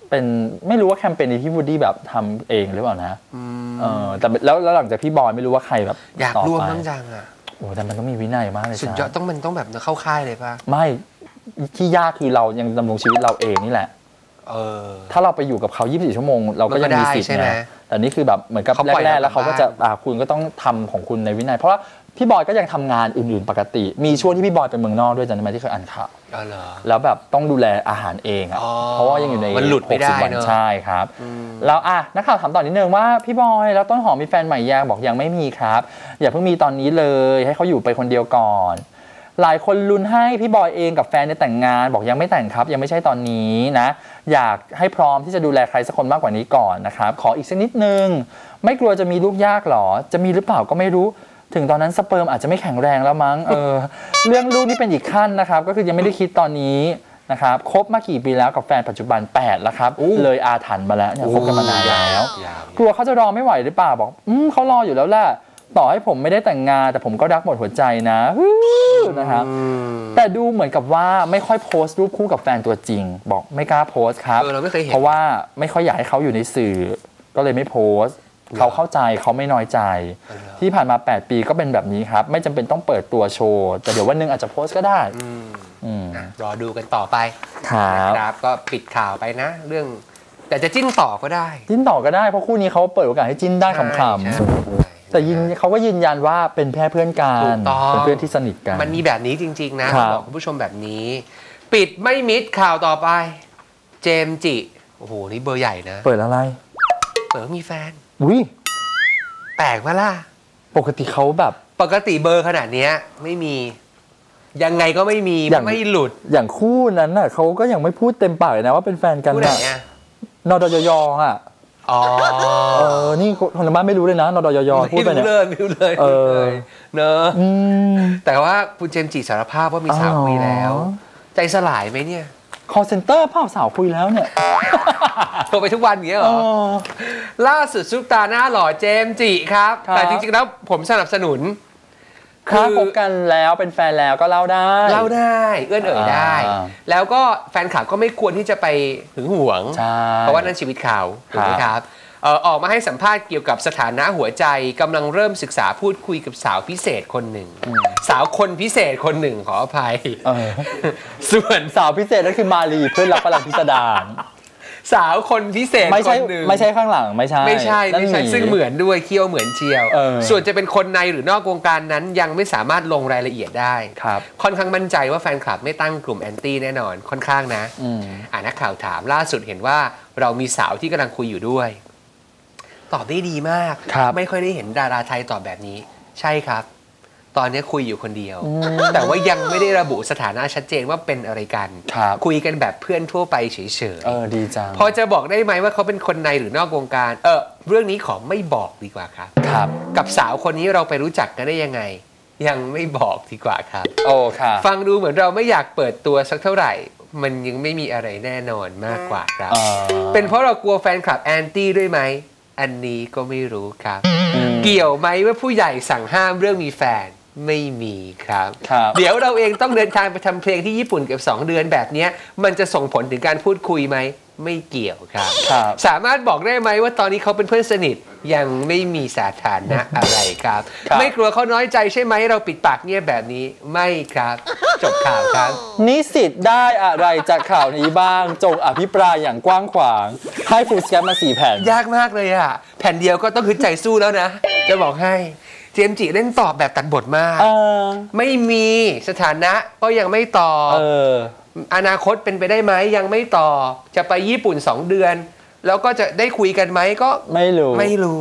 Speaker 3: เป็นไม่รู้ว่าแคมเปญนี้พี่วูดดี้แบบทำเองหรือเปล่านะแต่แล้วหลังจากพี่บอยไม่รู้ว่าใครแบบ
Speaker 2: อยากร่วมบ้างจังอ่ะ
Speaker 3: โอ้แต่มันต้องมีวินัยมากเลย
Speaker 2: สุดยอดมันต้องแบบเข้าค่ายเลยป่ะ
Speaker 3: ไม่ที่ยากคือเรายังดำรงชีวิตเราเองนี่แหละถ้าเราไปอยู่กับเขา24 ชั่วโมงเราก็ยังมีสิทธิ์นะแต่นี่คือแบบเหมือนกับแรกๆแล้วเขาก็จะคุณก็ต้องทำของคุณในวินัยเพราะว่าพี่บอยก็ยังทำงานอื่นๆปกติมีช่วงที่พี่บอยไปเมืองนอกด้วยจำได้ไหมที่เคยอ่านข่าวแล้วแบบต้องดูแลอาหารเองอ่ะเพราะว่ายังอยู่ใน60 วันใช่ครับแล้วนักข่าวถามต่อนิดนึงว่าพี่บอยแล้วต้นหอมมีแฟนใหม่ยังบอกยังไม่มีครับอย่าเพิ่งมีตอนนี้เลยให้เขาอยู่ไปคนเดียวก่อนหลายคนลุ้นให้พี่บอยเองกับแฟนแต่งงานบอกยังไม่แต่งครับยังไม่ใช่ตอนนี้นะอยากให้พร้อมที่จะดูแลใครสักคนมากกว่านี้ก่อนนะครับขออีกสักนิดนึงไม่กลัวจะมีลูกยากหรอจะมีหรือเปล่าก็ไม่รู้ถึงตอนนั้นสเปิร์มอาจจะไม่แข็งแรงแล้วมั้งเรื่องลูกนี่เป็นอีกขั้นนะครับก็คือยังไม่ได้คิดตอนนี้นะครับคบมากี่ปีแล้วกับแฟนปัจจุบัน8แล้วครับเลยอาถรรพ์มาแล้วเนี่ยคบกันมานานแล้วกลัวเขาจะรอไม่ไหวหรือเปล่าบอกเขารออยู่แล้วแหละต่อให้ผมไม่ได้แต่งงานแต่ผมก็รักหมดหัวใจนะนะครับแต่ดูเหมือนกับว่าไม่ค่อยโพสต์รูปคู่กับแฟนตัวจริงบอกไม่กล้าโพสต์ครับเพราะว่าไม่ค่อยอยากให้เขาอยู่ในสื่อก็เลยไม่โพสต์เขาเข้าใจเขาไม่น้อยใจที่ผ่านมา8 ปีก็เป็นแบบนี้ครับไม่จำเป็นต้องเปิดตัวโชว์แต่เดี๋ยววันนึงอาจจะโพสต์ก็ได้
Speaker 2: รอดูกันต่อไป
Speaker 3: ครับ
Speaker 2: ก็ปิดข่าวไปนะเรื่องแต่จะจิ้นต่อก็ได้
Speaker 3: จิ้นต่อก็ได้เพราะคู่นี้เขาเปิดโอกาสให้จิ้นได้ขำๆแต่เขาก็ยืนยันว่าเป็นแค่เพื่อนกันเป็นเพื่อนที่สนิทกัน
Speaker 2: มันมีแบบนี้จริงๆนะบอกคุณผู้ชมแบบนี้ปิดไม่มิดข่าวต่อไปเจมส์จิโอ้โหนี่เบอร์ใหญ่นะ
Speaker 3: เปิดอะไร
Speaker 2: เปิดมีแฟนแปลกปะล่ะ
Speaker 3: ปกติเขาแบบ
Speaker 2: ปกติเบอร์ขนาดนี้ไม่มียังไงก็ไม่มีไม่หลุด
Speaker 3: อย่างคู่นั้นน่ะเขาก็ยังไม่พูดเต็มปากนะว่าเป็นแฟนกัน
Speaker 2: นะ
Speaker 3: นดยยอ่ะนี่คนทางบ้านไม่รู้เลยนะนดยยพูดไปเนี่ย
Speaker 2: ไม่รู้เลยเนอะแต่ว่าคุณเจมส์จิสารภาพว่ามีสาวคุยแล้วใจสลายไหมเนี่ย
Speaker 3: call center พ่อสาวคุยแล้วเนี่ย
Speaker 2: โทรไปทุกวันอย่างเงี้ยเหรอล่าสุดซุปตาหน้าหล่อเจมส์จิครับแต่จริงๆแล้วผมสนับสนุน
Speaker 3: ถ้าพบกันแล้วเป็นแฟนแล้วก็เล่าได้
Speaker 2: เอื้อนเอ่ยได้แล้วก็แฟนคลับก็ไม่ควรที่จะไปหึงหวงเพราะว่านั่นชีวิตเขาถูกไหมครับออกมาให้สัมภาษณ์เกี่ยวกับสถานะหัวใจกำลังเริ่มศึกษาพูดคุยกับสาวพิเศษคนหนึ่งสาวคนพิเศษคนหนึ่งขออภัย
Speaker 3: ส่วนสาวพิเศษนั่นคือมาลีเพื่อนรักพลังพิสดาร
Speaker 2: สาวคนพิเศษคนหนึ่ง
Speaker 3: ไม่ใช่ข้างหลังไม่ใช่
Speaker 2: ซึ่งเหมือนด้วยเคี้ยวเหมือนเชียวส่วนจะเป็นคนในหรือนอกวงการนั้นยังไม่สามารถลงรายละเอียดได้ค่อนข้างมั่นใจว่าแฟนคลับไม่ตั้งกลุ่มแอนตี้แน่นอนค่อนข้างนะนักข่าวถามล่าสุดเห็นว่าเรามีสาวที่กำลังคุยอยู่ด้วยตอบได้ดีมากไม่ค่อยได้เห็นดาราไทยตอบแบบนี้ใช่ครับตอนนี้คุยอยู่คนเดียวแต่ว่ายังไม่ได้ระบุสถานะชัดเจนว่าเป็นอะไรกันคุยกันแบบเพื่อนทั่วไปเฉย
Speaker 3: ๆดีจัง
Speaker 2: พอจะบอกได้ไหมว่าเขาเป็นคนในหรือนอกวงการเรื่องนี้ขอไม่บอกดีกว่าครับกับสาวคนนี้เราไปรู้จักกันได้ยังไงยังไม่บอกดีกว่าครับฟังดูเหมือนเราไม่อยากเปิดตัวสักเท่าไหร่มันยังไม่มีอะไรแน่นอนมากกว่าครับเป็นเพราะเรากลัวแฟนคลับแอนตี้ด้วยไหมอันนี้ก็ไม่รู้ครับเกี่ยวไหมว่าผู้ใหญ่สั่งห้ามเรื่องมีแฟนไม่มีครับเดี๋ยวเราเองต้องเดินทางไปทำเพลงที่ญี่ปุ่นเกือบ2 เดือนแบบนี้มันจะส่งผลถึงการพูดคุยไหมไม่เกี่ยวครับสามารถบอกได้ไหมว่าตอนนี้เขาเป็นเพื่อนสนิทยังไม่มีสถานะอะไรครับไม่กลัวเขาน้อยใจใช่ไหมเราปิดปากเงียบแบบนี้ไม่ครับจบข่าวครับ
Speaker 3: นิสิตได้อะไรจากข่าวนี้บ้างจงอภิปรายอย่างกว้างขวางให้ฟูลสแคปมา4 แผ่น
Speaker 2: ยากมากเลยอ่ะแผ่นเดียวก็ต้องฮึดใจสู้แล้วนะจะบอกให้เจมส์จิเล่นตอบแบบตัดบทมากไม่มีสถานะก็ยังไม่ตอบอนาคตเป็นไปได้ไหมยังไม่ตอบจะไปญี่ปุ่น2 เดือนแล้วก็จะได้คุยกันไหมก็
Speaker 3: ไม่รู้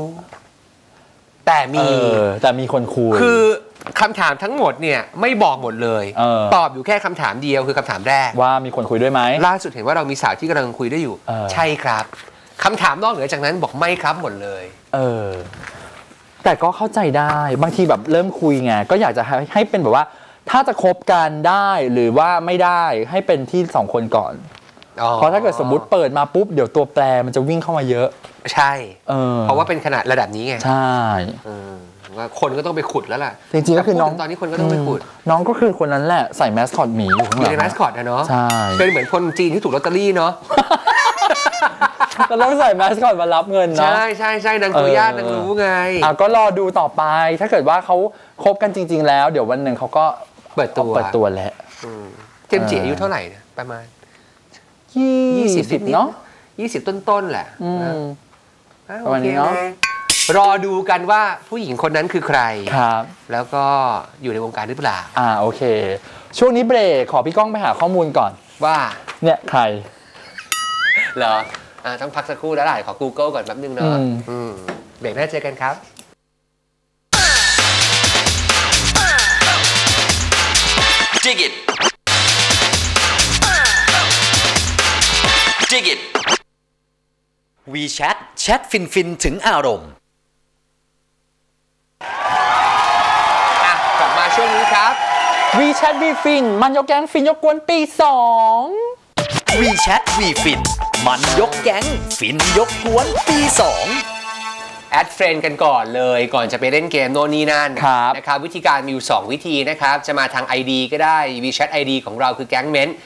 Speaker 3: แต่มีคนคุย
Speaker 2: คือคำถามทั้งหมดเนี่ยไม่บอกหมดเลยตอบอยู่แค่คำถามเดียวคือคำถามแรก
Speaker 3: ว่ามีคนคุยด้วยไหม
Speaker 2: ล่าสุดเห็นว่าเรามีสาวที่กำลังคุยด้วยอยู่ใช่ครับคำถามนอกเหนือจากนั้นบอกไม่ครับหมดเลย
Speaker 3: แต่ก็เข้าใจได้บางทีแบบเริ่มคุยไงก็อยากจะให้เป็นแบบว่าถ้าจะคบกันได้หรือว่าไม่ได้ให้เป็นที่2 คนก่อนเพราะถ้าเกิดสมมุติเปิดมาปุ๊บเดี๋ยวตัวแปรมันจะวิ่งเข้ามาเยอะ
Speaker 2: ใช่เพราะว่าเป็นขนาดระดับนี้ไง
Speaker 3: ใช่
Speaker 2: ว่าคนก็ต้องไปขุดแล้วล่ะ
Speaker 3: จริงๆก็คือน้อง
Speaker 2: ตอนนี้คนก็ต้องไปขุด
Speaker 3: น้องก็คือคนนั้นแหละใส่แมสคอตหมีอยู่ข้างหลัง
Speaker 2: ในแมสคอตนะเนาะ
Speaker 3: ใช่
Speaker 2: เป็นเหมือนคนจีนที่ถูกลอตเตอรี่เนาะ
Speaker 3: เราต้องใส่แมสก่อนมารับเงินเนาะ
Speaker 2: ใช่นางตัวญาตินางรู้ไง
Speaker 3: ก็รอดูต่อไปถ้าเกิดว่าเขาคบกันจริงๆแล้วเดี๋ยววันหนึ่งเขาก็
Speaker 2: เปิดตัว
Speaker 3: แล้ว
Speaker 2: เจมส์จิอายุเท่าไหร่เนี่ยประมาณ
Speaker 3: 20เนาะ
Speaker 2: 20ต้นๆแหละโอเคเนาะรอดูกันว่าผู้หญิงคนนั้นคือใคร
Speaker 3: ครับ
Speaker 2: แล้วก็อยู่ในวงการหรือเปล่า
Speaker 3: โอเคช่วงนี้เบรกขอพี่ก้องไปหาข้อมูลก่อน
Speaker 2: ว่า
Speaker 3: เนี่ยใคร
Speaker 2: เหรอต้องพักสักครู่แล้วล่ะขอ Google ก่อนแป๊บนึงเนาะเบรกหน้าเจอกันครับ
Speaker 1: Dig it Dig it WeChat แชทฟินถึงอารมณ์
Speaker 2: กลับมาช่วงนี้ครับ
Speaker 3: WeChat WeFin มันยกแก๊งฟินยกกวนปี2
Speaker 1: WeChat WeFin มันยกแก๊งฟินยกกวนปี2
Speaker 2: แอดเฟรนด์กันก่อนเลยก่อนจะไปเล่นเกมโน่นนี่นั่นนะครับวิธีการมีอยู่2วิธีนะครับจะมาทาง ID ก็ได้ WeChat ID ของเราคือแก๊งเมนต์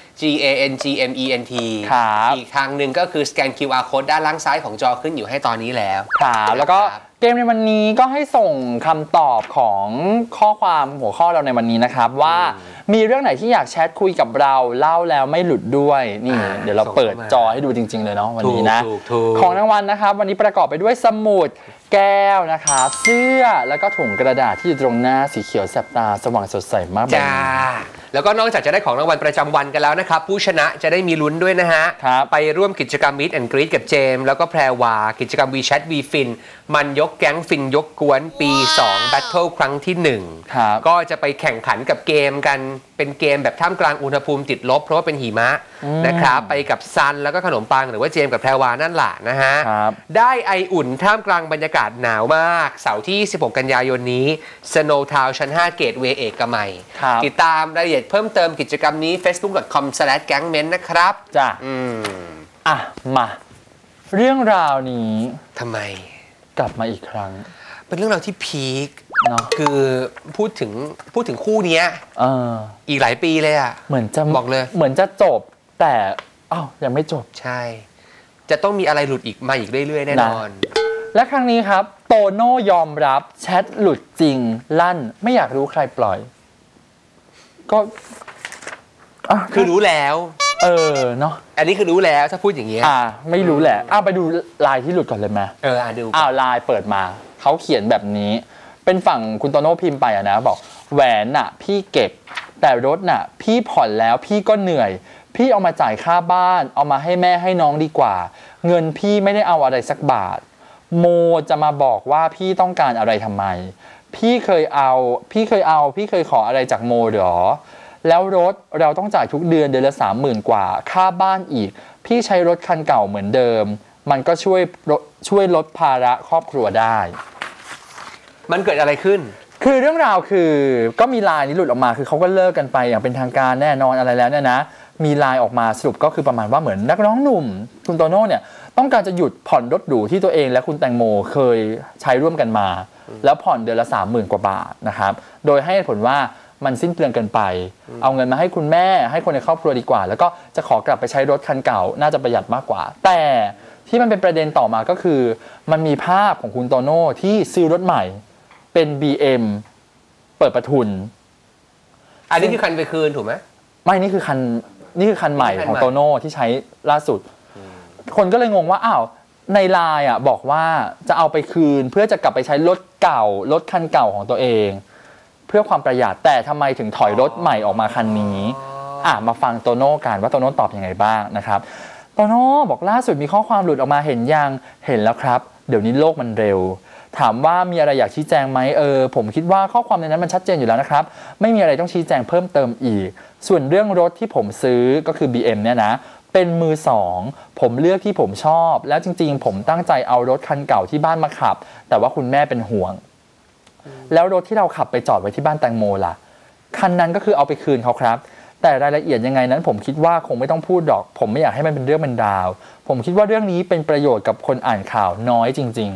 Speaker 2: GANGMENT อีกทางหนึ่งก็คือสแกน QR Code ด้านล่างซ้ายของจอขึ้นอยู่ให้ตอนนี้แล้ว
Speaker 3: แล้วก็เกมในวันนี้ก็ให้ส่งคำตอบของข้อความหัวข้อเราในวันนี้นะครับว่ามีเรื่องไหนที่อยากแชทคุยกับเราเล่าแล้วไม่หลุดด้วยนี่เดี๋ยวเราเปิดจอให้ดูจริงๆเลยเนาะวันนี้นะของรางวัลนะครับวันนี้ประกอบไปด้วยสมุดแก้วนะครับเสื้อแล้วก็ถุงกระดาษที่อยู่ตรงหน้าสีเขียวแสบตาสว่างสดใสมาก
Speaker 2: จ้าแล้วก็นอกจากจะได้ของรางวัลประจำวันกันแล้วนะครับผู้ชนะจะได้มีลุ้นด้วยนะฮะไปร่วมกิจกรรม Meet and Greet กับเจมส์แล้วก็แพรวากิจกรรม WeChat WeFin มันยกแก๊งฟินยกกวนปี2 Battle ครั้งที่1ก็จะไปแข่งขันกับเกมกันเป็นเกมแบบท่ามกลางอุณหภูมิติดลบเพราะว่าเป็นหิมะนะครับไปกับซันแล้วก็ขนมปังหรือว่าเจมส์กับแพรวานั่นแหละนะฮะได้ไออุ่นท่ามกลางบรรยากาศหนาวมากเสาร์ที่16กันยายนนี้ Snow Town ชั้น5เกตเวย์เอกมัยติดตามรายละเอียดเพิ่มเติมกิจกรรมนี้ facebook.com/gangmen นะครับ
Speaker 3: จ้ะมาเรื่องราวนี้
Speaker 2: ทำไม
Speaker 3: กลับมาอีกครั้ง
Speaker 2: เป็นเรื่องราวที่พีคเนาะคือพูดถึงคู่นี้อีกหลายปีเลยอ่ะ
Speaker 3: เหมือนจะ
Speaker 2: บอกเลย
Speaker 3: เหมือนจะจบแต่ยังไม่จบ
Speaker 2: ใช่จะต้องมีอะไรหลุดอีกมาอีกเรื่อยๆแน่นอน
Speaker 3: และครั้งนี้ครับโตโน่ยอมรับแชทหลุดจริงลั่นไม่อยากรู้ใครปล่อยก็
Speaker 2: คือรู้แล้ว
Speaker 3: เนาะ
Speaker 2: อันนี้คือรู้แล้วถ้าพูดอย่างเงี้ย
Speaker 3: ไม่รู้แหละไปดูลายที่หลุดก่อนเลยไหม
Speaker 2: ดู
Speaker 3: ลายเปิดมาเขาเขียนแบบนี้เป็นฝั่งคุณโตโน่พิมพ์ไปนะบอกแหวนน่ะพี่เก็บแต่รถน่ะพี่ผ่อนแล้วพี่ก็เหนื่อยพี่เอามาจ่ายค่าบ้านเอามาให้แม่ให้น้องดีกว่าเงินพี่ไม่ได้เอาอะไรสักบาทโมจะมาบอกว่าพี่ต้องการอะไรทำไมพี่เคยขออะไรจากโมหรอแล้วรถเราต้องจ่ายทุกเดือนละ 30,000 กว่าค่าบ้านอีกพี่ใช้รถคันเก่าเหมือนเดิมมันก็ช่วยลดภาระครอบครัวได้
Speaker 2: มันเกิดอะไรขึ้น
Speaker 3: คือเรื่องราวคือก็มีไลน์นี้หลุดออกมาคือเขาก็เลิกกันไปอย่างเป็นทางการแน่นอนอะไรแล้วเนี่ยนะมีไลน์ออกมาสรุปก็คือประมาณว่าเหมือนนักร้องหนุ่มคุณโตโน่เนี่ยต้องการจะหยุดผ่อนรถหรูที่ตัวเองและคุณแตงโมเคยใช้ร่วมกันมาแล้วผ่อนเดือนละ 30,000 กว่าบาทนะครับโดยให้ผลว่ามันสิ้นเปลืองเกินไปเอาเงินมาให้คุณแม่ให้คนในครอบครัวดีกว่าแล้วก็จะขอกลับไปใช้รถคันเก่าน่าจะประหยัดมากกว่าแต่ที่มันเป็นประเด็นต่อมาก็คือมันมีภาพของคุณโตโน่ที่ซื้อรถใหม่เป็น BM เปิดประทุน
Speaker 2: อันนี้คือคันไปคืนถูกไหม
Speaker 3: ไม่นี่คือคันใหม่ของโตโน่ที่ใช้ล่าสุดคนก็เลยงงว่าในไลน์บอกว่าจะเอาไปคืนเพื่อจะกลับไปใช้รถคันเก่าของตัวเองเพื่อความประหยัดแต่ทำไมถึงถอยรถใหม่ออกมาคันนี้มาฟังโตโน่กันว่าโตโน่ตอบยังไงบ้างนะครับโตโน่บอกล่าสุดมีข้อความหลุดออกมาเห็นแล้วครับเดี๋ยวนี้โลกมันเร็วถามว่ามีอะไรอยากชี้แจงไหมผมคิดว่าข้อความในนั้นมันชัดเจนอยู่แล้วนะครับไม่มีอะไรต้องชี้แจงเพิ่มเติมอีกส่วนเรื่องรถที่ผมซื้อก็คือ BM เนี่ยนะเป็นมือ2ผมเลือกที่ผมชอบแล้วจริงๆผมตั้งใจเอารถคันเก่าที่บ้านมาขับแต่ว่าคุณแม่เป็นห่วงแล้วรถที่เราขับไปจอดไว้ที่บ้านแตงโมล่ะคันนั้นก็คือเอาไปคืนเขาครับแต่รายละเอียดยังไงนั้นผมคิดว่าคงไม่ต้องพูดหรอกผมไม่อยากให้มันเป็นเรื่องเป็นราวผมคิดว่าเรื่องนี้เป็นประโยชน์กับคนอ่านข่าวน้อยจริง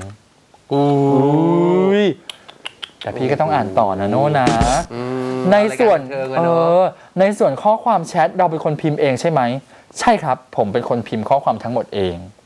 Speaker 3: ๆแต่พี่ก็ต้องอ่านต่อนะโน่นะในส่วนข้อความแชทเราเป็นคนพิมพ์เองใช่ไหมใช่ครับผมเป็นคนพิมพ์ข้อความทั้งหมดเอง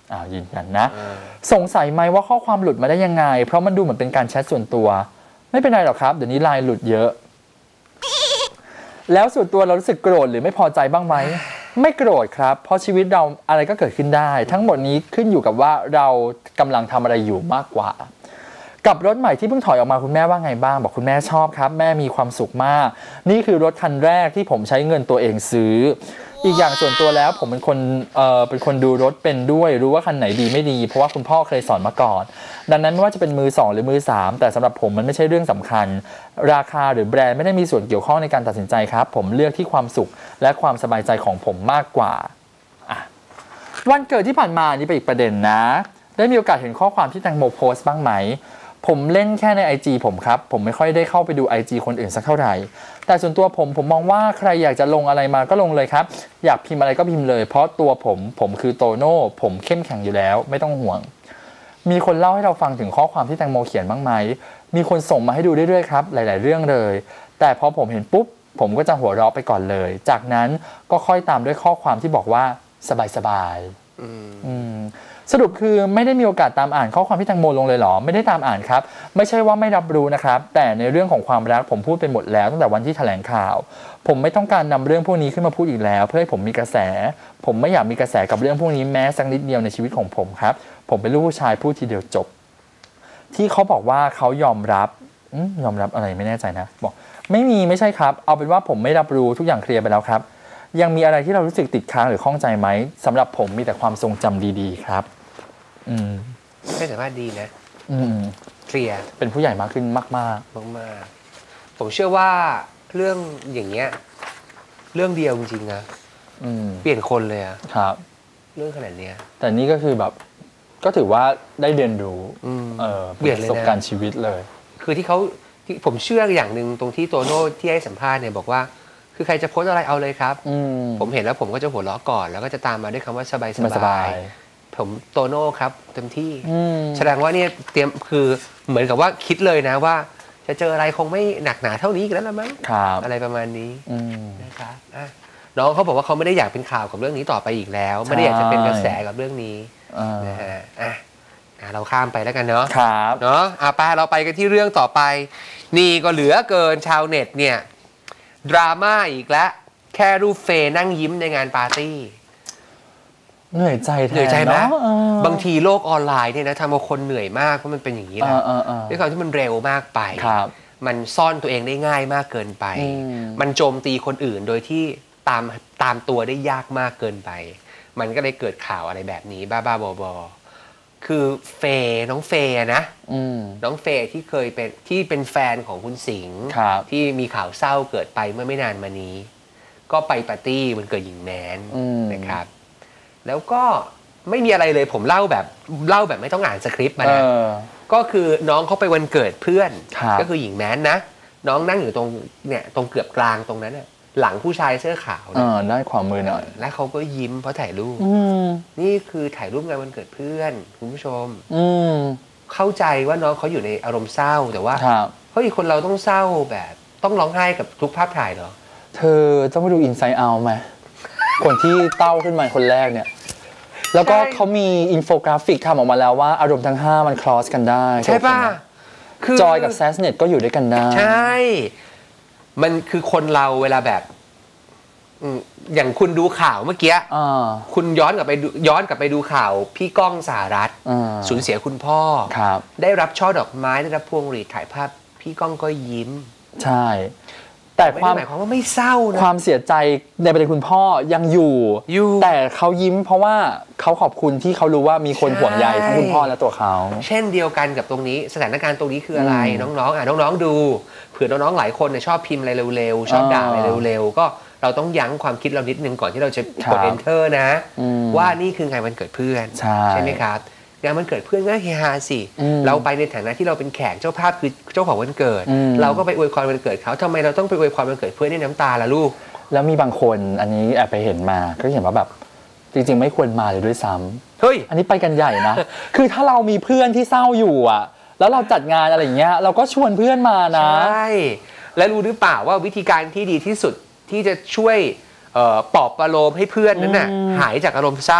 Speaker 3: ยืนยันนะสงสัยไหมว่าข้อความหลุดมาได้ยังไงเพราะมันดูเหมือนเป็นการแชทส่วนตัวไม่เป็นไรหรอกครับเดี๋ยวนี้ไลน์หลุดเยอะแล้วส่วนตัวเรารู้สึกโกรธหรือไม่พอใจบ้างไหมไม่โกรธครับเพราะชีวิตเราอะไรก็เกิดขึ้นได้ทั้งหมดนี้ขึ้นอยู่กับว่าเรากำลังทำอะไรอยู่มากกว่ากับรถใหม่ที่เพิ่งถอยออกมาคุณแม่ว่าไงบ้างบอกคุณแม่ชอบครับแม่มีความสุขมากนี่คือรถคันแรกที่ผมใช้เงินตัวเองซื้ออีกอย่างส่วนตัวแล้วผมเป็นคนดูรถเป็นด้วยรู้ว่าคันไหนดีไม่ดีเพราะว่าคุณพ่อเคยสอนมาก่อนดังนั้นไม่ว่าจะเป็นมือ2หรือมือ3แต่สำหรับผมมันไม่ใช่เรื่องสำคัญราคาหรือแบรนด์ไม่ได้มีส่วนเกี่ยวข้องในการตัดสินใจครับผมเลือกที่ความสุขและความสบายใจของผมมากกว่าวันเกิดที่ผ่านมานี่เป็นอีกประเด็นนะได้มีโอกาสเห็นข้อความที่แตงโมโพสต์บ้างไหมผมเล่นแค่ใน IG ผมครับผมไม่ค่อยได้เข้าไปดู IG คนอื่นสักเท่าไหร่แต่ส่วนตัวผมมองว่าใครอยากจะลงอะไรมาก็ลงเลยครับอยากพิมพ์อะไรก็พิมพ์เลยเพราะตัวผมคือโตโน่ผมเข้มแข็งอยู่แล้วไม่ต้องห่วงมีคนเล่าให้เราฟังถึงข้อความที่แตงโมเขียนบ้างไหมมีคนส่งมาให้ดูเรื่อยๆครับหลายๆเรื่องเลยแต่พอผมเห็นปุ๊บผมก็จะหัวเราะไปก่อนเลยจากนั้นก็ค่อยตามด้วยข้อความที่บอกว่าสบายสรุปคือไม่ได้มีโอกาสตามอ่านข้อความที่แตงโมลงเลยหรอไม่ได้ตามอ่านครับไม่ใช่ว่าไม่รับรู้นะครับแต่ในเรื่องของความรักผมพูดไปหมดแล้วตั้งแต่วันที่แถลงข่าวผมไม่ต้องการนำเรื่องพวกนี้ขึ้นมาพูดอีกแล้วเพื่อให้ผมมีกระแสผมไม่อยากมีกระแสกับเรื่องพวกนี้แม้สักนิดเดียวในชีวิตของผมครับผมเป็นลูกผู้ชายพูดทีเดียวจบที่เขาบอกว่าเขายอมรับอะไรไม่แน่ใจนะบอกไม่ใช่ครับเอาเป็นว่าผมไม่รับรู้ทุกอย่างเคลียร์ไปแล้วครับยังมีอะไรที่เรารู้สึกติดค้างหรือข้องใจไหมสำหรับผมมีแต่ความทรงจำดีๆครับ
Speaker 2: ไม่แต่ว่าดีนะเคลียร์
Speaker 3: เป็นผู้ใหญ่มากขึ้นมาก
Speaker 2: ผมเชื่อว่าเรื่องอย่างเงี้ยเรื่องเดียวจริงๆนะเปลี่ยนคนเลยอะ
Speaker 3: ครับ
Speaker 2: เรื่องขนาดเนี้ย
Speaker 3: แต่นี่ก็คือแบบก็ถือว่าได้เรียนรู้เปลี่ยนประสบการณ์ชีวิตเลย
Speaker 2: คือที่ผมเชื่ออย่างหนึ่งตรงที่โตโน่ที่ให้สัมภาษณ์เนี่ยบอกว่าคือใครจะโพสอะไรเอาเลยครับผมเห็นแล้วผมก็จะหัวเราะก่อนแล้วก็จะตามมาด้วยคำว่าสบายผมโตโน่ครับเต็มที่แสดงว่าเนี่ยเตรียมคือเหมือนกับว่าคิดเลยนะว่าจะเจออะไรคงไม่หนักหนาเท่านี้อีกแล้วละมั้งอะไรประมาณนี้นะครับน้องเขาบอกว่าเขาไม่ได้อยากเป็นข่าวกับเรื่องนี้ต่อไปอีกแล้วไม่ได้อยากจะเป็นกระแสกับเรื่องนี้นะฮะเราข้ามไปแล้วกันเนาะเนาะไปเราไปกันที่เรื่องต่อไปนี่ก็เหลือเกินชาวเน็ตเนี่ยดราม่าอีกแล้วแค่รูปเฟย์นั่งยิ้มในงานปาร์ตี้
Speaker 3: เหนื่อยใจ
Speaker 2: ไหมบางทีโลกออนไลน์เนี่ยนะทำให้คนเหนื่อยมากเพราะมันเป็นอย่างนี้แหละด้วยความที่มันเร็วมากไปมันซ่อนตัวเองได้ง่ายมากเกินไปมันโจมตีคนอื่นโดยที่ตามตัวได้ยากมากเกินไปมันก็เลยเกิดข่าวอะไรแบบนี้บ้าๆบอๆคือน้องเฟย์นะน้องเฟย์ที่เคยเป็นแฟนของคุณสิงห์ที่มีข่าวเศร้าเกิดไปเมื่อไม่นานมานี้ก็ไปปาร์ตี้วันเกิดหญิงแมนนะครับแล้วก็ไม่มีอะไรเลยผมเล่าแบบไม่ต้องอ่านสคริปต์มานะก็คือน้องเขาไปวันเกิดเพื่อนก็คือหญิงแมนนะน้องนั่งอยู่ตรงเกือบกลางตรงนั้นเนี่ยหลังผู้ชายเสื้อขาว
Speaker 3: ด้านขวามือหน่อย
Speaker 2: และเขาก็ยิ้มเพราะถ่ายรูปนี่คือถ่ายรูปงานวันเกิดเพื่อนคุณผู้ชมเข้าใจว่าน้องเขาอยู่ในอารมณ์เศร้าแต่ว่าเฮ้ยคนเราต้องเศร้าแบบต้องร้องไห้กับทุกภาพถ่ายเหรอ
Speaker 3: เธอต้องไปดูอินไซด์เอาท์ไหมคนที่เต้าขึ้นมาคนแรกเนี่ยแล้วก็เขามีอินโฟกราฟิกทำออกมาแล้วว่าอารมณ์ทั้ง5มันคลอสกันได้
Speaker 2: ใช่ป่ะ
Speaker 3: คือจอยกับแซสเน็ตก็อยู่ด้วยกันได้
Speaker 2: ใช่มันคือคนเราเวลาแบบอย่างคุณดูข่าวเมื่อกี้คุณย้อนกลับไปดูข่าวพี่ก้องสหรัฐสูญเสียคุณพ่อได้รับช่อดอกไม้ได้รับพวงหรีดถ่ายภาพพี่ก้องก็ยิ้ม
Speaker 3: ใช่แต่
Speaker 2: ความหมายความว่าไม่เศร้านะ
Speaker 3: ความเสียใจในประเด็นคุณพ่อยังอยู่แต่เขายิ้มเพราะว่าเขาขอบคุณที่เขารู้ว่ามีคนห่วงใยทั้งคุณพ่อและตัวเขา
Speaker 2: เช่นเดียวกันกับตรงนี้สถานการณ์ตรงนี้คืออะไรน้องๆน้องๆดูเผื่อน้องๆหลายคนชอบพิมพ์อะไรเร็วๆชอบด่าอะไรเร็วๆก็เราต้องยั้งความคิดเรานิดนึงก่อนที่เราจะกด enter นะว่านี่คืองานวันเกิดเพื่อนใช่ไหมครับงานวันเกิดเพื่อนก็เฮฮาสิเราไปในฐานะที่เราเป็นแขกเจ้าภาพคือเจ้าของวันเกิดเราก็ไปอวยพรวันเกิดเขาทำไมเราต้องไปอวยพรวันเกิดเพื่อนด้วยน้ำตาล่ะลูก
Speaker 3: แล้วมีบางคนอันนี้แอบไปเห็นมาก็เห็นว่าแบบจริงๆไม่ควรมาเลยด้วยซ้ำ
Speaker 2: เฮ้ย
Speaker 3: อันนี้ไปกันใหญ่นะ คือถ้าเรามีเพื่อนที่เศร้าอยู่อ่ะแล้วเราจัดงานอะไรอย่างเงี้ยเราก็ชวนเพื่อนมานะ
Speaker 2: ใช่และรู้หรือเปล่าว่าวิธีการที่ดีที่สุดที่จะช่วยปลอบประโลมให้เพื่อนนั้นน่ะหายจากอารมณ์เศร้า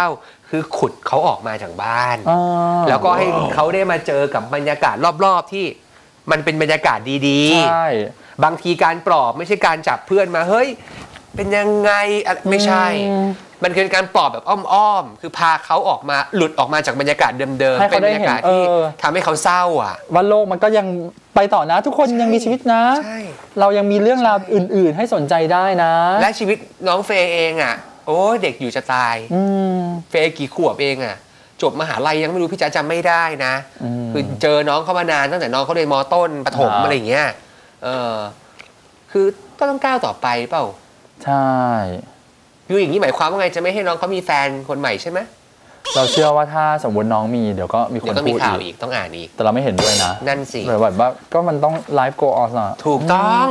Speaker 2: คือขุดเขาออกมาจากบ้านแล้วก็ให้เขาได้มาเจอกับบรรยากาศรอบๆที่มันเป็นบรรยากาศดีๆบางทีการปลอบไม่ใช่การจับเพื่อนมาเฮ้ยเป็นยังไงไม่ใช่มันคือการปลอบแบบอ้อมๆคือพาเขาออกมาหลุดออกมาจากบรรยากาศเดิมๆเป็นบรรยากาศที่ทำให้เขาเศร้าอ่ะ
Speaker 3: ว่าโลกมันก็ยังไปต่อนะทุกคนยังมีชีวิตนะเรายังมีเรื่องราวอื่นๆให้สนใจได้นะ
Speaker 2: และชีวิตน้องเฟย์เองอ่ะโอ้เด็กอยู่จะตายเฟย์กี่ขวบเองอ่ะจบมหาลัยยังไม่รู้พี่จ๋าจำไม่ได้นะคือเจอน้องเขามานานตั้งแต่น้องเขาเรียนม.ต้นประถมอะไรอย่างเงี้ยคือก็ต้องก้าวต่อไปเปล่า
Speaker 3: ใช่
Speaker 2: อยู่อย่างนี้หมายความว่าไงจะไม่ให้น้องเขามีแฟนคนใหม่ใช่ไหม
Speaker 3: เราเชื่อว่าถ้าสมมติน้องมีเดี๋ยวก็มีคนพูด
Speaker 2: อีกต้องอ่านอีก
Speaker 3: แต่เราไม่เห็นด้วยนะ
Speaker 2: นั่นสิ
Speaker 3: แบบว่าก็มันต้องไลฟ์โกออสนะ
Speaker 2: ถูกต้อง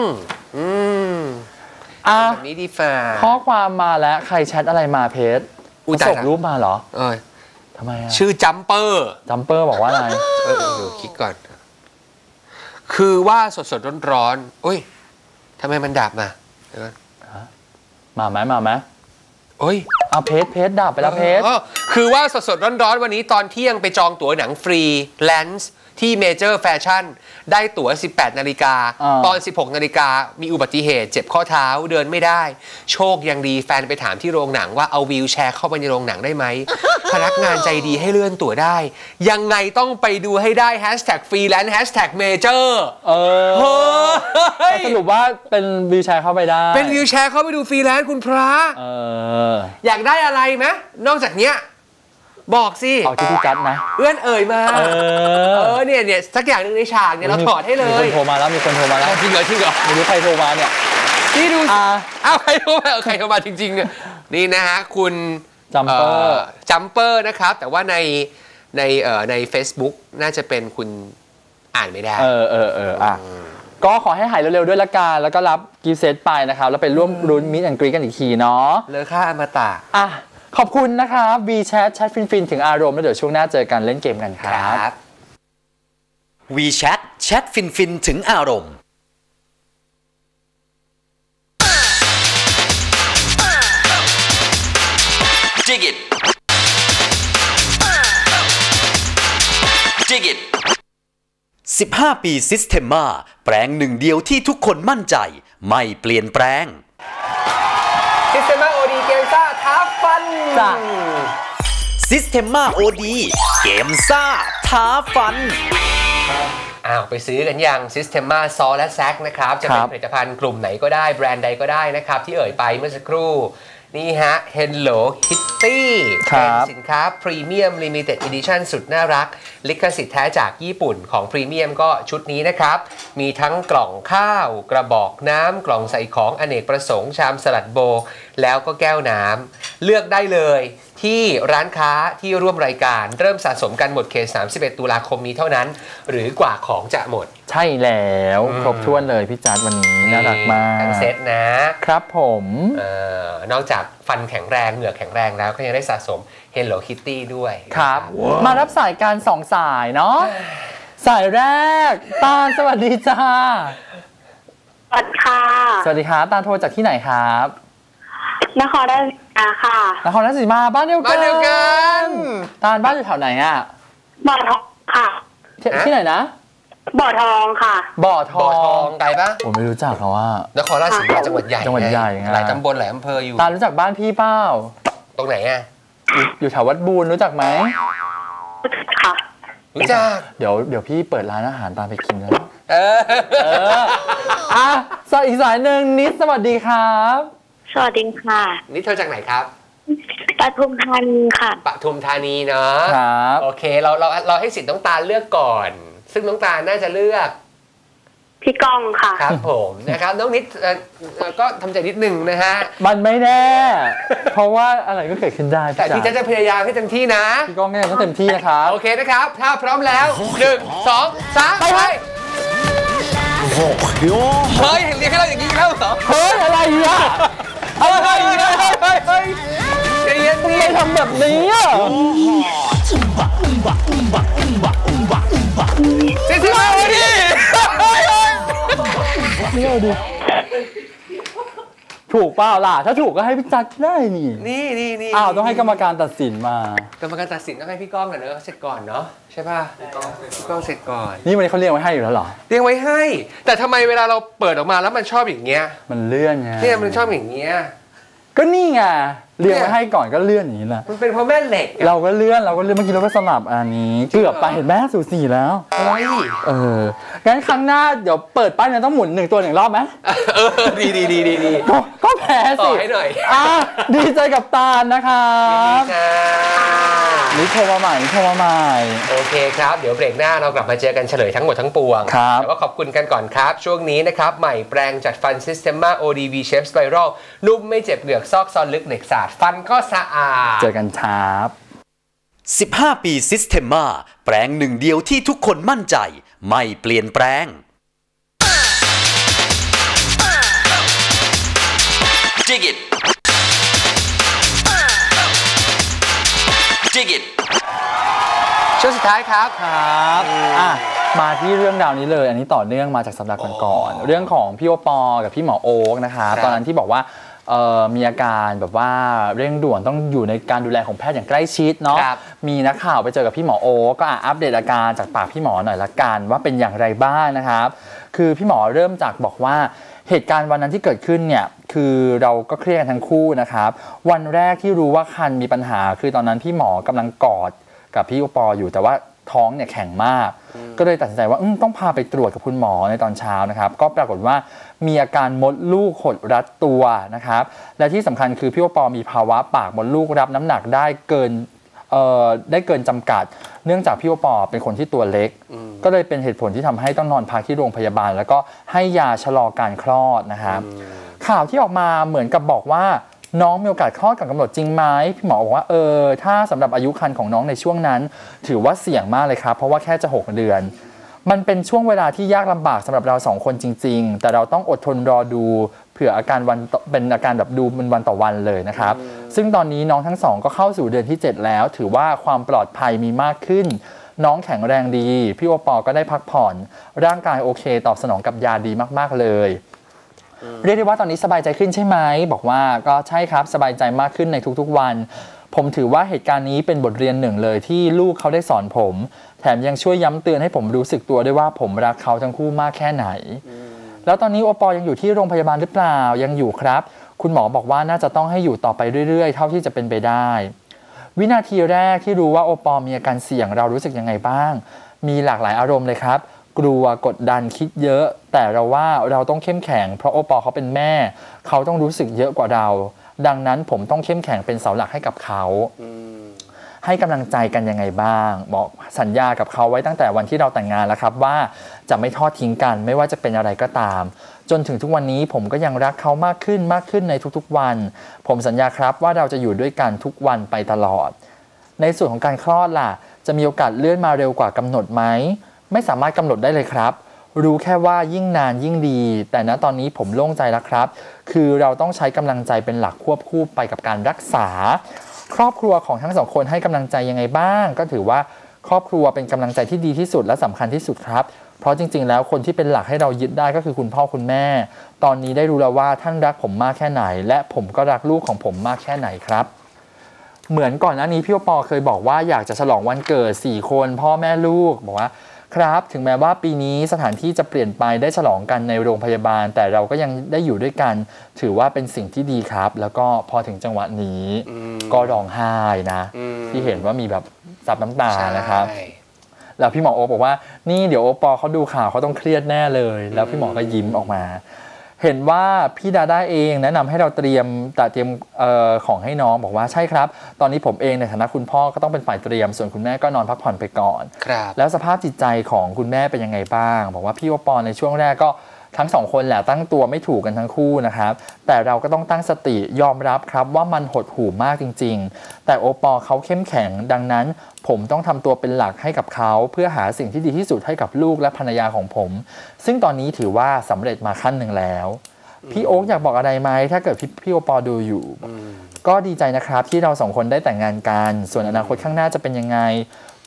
Speaker 2: แบบนี้ดีฟ่า
Speaker 3: ข้อความมาแล้วใครแชทอะไรมาเพจส่งรูปมาเหรอทำไมอ่ะ
Speaker 2: ชื่อจัมเปอร์
Speaker 3: บอกว่าอะไร
Speaker 2: เดี๋ยวคิดก่อนคือว่าสดร้อนๆอุ้ยทำไมมันดับมา
Speaker 3: มาไหม
Speaker 2: โอ้ย
Speaker 3: เอาเพจดับไปแล้วเพจ
Speaker 2: คือว่าสดร้อนวันนี้ตอนเที่ยงไปจองตั๋วหนังฟรีแลนซ์ที่เมเจอร์แฟชั่นได้ตั๋ว 18 นาฬิกาตอน 16 นาฬิกามีอุบัติเหตุเจ็บข้อเท้าเดินไม่ได้โชคยังดีแฟนไปถามที่โรงหนังว่าเอาวีลแชร์เข้าไปในโรงหนังได้ไหมพนักงานใจดีให้เลื่อนตั๋วได้ยังไงต้องไปดูให้ได้แฮชแท็กฟรีแลนซ์แฮชแท็กเมเจอร์
Speaker 3: สรุปว่าเป็นวีลแชร์เข้าไปได้
Speaker 2: เป็นวีลแชร์เข้าไปดูฟรีแลนซ์คุณพระอยากได้อะไรไหมนอกจากเนี้ยบอกสิ
Speaker 3: เอาที่พี่จัดนะ
Speaker 2: เอื้อนเอ่ยมาเนี่ยสักอย่างหนึ่งในฉากเนี่ยเราถอดให้เลย
Speaker 3: มีคนโทรมาแล้วจริงเหรอไม่รู้ใครโทรมาเนี่ย
Speaker 2: นี่ดูใครโทรมาจริงๆเนี่ยนี่นะฮะคุณ
Speaker 3: จัมเ
Speaker 2: ปอร์นะครับแต่ว่าใน Facebook น่าจะเป็นคุณอ่านไม่ได้
Speaker 3: ก็ขอให้หายเร็วๆด้วยละกันแล้วก็รับกิฟต์เซตไปนะครับแล้วไปร่วมลุ้นมิสแอนด์กรี๊ดกันอีกทีเนาะ
Speaker 2: เลอค่าอมตะ
Speaker 3: ขอบคุณนะครับ WeChat แชทฟินๆถึงอารมณ์แล้วเดี๋ยวช่วงหน้าเจอกันเล่นเกมกันครับ
Speaker 1: WeChat แชทฟินๆถึงอารมณ์Dig it 15 ปี Systema แปลงหนึ่งเดียวที่ทุกคนมั่นใจไม่เปลี่ยนแปลง
Speaker 2: Systema OD เกมซ่าท้าฟัน
Speaker 1: Systema OD เกมซ่าท้าฟัน
Speaker 2: ไปซื้อกันยัง Systema Salt และ Sack นะครับจะเป็นผลิตภัณฑ์กลุ่มไหนก็ได้แบรนด์ใดก็ได้นะครับที่เอ่ยไปเมื่อสักครู่นี่ฮะ Hello Kitty เป็นสินค้าพรีเมียม Limited Edition สุดน่ารักลิขสิทธิ์แท้จากญี่ปุ่นของพรีเมียมก็ชุดนี้นะครับมีทั้งกล่องข้าวกระบอกน้ำกล่องใส่ของอเนกประสงค์ชามสลัดโบแล้วก็แก้วน้ำเลือกได้เลยที่ร้านค้าที่ร่วมรายการเริ่มสะสมกันหมดเขต31 ตุลาคมนี้เท่านั้นหรือกว่าของจะหมด
Speaker 3: ใช่แล้วครบถ้วนเลยพี่จัดวันนี้น่ารักมาก
Speaker 2: ทั้งเซต
Speaker 3: นะครับผม
Speaker 2: นอกจากฟันแข็งแรงเหงือกแข็งแรงแล้วก็ยังได้สะสม Hello Kitty ด้วย
Speaker 3: ครับมารับสายการ2 สายเนาะสายแรกตาลสวัสดีจ้า
Speaker 5: สวัสดีค่ะ
Speaker 3: สวัสดีครับตาลโทรจากที่ไหนครับ
Speaker 5: นครราชสีมาค่ะ
Speaker 3: นครราชสีมาบ้านเดียวกันตาลบ้านอยู่แถวไหนอ่ะ
Speaker 5: บ่อทองค่ะ
Speaker 3: ที่ไหนนะ
Speaker 5: บ่อทองค่ะ
Speaker 3: บ่อทอง
Speaker 2: ไกลปะ
Speaker 3: ผมไม่รู้จักเขาว่าน
Speaker 2: ครราชสีมาจังหวัดใหญ่หลายตำบลหลายอำเภออยู่
Speaker 3: ตาลรู้จักบ้านพี่เป้า
Speaker 2: ตรงไหนอ่ะ
Speaker 3: อยู่แถววัดบูรรู้จักไหม
Speaker 5: ค่ะ
Speaker 2: รู้จัก
Speaker 3: เดี๋ยวพี่เปิดร้านอาหารตามไปกินนะสวัสดีอีกสายหนึ่งนิดสวัสดีครับ
Speaker 5: สวัสดีค่ะ
Speaker 2: นิดเธอจากไหนครับ
Speaker 5: ปทุมธานีค่ะ
Speaker 2: ปทุมธานีเนาะ
Speaker 3: ครับ
Speaker 2: โอเคเราให้สิทธิ์น้องตาลเลือกก่อนซึ่งน้องตาลน่าจะเลือก
Speaker 5: พี่ก้องค่ะ
Speaker 2: ครับผมนะครับน้องนิดก็ทำใจนิดนึงนะฮะ
Speaker 3: มันไม่แน่เพราะว่าอะไรก็เกิดขึ้นได้
Speaker 2: แต่ที่จะพยายามให้เต็มที่นะ
Speaker 3: พี่ก้องก็เต็มที่นะครับ
Speaker 2: โอเคนะครับถ้าพร้อมแล้ว1 2 3ไปเฮ้ยเรียกให้เราอย่างนี้แล้วเหรอ
Speaker 3: เฮ้ยอะไรอ่ะ
Speaker 2: อะไรเนี่ยเฮ้ยใจเย็น
Speaker 3: ไม่ทำแบบนี้อ่ะ
Speaker 2: ซิซิมาดิ
Speaker 3: นี่เอาดิถูกเปล่าล่ะถ้าถูกก็ให้พี่จัดได้นี่
Speaker 2: อ้
Speaker 3: าวต้องให้กรรมการตัดสินม
Speaker 2: ากรรมการตัดสินต้องให้พี่ก้องกันเนอะเสร็จก่อนเนาะใช่ป่ะพี่ก้องเสร็จก่อน
Speaker 3: นี่วันนี้เขาเรียงไว้ให้อยู่แล้วเหรอ
Speaker 2: เรียงไว้ให้แต่ทำไมเวลาเราเปิดออกมาแล้วมันชอบอย่างเงี้ย
Speaker 3: มันเลื่อนไง
Speaker 2: เนี่ยมันชอบอย่างเงี้ย
Speaker 3: ก็นี่ไงเรียงไว้ให้ก่อนก็เลื่อนอย่างนี้แหละ
Speaker 2: มันเป็นเพราะแม่เหล็ก
Speaker 3: เราก็เลื่อนเมื่อกี้เราก็สลับอันนี้เกือบไปเห็นแม่สูสีแล้วงั้นครั้งหน้าเดี๋ยวเปิดป้ายเนี่ยต้องหมุน1 ตัว1 รอบไหม
Speaker 2: ดี
Speaker 3: ก็แพ้สิ
Speaker 2: ให้หน่อย
Speaker 3: ดีใจกับตาลนะครับนี่โทรมาใหม่
Speaker 2: โอเคครับเดี๋ยวเบรกหน้าเรากลับมาเจอกันเฉลยทั้งหมดทั้งปวงแต่ว่าขอบคุณกันก่อนครับช่วงนี้นะครับใหม่แปรงจัดฟัน Systema ODV Shape Spiral นุ่มไม่เจ็บเหงือกซอกซอนลึกเหล็กสะอาดฟันก็สะอาด
Speaker 3: เจอกันครับ
Speaker 1: 15 ปี Systema แปรงหนึ่งเดียวที่ทุกคนมั่นใจไม่เปลี่ยนแปลงDig it Dig it
Speaker 2: ช่วงสุดท้ายครับ
Speaker 3: มาที่เรื่องราวนี้เลยอันนี้ต่อเนื่องมาจากสัปดาห์ก่อนๆเรื่องของพี่โอปอกับพี่หมอโอ๊กนะคะตอนนั้นที่บอกว่ามีอาการแบบว่าเร่งด่วนต้องอยู่ในการดูแลของแพทย์อย่างใกล้ชิดเนาะมีนักข่าวไปเจอกับพี่หมอโอ๊กก็อัปเดตอาการจากปากพี่หมอหน่อยละกันว่าเป็นอย่างไรบ้างนะครับคือพี่หมอเริ่มจากบอกว่าเหตุการณ์วันนั้นที่เกิดขึ้นเนี่ยคือเราก็เครียดกันทั้งคู่นะครับวันแรกที่รู้ว่าคันมีปัญหาคือตอนนั้นพี่หมอกำลังกอดกับพี่โอปออยู่แต่ว่าท้องเนี่ยแข็งมากก็เลยตัดสินใจว่าต้องพาไปตรวจกับคุณหมอในตอนเช้านะครับก็ปรากฏว่ามีอาการมดลูกหดรัดตัวนะครับและที่สำคัญคือพี่โอปอมีภาวะปากมดลูกรับน้ำหนักได้เกินจำกัดเนื่องจากพี่โอปอเป็นคนที่ตัวเล็กก็เลยเป็นเหตุผลที่ทำให้ต้องนอนพักที่โรงพยาบาลแล้วก็ให้ยาชะลอการคลอดนะครับข่าวที่ออกมาเหมือนกับบอกว่าน้องมีโอกาสคลอดก่อนกำหนดจริงไหมพี่หมอบอกว่าถ้าสำหรับอายุครรภ์ของน้องในช่วงนั้นถือว่าเสี่ยงมากเลยครับเพราะว่าแค่จะ6 เดือนมันเป็นช่วงเวลาที่ยากลำบากสำหรับเรา2 คนจริงๆแต่เราต้องอดทนรอดูเผื่ออาการเป็นอาการแบบดูเป็นวันต่อวันเลยนะครับซึ่งตอนนี้น้องทั้ง2ก็เข้าสู่เดือนที่7แล้วถือว่าความปลอดภัยมีมากขึ้นน้องแข็งแรงดีพี่โอปอก็ได้พักผ่อนร่างกายโอเคตอบสนองกับยาดีมากๆเลยเรียกได้ว่าตอนนี้สบายใจขึ้นใช่ไหมบอกว่าก็ใช่ครับสบายใจมากขึ้นในทุกๆวันผมถือว่าเหตุการณ์นี้เป็นบทเรียนหนึ่งเลยที่ลูกเขาได้สอนผมแถมยังช่วยย้ำเตือนให้ผมรู้สึกตัวด้วยว่าผมรักเขาทั้งคู่มากแค่ไหนแล้วตอนนี้โอปอยังอยู่ที่โรงพยาบาลหรือเปล่ายังอยู่ครับคุณหมอบอกว่าน่าจะต้องให้อยู่ต่อไปเรื่อยๆเท่าที่จะเป็นไปได้วินาทีแรกที่รู้ว่าโอปอมีอาการเสี่ยงเรารู้สึกยังไงบ้างมีหลากหลายอารมณ์เลยครับกลัวกดดันคิดเยอะแต่เราว่าเราต้องเข้มแข็งเพราะโอปอเขาเป็นแม่เขาต้องรู้สึกเยอะกว่าเราดังนั้นผมต้องเข้มแข็งเป็นเสาหลักให้กับเขาให้กำลังใจกันยังไงบ้างบอกสัญญากับเขาไว้ตั้งแต่วันที่เราแต่งงานแล้วครับว่าจะไม่ทอดทิ้งกันไม่ว่าจะเป็นอะไรก็ตามจนถึงทุกวันนี้ผมก็ยังรักเขามากขึ้นในทุกๆวันผมสัญญาครับว่าเราจะอยู่ด้วยกันทุกวันไปตลอดในส่วนของการคลอดล่ะจะมีโอกาสเลื่อนมาเร็วกว่ากำหนดไหมไม่สามารถกำหนดได้เลยครับรู้แค่ว่ายิ่งนานยิ่งดีแต่ณตอนนี้ผมโล่งใจแล้วครับคือเราต้องใช้กำลังใจเป็นหลักควบคู่ไปกับการรักษาครอบครัวของทั้ง2 คนให้กำลังใจยังไงบ้างก็ถือว่าครอบครัวเป็นกำลังใจที่ดีที่สุดและสำคัญที่สุดครับเพราะจริงๆแล้วคนที่เป็นหลักให้เรายึดได้ก็คือคุณพ่อคุณแม่ตอนนี้ได้รู้แล้วว่าท่านรักผมมากแค่ไหนและผมก็รักลูกของผมมากแค่ไหนครับเหมือนก่อนหน้านี้พี่โอปอเคยบอกว่าอยากจะฉลองวันเกิด4 คนพ่อแม่ลูกบอกว่าครับถึงแม้ว่าปีนี้สถานที่จะเปลี่ยนไปได้ฉลองกันในโรงพยาบาลแต่เราก็ยังได้อยู่ด้วยกันถือว่าเป็นสิ่งที่ดีครับแล้วก็พอถึงจังหวะนี้ก็ร้องไห้นะที่เห็นว่ามีแบบซับน้ำตานะครับแล้วพี่หมอโอบอกว่านี่เดี๋ยวโอปอเขาดูข่าวเขาต้องเครียดแน่เลยแล้วพี่หมอก็ยิ้มออกมาเห็นว่าพี่ดาด้าเองแนะนำให้เราเตรียมของให้น้องบอกว่าใช่ครับตอนนี้ผมเองในฐานะคุณพ่อก็ต้องเป็นฝ่ายเตรียมส่วนคุณแม่ก็นอนพักผ่อนไปก่อนแล้วสภาพจิตใจของคุณแม่เป็นยังไงบ้างบอกว่าพี่โอปอในช่วงแรกก็ทั้ง2 คนแหละตั้งตัวไม่ถูกกันทั้งคู่นะครับแต่เราก็ต้องตั้งสติยอมรับครับว่ามันหดหู่มากจริงๆแต่โอปอเขาเข้มแข็งดังนั้นผมต้องทำตัวเป็นหลักให้กับเขาเพื่อหาสิ่งที่ดีที่สุดให้กับลูกและภรรยาของผมซึ่งตอนนี้ถือว่าสำเร็จมาขั้นหนึ่งแล้วพี่โอ๊คอยากบอกอะไรไหมถ้าเกิดพี่โอปอดูอยู่ก็ดีใจนะครับที่เรา2 คนได้แต่งงานกันส่วนอนาคตข้างหน้าจะเป็นยังไง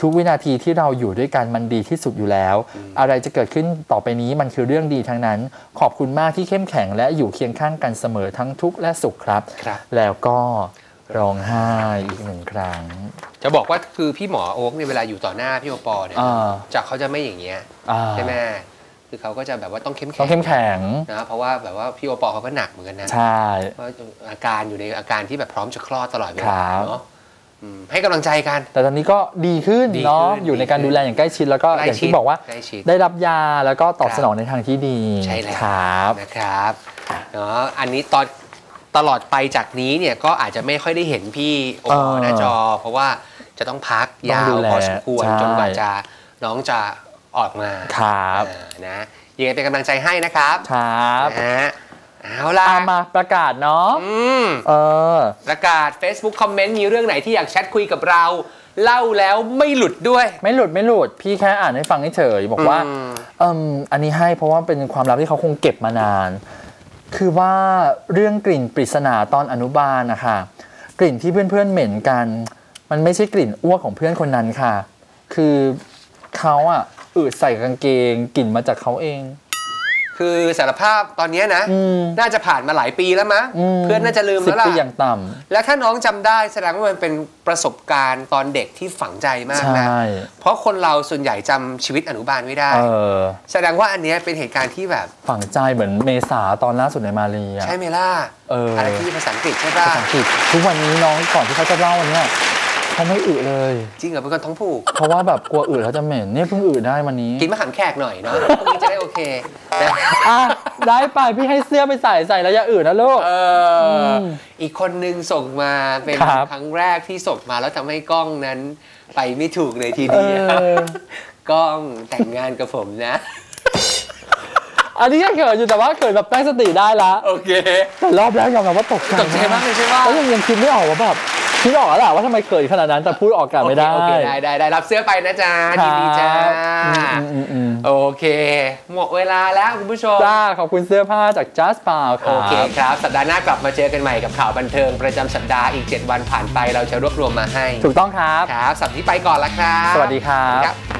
Speaker 3: ทุกวินาทีที่เราอยู่ด้วยกันมันดีที่สุดอยู่แล้วอะไรจะเกิดขึ้นต่อไปนี้มันคือเรื่องดีทั้งนั้นขอบคุณมากที่เข้มแข็งและอยู่เคียงข้างกันเสมอทั้งทุกข์และสุขครับแล้วก็ร้องไห้อีก1 ครั้ง
Speaker 2: จะบอกว่าคือพี่หมอโอ๊คเนี่ยเวลาอยู่ต่อหน้าพี่โอปอเนี่ยจากเขาจะไม่อย่างเงี้ยใช่ไหมคือเขาก็จะแบบว่าต้องเข้มแข็งนะเพราะว่าแบบว่าพี่โอปอเขาก็หนักเหมือนกันนะ
Speaker 3: ใช่
Speaker 2: เพราะอาการอยู่ในอาการที่แบบพร้อมจะคลอดตลอดเวลาเนาะให้กำลังใจกัน
Speaker 3: แต่ตอนนี้ก็ดีขึ้นเนาะอยู่ในการดูแลอย่างใกล้ชิดแล้วก็อย่างที่บอกว่าได้รับยาแล้วก็ตอบสนองในทางที่ดี
Speaker 2: ใช่แล้ว
Speaker 3: ครับ
Speaker 2: นะครับเนาะอันนี้ตลอดไปจากนี้เนี่ยก็อาจจะไม่ค่อยได้เห็นพี่โอปอหน้าจอเพราะว่าจะต้องพักยาวพอสมควรจนกว่าจะน้องจะออกมา
Speaker 3: ครับ
Speaker 2: นะยังไงเป็นกำลังใจให้นะครับ
Speaker 3: ครับ
Speaker 2: เอาล่ะ
Speaker 3: มาประกาศเนาะ
Speaker 2: ประกาศ Facebook คอมเมนต์มีเรื่องไหนที่อยากแชทคุยกับเราเล่าแล้วไม่หลุดด้วย
Speaker 3: ไม่หลุดพี่แค่อ่านให้ฟังเฉยบอกว่าอันนี้ให้เพราะว่าเป็นความลับที่เขาคงเก็บมานานคือว่าเรื่องกลิ่นปริศนาตอนอนุบาลนะคะกลิ่นที่เพื่อนๆเหม็นกันมันไม่ใช่กลิ่นอ้วกของเพื่อนคนนั้นค่ะคือเขาอึใส่กางเกงกลิ่นมาจากเขาเอง
Speaker 2: คือสารภาพตอนนี้นะน่าจะผ่านมาหลายปีแล้วมั้งเพื่อนน่าจะลืมแล้วล่ะ
Speaker 3: 10 ปีอย่างต่ำ
Speaker 2: แล้วถ้าน้องจำได้แสดงว่ามันเป็นประสบการณ์ตอนเด็กที่ฝังใจมากนะเพราะคนเราส่วนใหญ่จำชีวิตอนุบาลไม่ได้แสดงว่าอันนี้เป็นเหตุการณ์ที่แบบ
Speaker 3: ฝังใจเหมือนเมษาตอนล่าสุดในมาลี
Speaker 2: ใช่ไหมล่ะอะไรที่ภาษาอังกฤษใช่ป่ะ
Speaker 3: ภาษาอังกฤษทุกวันนี้น้องก่อนที่เขาจะเล่าวันนี้เขาไม่อึเลย
Speaker 2: จริงเหรอเป็นคนท้องผูก
Speaker 3: เพราะว่าแบบกลัวอึแล้วจะเหม็นเนี่ยเพิ่งอึได้วันนี้
Speaker 2: กินมะขามแขกหน่อยเนาะพรุ่งนี้จะได้โอเค
Speaker 3: ได้ไปพี่ให้เสื้อไปใส่แล้วอย่าอึนะลูก
Speaker 2: อีกคนนึงส่งมาเป็นครั้งแรกที่ส่งมาแล้วทำให้กล้องนั้นไปไม่ถูกเลยทีเดียวกล้องแต่งงานกับผมนะ
Speaker 3: อันนี้ยังเกิดอยู่แต่ว่าเกิดแบบตั้งสติได้ละ
Speaker 2: โอเค
Speaker 3: แต่รอบแรกยอมรับว่าตก
Speaker 2: ใจมากเลยใช่ไหม
Speaker 3: แล้วยังคิดไม่ออกว่าแบบคิดออกแล้วแหละว่าทำไมเกิดขนาดนั้นแต่พูดออกกันไม่ได้
Speaker 2: โอเคได้รับเสื้อไปนะจ๊ะดีจ้าโอเคหมดเวลาแล้วคุณผู้ชม
Speaker 3: จ้าขอบคุณเสื้อผ้าจาก Just Pal ครับ
Speaker 2: โอเคครับสัปดาห์หน้ากลับมาเจอกันใหม่กับข่าวบันเทิงประจำสัปดาห์อีก7 วันผ่านไปเราจะรวบรวมมาให้
Speaker 3: ถูกต้องครับ
Speaker 2: ครับสัปดาห์นี้ไปก่อนละครับ
Speaker 3: สวัสดีครับ